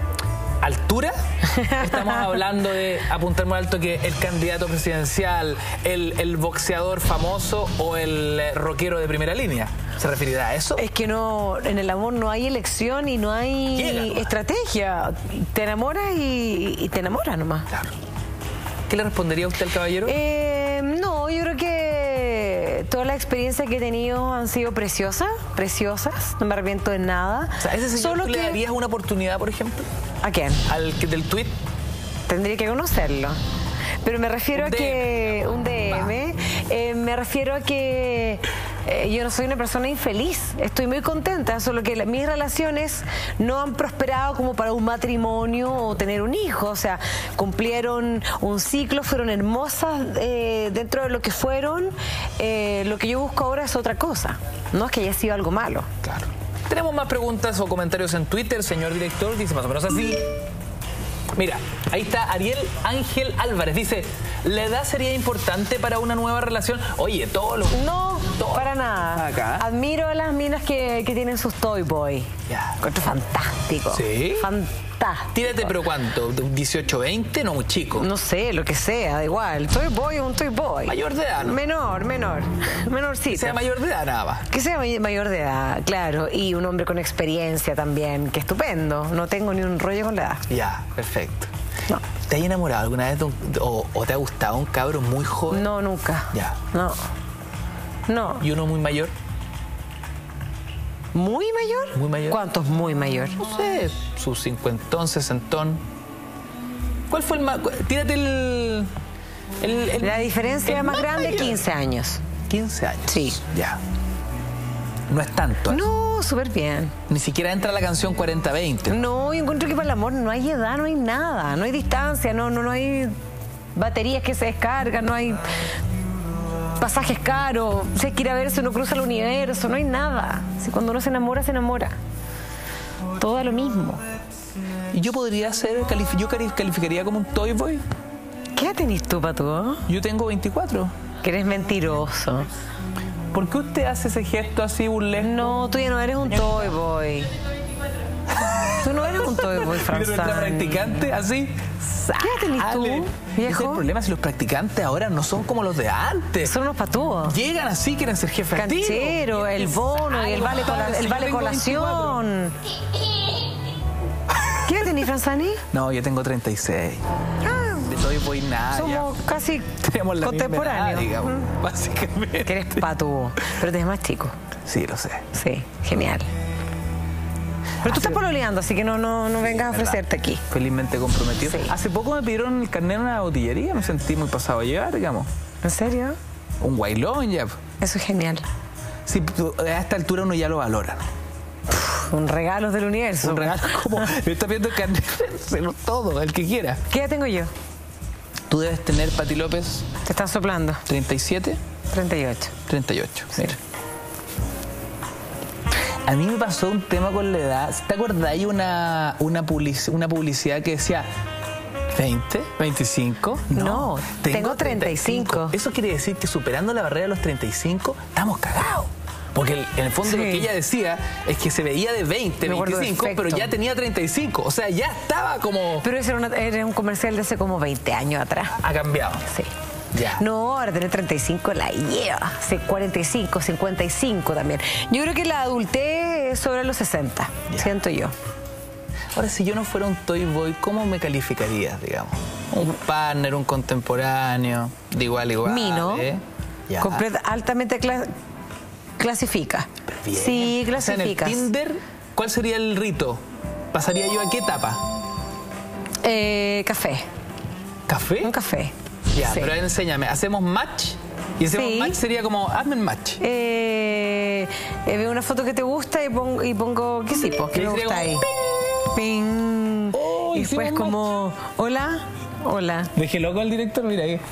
altura. Estamos hablando de apuntar muy alto, que el candidato presidencial, el boxeador famoso o el rockero de primera línea. ¿Se referirá a eso? Es que no, en el amor no hay elección y no hay Llega. estrategia. Te enamoras y te enamoras nomás. Claro. ¿Qué le respondería usted al caballero? No, yo creo que todas las experiencias que he tenido han sido preciosas, no me arrepiento de nada. O sea, ¿ese señor Solo tú le que... darías una oportunidad, por ejemplo? ¿A quién? Al que del tweet. Tendría que conocerlo. Pero me refiero Un a que... DM, Un DM. Me refiero a que... yo no soy una persona infeliz, estoy muy contenta, solo que mis relaciones no han prosperado como para un matrimonio o tener un hijo, o sea, cumplieron un ciclo, fueron hermosas dentro de lo que fueron, lo que yo busco ahora es otra cosa, no es que haya sido algo malo. Claro. Tenemos más preguntas o comentarios en Twitter, señor director, dice más o menos así. Mira, ahí está Ariel Ángel Álvarez, dice: ¿la edad sería importante para una nueva relación? Oye, todo lo... No, para nada. Acá. Admiro a las minas que tienen sus Toy Boy. Ya. Encuentro fantástico. ¿Sí? Fantástico. Tírate, pero ¿cuánto? ¿18, 20? No, muy chico. No sé, lo que sea, da igual. Toy Boy o un Toy Boy. Mayor de edad, ¿no? Menorcito. Que sea mayor de edad, nada más. Que sea mayor de edad, claro. Y un hombre con experiencia también, que estupendo. No tengo ni un rollo con la edad. Ya, perfecto. No. ¿Te has enamorado alguna vez o te ha gustado un cabro muy joven? No, nunca. Ya. No. ¿Y uno muy mayor? ¿Muy mayor? Muy mayor. ¿Cuántos muy mayor? No sé, sus 50, 60. ¿Cuál fue el más...? Tírate el La diferencia el más grande, mayor. 15 años. 15 años. Sí. Ya. No es tanto. No, súper bien. Ni siquiera entra la canción 40-20. No, yo encuentro que para el amor no hay edad, no hay nada, no hay distancia, no hay baterías que se descargan, no hay pasajes caros, si hay que ir a verse, uno cruza el universo, no hay nada. Si cuando uno se enamora, se enamora. Todo es lo mismo. ¿Y yo podría ser, yo calificaría como un toy boy? ¿Qué edad tenés tú, Pato? Yo tengo 24. Que eres mentiroso. ¿Por qué usted hace ese gesto así burlesco? No, tú ya no eres un toy boy. Tú no eres un toy boy, Pero nuestra Franzani. practicante así. ¿Qué edad tenés tú, Ese es el viejo? problema, si los practicantes ahora no son como los de antes. Son unos patúos. Llegan así, quieren ser jefes. al tiro. Canchero, el bono y el vale, Si yo tengo colación. ¿Qué edad tenés, Franzani? No, yo tengo 36. De toy boy nada. Somos casi Tenemos la misma edad, contemporáneos. digamos, básicamente. Que eres patúo, pero te ves más chico. Sí, lo sé. Sí, genial. Pero tú estás pololeando, así que no vengas a ofrecerte aquí. Felizmente comprometido. Sí. Hace poco me pidieron el carnet en una botillería, me sentí muy pasado a llevar, digamos. ¿En serio? Un guailón ya. Eso es genial. Sí, a esta altura uno ya lo valora. Un regalo del universo. Un regalo como, me está pidiendo el carnet, todo, el que quiera. ¿Qué edad tengo yo? Tú debes tener, Pati López, Te están soplando. 37, 38. 38. Mira. A mí me pasó un tema con la edad. ¿Te acordás? Hay una publicidad que decía 20, 25. No, tengo 35. Eso quiere decir que superando la barrera de los 35 estamos cagados. Porque en el fondo Sí. lo que ella decía es que se veía de 20, Me acuerdo 25, perfecto. pero ya tenía 35. O sea, ya estaba como... Pero ese era un comercial de hace como 20 años atrás. Ha cambiado. Sí. Ya. No, ahora tener 35 la lleva. Sí, 45, 55 también. Yo creo que la adultez es sobre los 60, Ya. siento yo. Ahora, si yo no fuera un Toy Boy, ¿cómo me calificarías, digamos? Un partner, un contemporáneo, de igual a igual. Mino. Ya. Altamente clasifica. Bien. Sí, O sea, en el clasificas. Tinder, ¿cuál sería el rito? ¿Pasaría yo a qué etapa? Café. ¿Café? Un café. Ya, Sí. pero enséñame. ¿Hacemos match? Y hacemos Sí. match sería como, hazme el match. Veo una foto que te gusta y pongo que sí, pues, que Y me sería gusta ahí. Ping. Oh, y hicimos después como, hola, hola. Dejé loco al director, mira ahí.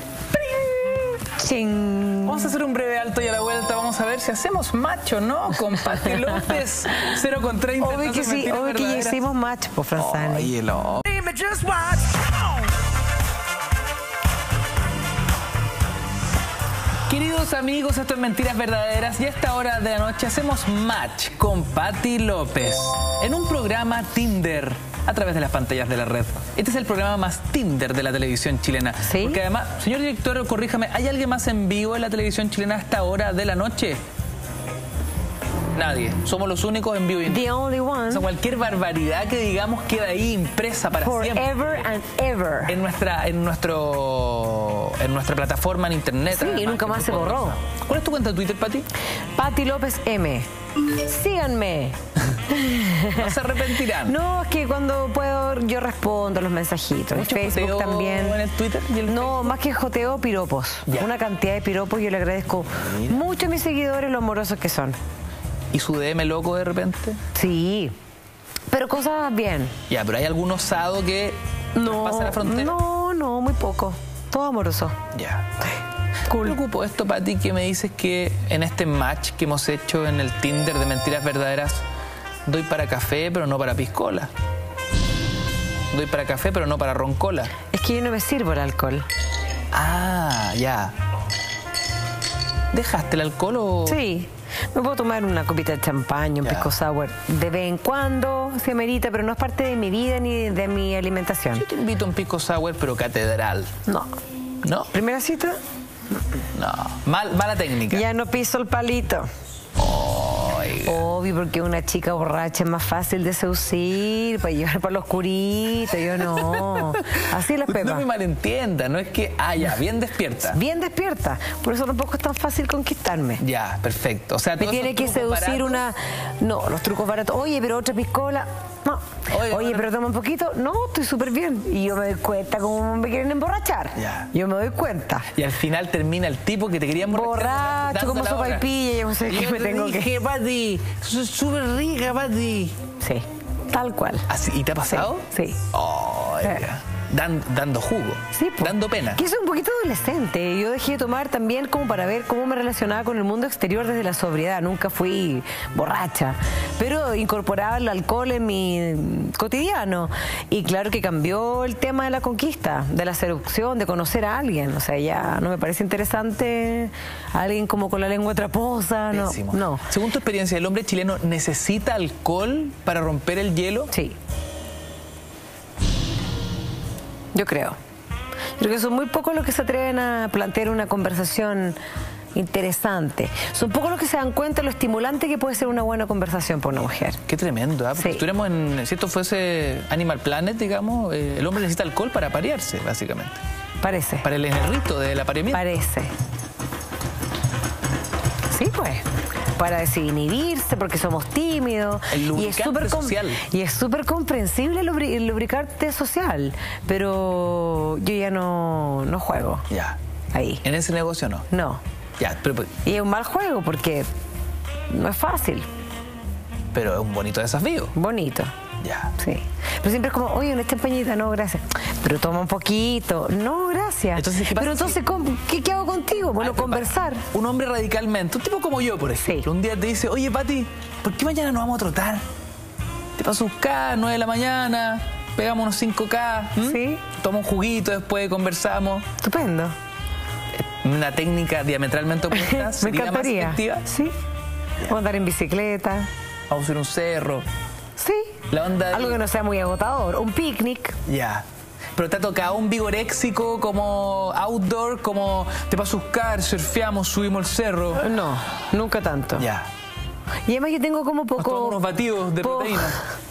Ching. Vamos a hacer un breve alto y a la vuelta vamos a ver si hacemos match o no con Pati López. 0,30. Obvio que sí, obvio que ya hicimos match, pues, Franzani. Oye, lo... Queridos amigos, esto es Mentiras Verdaderas y a esta hora de la noche hacemos match con Pati López en un programa Tinder a través de las pantallas de la red. Este es el programa más Tinder de la televisión chilena. ¿Sí? Porque además, señor director, corríjame, ¿hay alguien más en vivo en la televisión chilena a esta hora de la noche? Nadie. Somos los únicos en vivo. The only one. O sea, cualquier barbaridad que digamos queda ahí impresa para siempre. Forever and ever. En nuestra plataforma en internet. Sí, y nunca más se borró. ¿Cuál es tu cuenta de Twitter, Pati? Pati López M. Síganme. No se arrepentirán. No, es que cuando puedo yo respondo los mensajitos. En ¿Mucho Facebook joteo también. en el Twitter y el No, más que joteo, piropos. Ya. Una cantidad de piropos. Yo le agradezco mucho a mis seguidores lo amorosos que son. ¿Y su DM loco de repente? Sí, pero cosas bien. Ya, pero ¿hay algún osado que pasa la frontera? No, muy poco. Todo amoroso. Ya. Cool. Me preocupo esto, Pati, que me dices que en este match que hemos hecho en el Tinder de Mentiras Verdaderas doy para café, pero no para piscola. Doy para café, pero no para roncola. Es que yo no me sirvo el alcohol. Ah, ya. ¿Dejaste el alcohol o...? Sí. Me puedo tomar una copita de champaña, un Ya. pisco sour de vez en cuando, si amerita, pero no es parte de mi vida ni de mi alimentación. Yo te invito a un pisco sour, pero catedral. No. ¿No? Primera cita, No. Mala técnica. ya no piso el palito. Oiga. Obvio, porque una chica borracha es más fácil de seducir, para llevar para lo oscurito, yo no. Así las No pepas. me malentienda, no es que... Ah, ya, bien despierta. Bien despierta, por eso tampoco es tan fácil conquistarme. Ya, perfecto. O sea, Me todos tiene esos que trucos seducir baratos, No, los trucos baratos. Oye, pero otra piscola. No. Oye, Oye, bueno. pero toma un poquito. No, estoy súper bien. Y yo me doy cuenta cómo me quieren emborrachar. Ya. Yo me doy cuenta. Y al final termina el tipo que te quería emborrachar, Borracho, como dándose la hora. sopaipilla. Yo no sé Y qué yo me te tengo dije, que... Pati, eso es súper rica, Pati. Sí, tal cual. ¿Así? ¿Y te ha pasado? Sí. Oiga. Dando jugo. Sí, po. Dando pena. Que soy un poquito adolescente. Yo dejé de tomar también como para ver cómo me relacionaba con el mundo exterior desde la sobriedad. Nunca fui borracha, pero incorporaba el alcohol en mi cotidiano. Y claro que cambió el tema de la conquista, de la seducción, de conocer a alguien. O sea, ya no me parece interesante alguien como con la lengua traposa. No, Pésimo. no. Según tu experiencia, ¿el hombre chileno necesita alcohol para romper el hielo? Sí. Yo creo. Yo creo que son muy pocos los que se atreven a plantear una conversación interesante. Son pocos los que se dan cuenta de lo estimulante que puede ser una buena conversación para una mujer. Qué tremendo, ¿ah? Porque Sí. estuviéramos en... Si esto fuese Animal Planet, digamos, el hombre necesita alcohol para aparearse, básicamente. Parece. Para el rito del apareamiento. Parece. Sí, pues. Para desinhibirse, porque somos tímidos. El lubricante social. Y es súper comprensible el lubricante social. Pero yo ya no juego Ya. ahí. En ese negocio no. No. Ya, Y es un mal juego porque no es fácil. pero es un bonito desafío. Bonito. Ya. Sí. Pero siempre es como, oye, una champañita, no, gracias. Pero toma un poquito. No, gracias. Entonces, ¿qué pasa pero entonces, ¿qué hago contigo? Bueno, Ay, pero conversar. Un hombre radicalmente, un tipo como yo, por ejemplo, Sí. un día te dice, oye, Pati, ¿por qué mañana nos vamos a trotar? Te paso un K, 9 de la mañana, pegamos unos 5K. ¿m? Sí. Toma un juguito, después conversamos. Estupendo. Una técnica diametralmente opuesta. Me ¿Sería más encantaría. efectiva? Sí. Vamos a andar en bicicleta. Vamos a subir un cerro. Sí. La onda... Algo que no sea muy agotador. Un picnic. Ya. Pero te ha tocado un vigoréxico como outdoor, como te paso a buscar, surfeamos, subimos el cerro. No, nunca tanto. Ya. Y además yo tengo como Nos tomamos poco... unos batidos de po- proteína.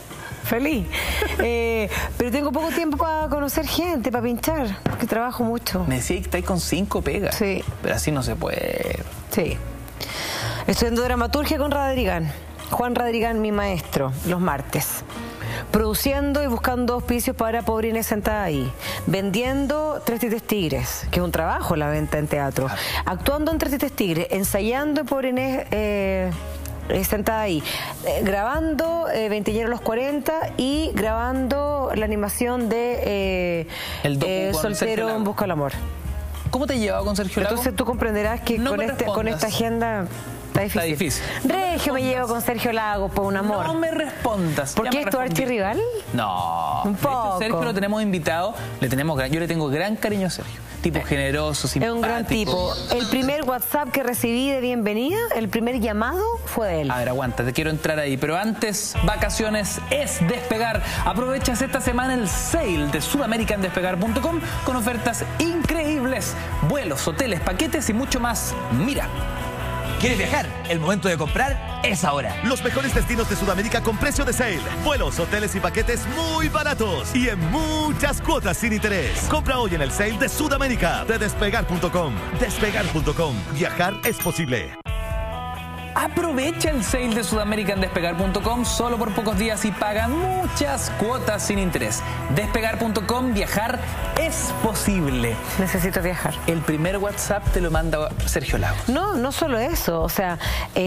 feliz. Pero tengo poco tiempo para conocer gente, para pinchar, porque trabajo mucho. Me decía que estáis con 5 pegas. Sí. Pero así no se puede. Sí. Estudiando dramaturgia con Radrigán. Juan Radrigán, mi maestro, los martes. Produciendo y buscando auspicios para Pobre Inés sentada ahí. Vendiendo Tres Tites Tigres, que es un trabajo la venta en teatro. Claro. Actuando en Tres Tites Tigres, ensayando en Pobre Inés sentada ahí. Grabando Veinteañeros los 40 y grabando la animación de El docu con Sergio Soltero Lago. en Busca del Amor. ¿Cómo te llevaba con Sergio Lago? Entonces tú comprenderás que No con, me con respondas. esta agenda está difícil. Está difícil. Regio me llevo con Sergio Lago por un amor. No me respondas. ¿Por Ya qué me es tu respondí. archirrival? No. Un De hecho, poco. Sergio lo tenemos invitado. Yo le tengo gran cariño a Sergio. Tipo generoso, Es simpático. un gran tipo. El primer WhatsApp que recibí de bienvenida, el primer llamado fue de él. A ver, aguanta, te quiero entrar ahí. Pero antes, vacaciones es Despegar. Aprovechas esta semana el sale de sudamericandespegar.com con ofertas increíbles. Vuelos, hoteles, paquetes y mucho más. Mira. ¿Quieres viajar? El momento de comprar es ahora. Los mejores destinos de Sudamérica con precio de sale. Vuelos, hoteles y paquetes muy baratos. Y en muchas cuotas sin interés. Compra hoy en el sale de Sudamérica. De despegar.com. Despegar.com. Viajar es posible. Aprovecha el sale de sudamericandespegar.com solo por pocos días y paga muchas cuotas sin interés. Despegar.com, viajar es posible. Necesito viajar. El primer WhatsApp te lo manda Sergio Lago. No, no solo eso. O sea,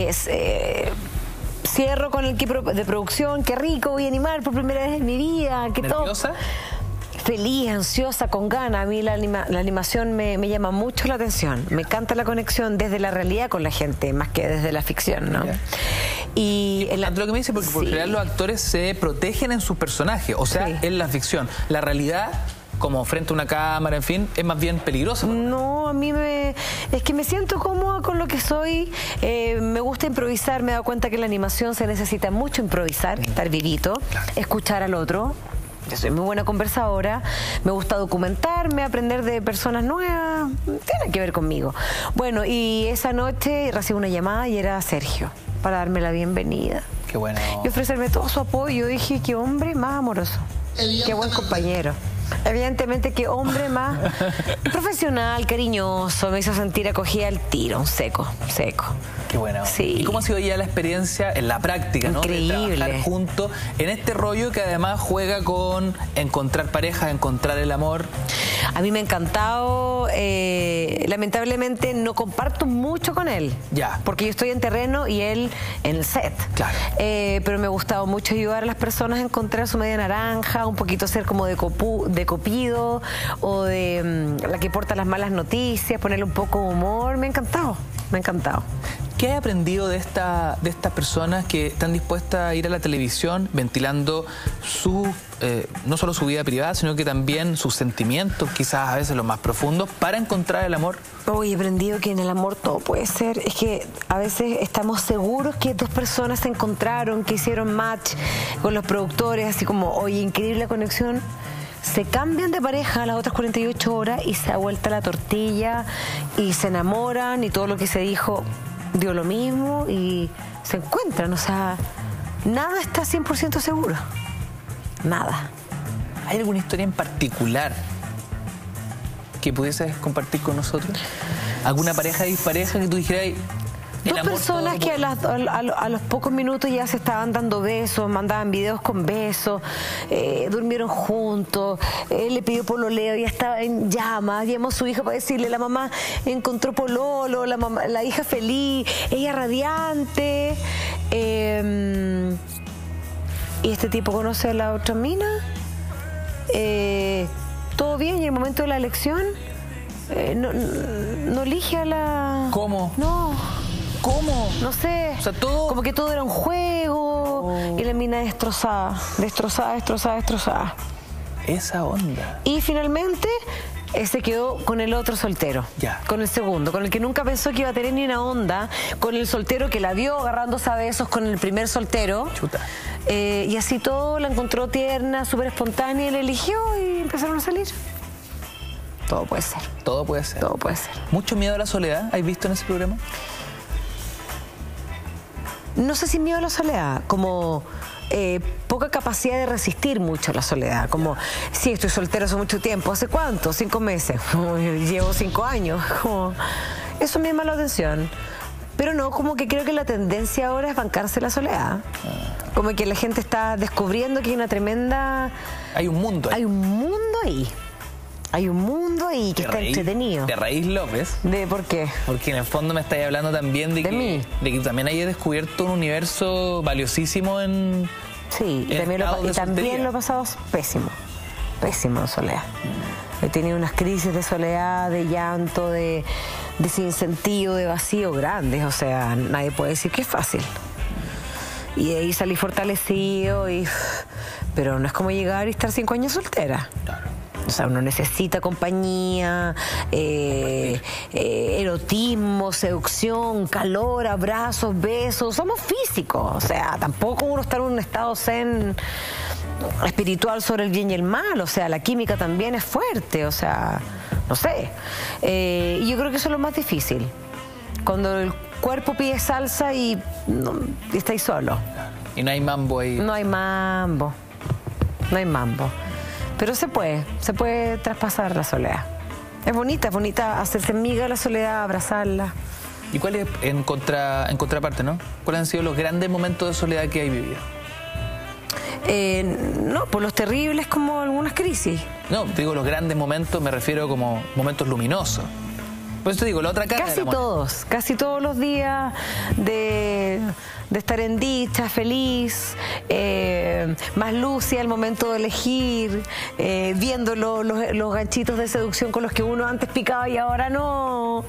cierro con el equipo de producción. Qué rico, voy a animar por primera vez en mi vida. Qué top. ¿Nerviosa? Feliz, ansiosa, con ganas. A mí la animación me llama mucho la atención. Me encanta la conexión desde la realidad con la gente, más que desde la ficción, ¿no? Ya. Y Lo que me dice, porque por Sí. general los actores se protegen en sus personajes, o sea, Sí. en la ficción. La realidad, como frente a una cámara, en fin, es más bien peligrosa. No, a mí es que me siento cómoda con lo que soy. Me gusta improvisar. Me he dado cuenta que en la animación se necesita mucho improvisar, estar vivito, escuchar al otro. Yo soy muy buena conversadora, me gusta documentarme, aprender de personas nuevas, tiene que ver conmigo. Bueno, y esa noche recibí una llamada y era Sergio, para darme la bienvenida Qué bueno. y ofrecerme todo su apoyo. Dije, qué hombre más amoroso, qué buen compañero. Evidentemente, qué hombre más profesional, cariñoso, me hizo sentir acogida al tiro, un seco. Qué bueno. Sí. ¿Y cómo ha sido ya la experiencia en la práctica, ¿no? Increíble. De trabajar juntos en este rollo que además juega con encontrar pareja, encontrar el amor. A mí me ha encantado, lamentablemente no comparto mucho con él. Ya. Porque yo estoy en terreno y él en el set. Claro. Pero me ha gustado mucho ayudar a las personas a encontrar su media naranja, un poquito ser como de Copido o de la que porta las malas noticias, ponerle un poco de humor. Me ha encantado, me ha encantado. ¿Qué has aprendido de estas personas que están dispuestas a ir a la televisión ventilando no solo su vida privada, sino que también sus sentimientos, quizás a veces los más profundos, para encontrar el amor? Hoy he aprendido que en el amor todo puede ser. Es que a veces estamos seguros que dos personas se encontraron, que hicieron match con los productores, así como, oye, increíble la conexión. Se cambian de pareja a las otras 48 horas y se ha vuelto la tortilla y se enamoran y todo lo que se dijo dio lo mismo y se encuentran. O sea, nada está 100% seguro. Nada. ¿Hay alguna historia en particular que pudieses compartir con nosotros? ¿Alguna pareja dispareja que tú dijeras, "Ay, el Dos amor personas todo que a los pocos minutos ya se estaban dando besos, mandaban videos con besos, durmieron juntos, él le pidió pololeo, ya estaba en llamas, llamó a su hija para decirle, la mamá encontró pololo, la hija feliz, ella radiante, y este tipo conoce a la otra mina, todo bien, y en el momento de la elección no elige a la... ¿Cómo? No. ¿Cómo? No sé, O sea, todo- como que todo era un juego y la mina destrozada. Esa onda. Y finalmente se quedó con el otro soltero, Ya. con el segundo, con el que nunca pensó que iba a tener ni una onda, con el soltero que la vio agarrándose a besos con el primer soltero. Chuta. Y así todo, la encontró tierna, súper espontánea, y la eligió y empezaron a salir. Todo puede ser, Todo puede ser. todo puede ser. ¿Mucho miedo a la soledad? ¿Has visto en ese programa? no sé si miedo a la soledad, como poca capacidad de resistir mucho la soledad. Como, sí, estoy soltera hace mucho tiempo. ¿Hace cuánto? 5 meses. Llevo 5 años. Como, eso me llama la atención. Pero no, como que creo que la tendencia ahora es bancarse la soledad. Como que la gente está descubriendo que hay una tremenda... Hay un mundo ahí. Hay un mundo ahí. Hay un mundo ahí que está entretenido. De Raíz López. ¿Por qué? Porque en el fondo me estáis hablando también de que también hayas descubierto un universo valiosísimo en... Sí, y también lo he pasado pésimo. Pésimo en soledad. He tenido unas crisis de soledad, de llanto, de sinsentido, de vacío grandes. O sea, nadie puede decir que es fácil. Y de ahí salí fortalecido, pero no es como llegar y estar 5 años soltera. Claro. O sea, uno necesita compañía, erotismo, seducción, calor, abrazos, besos. Somos físicos. O sea, tampoco uno está en un estado zen espiritual sobre el bien y el mal. O sea, la química también es fuerte. O sea, no sé. Y yo creo que eso es lo más difícil. Cuando el cuerpo pide salsa y estáis solo. Y no hay mambo ahí. No hay mambo. No hay mambo. Pero se puede traspasar la soledad. Es bonita hacerse amiga de la soledad, abrazarla. ¿Y cuál es, en contraparte, ¿no? ¿Cuáles han sido los grandes momentos de soledad que hay vivido? No, por los terribles como algunas crisis. No, digo los grandes momentos, me refiero como momentos luminosos. Por eso te digo, la otra cara. Casi todos los días de estar en dicha, feliz, más lúcida al momento de elegir, viendo los ganchitos de seducción con los que uno antes picaba y ahora no,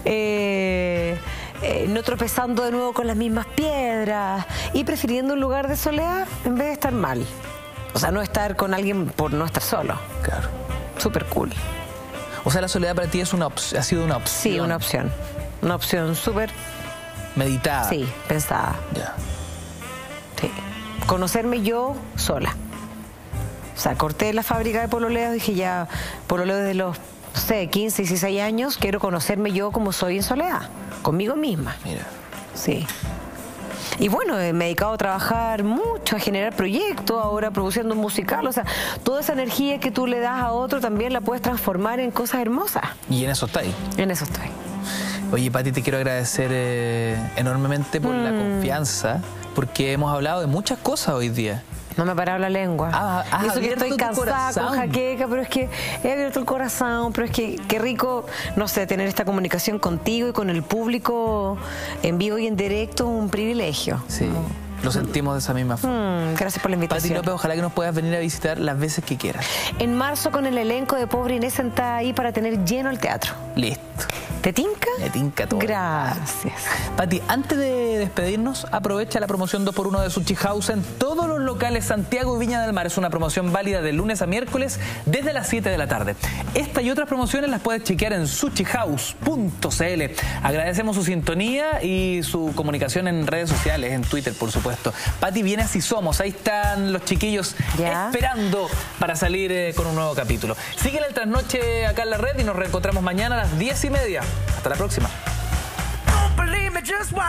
no tropezando de nuevo con las mismas piedras y prefiriendo un lugar de soledad en vez de estar mal. O sea, no estar con alguien por no estar solo. Claro. Súper cool. O sea, la soledad para ti es ha sido una opción. Sí, una opción. Una opción súper... meditada. Sí, pensada. Ya. Sí. Conocerme yo sola. O sea, corté la fábrica de pololeo, dije ya, pololeo desde los, no sé, 15, 16 años, quiero conocerme yo como soy en soledad, conmigo misma. Mira. Sí. Y bueno, me he dedicado a trabajar mucho, a generar proyectos, ahora produciendo un musical. O sea, toda esa energía que tú le das a otro también la puedes transformar en cosas hermosas. Y en eso está ahí. En eso estoy. Oye, Pati, te quiero agradecer enormemente por la confianza, porque hemos hablado de muchas cosas hoy día. No me ha parado la lengua. Y eso que estoy cansada con jaqueca, pero es que he abierto el corazón, pero es que qué rico, no sé, tener esta comunicación contigo y con el público en vivo y en directo, un privilegio. Sí, lo sentimos de esa misma forma. Gracias por la invitación. Pati López, ojalá que nos puedas venir a visitar las veces que quieras. En marzo con el elenco de Pobre Inés sentada ahí para tener lleno el teatro. Listo. ¿Te tinca? Me tinca todo. Gracias. Pati, antes de despedirnos, aprovecha la promoción 2x1 de Sushi House en todos los locales Santiago y Viña del Mar. Es una promoción válida de lunes a miércoles desde las 7 de la tarde. Esta y otras promociones las puedes chequear en sushihouse.cl. Agradecemos su sintonía y su comunicación en redes sociales, en Twitter, por supuesto. Pati, viene Así Somos. Ahí están los chiquillos esperando para salir con un nuevo capítulo. Síguele el trasnoche acá en la red y nos reencontramos mañana a las 10:30. Hasta la próxima.